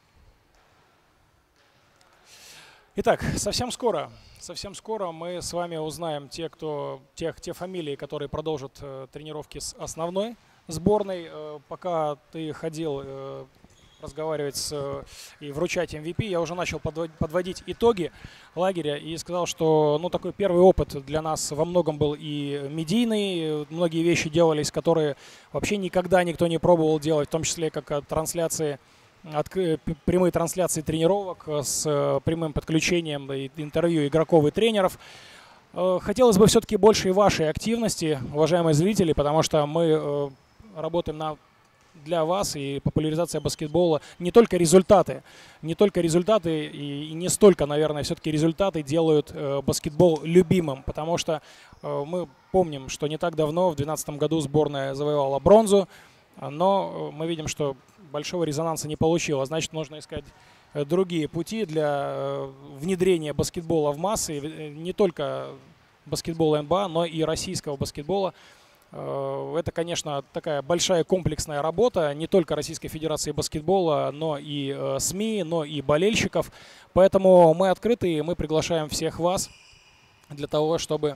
Итак, совсем скоро, совсем скоро мы с вами узнаем те, кто, тех, те фамилии, которые продолжат э, тренировки с основной сборной. Э, пока ты ходил э, разговаривать с, э, и вручать эм ви пи, я уже начал подводить, подводить итоги лагеря и сказал, что ну, такой первый опыт для нас во многом был и медийный. Многие вещи делались, которые вообще никогда никто не пробовал делать, в том числе как трансляции. От, прямые трансляции тренировок с прямым подключением интервью игроков и тренеров. Хотелось бы все-таки больше и вашей активности, уважаемые зрители, потому что мы работаем на для вас и популяризация баскетбола. Не только результаты, не только результаты и, и не столько, наверное, все-таки результаты делают э, баскетбол любимым, потому что э, мы помним, что не так давно, в две тысячи двенадцатом году, сборная завоевала бронзу, но мы видим, что большого резонанса не получило. Значит, нужно искать другие пути для внедрения баскетбола в массы, не только баскетбола эн бэ а, но и российского баскетбола. Это, конечно, такая большая комплексная работа не только Российской Федерации баскетбола, но и СМИ, но и болельщиков. Поэтому мы открыты, и мы приглашаем всех вас для того, чтобы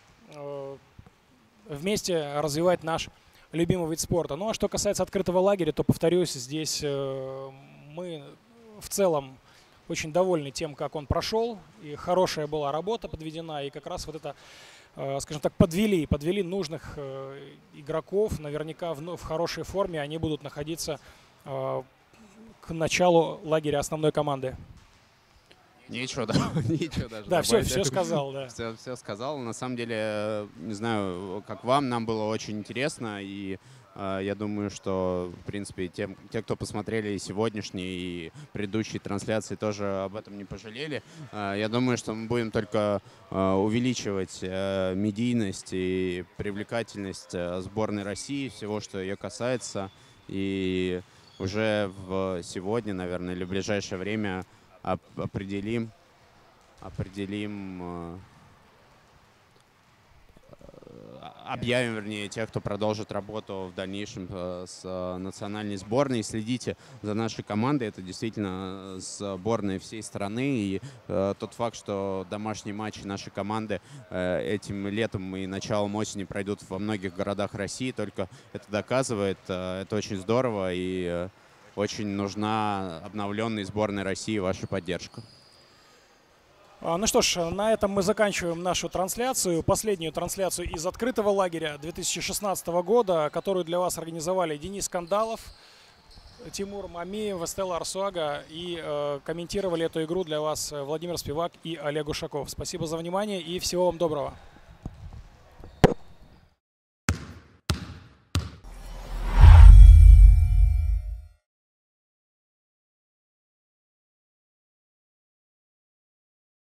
вместе развивать наш любимый вид спорта. Ну а что касается открытого лагеря, то, повторюсь, здесь э, мы в целом очень довольны тем, как он прошел. И хорошая была работа подведена. И как раз вот это, э, скажем так, подвели, подвели нужных э, игроков. Наверняка в, в хорошей форме они будут находиться э, к началу лагеря основной команды. Нечего, да, нечего даже. Да, все, добавить. все сказал, да. Все, все сказал. На самом деле, не знаю, как вам, нам было очень интересно. И э, я думаю, что, в принципе, тем, те, кто посмотрели сегодняшние и предыдущие трансляции, тоже об этом не пожалели. Э, я думаю, что мы будем только э, увеличивать э, медийность и привлекательность э, сборной России, всего, что ее касается. И уже в сегодня, наверное, или в ближайшее время определим, определим, объявим, вернее, тех, кто продолжит работу в дальнейшем с национальной сборной. Следите за нашей командой. Это действительно сборная всей страны. И тот факт, что домашние матчи нашей команды этим летом и началом осени пройдут во многих городах России, только это доказывает. Это очень здорово. И очень нужна обновленной сборной России ваша поддержка. Ну что ж, на этом мы заканчиваем нашу трансляцию, последнюю трансляцию из открытого лагеря две тысячи шестнадцатого года, которую для вас организовали Денис Кандалов, Тимур Мамиев, Эстелла Арсуага, и э, комментировали эту игру для вас Владимир Спивак и Олег Ушаков. Спасибо за внимание и всего вам доброго.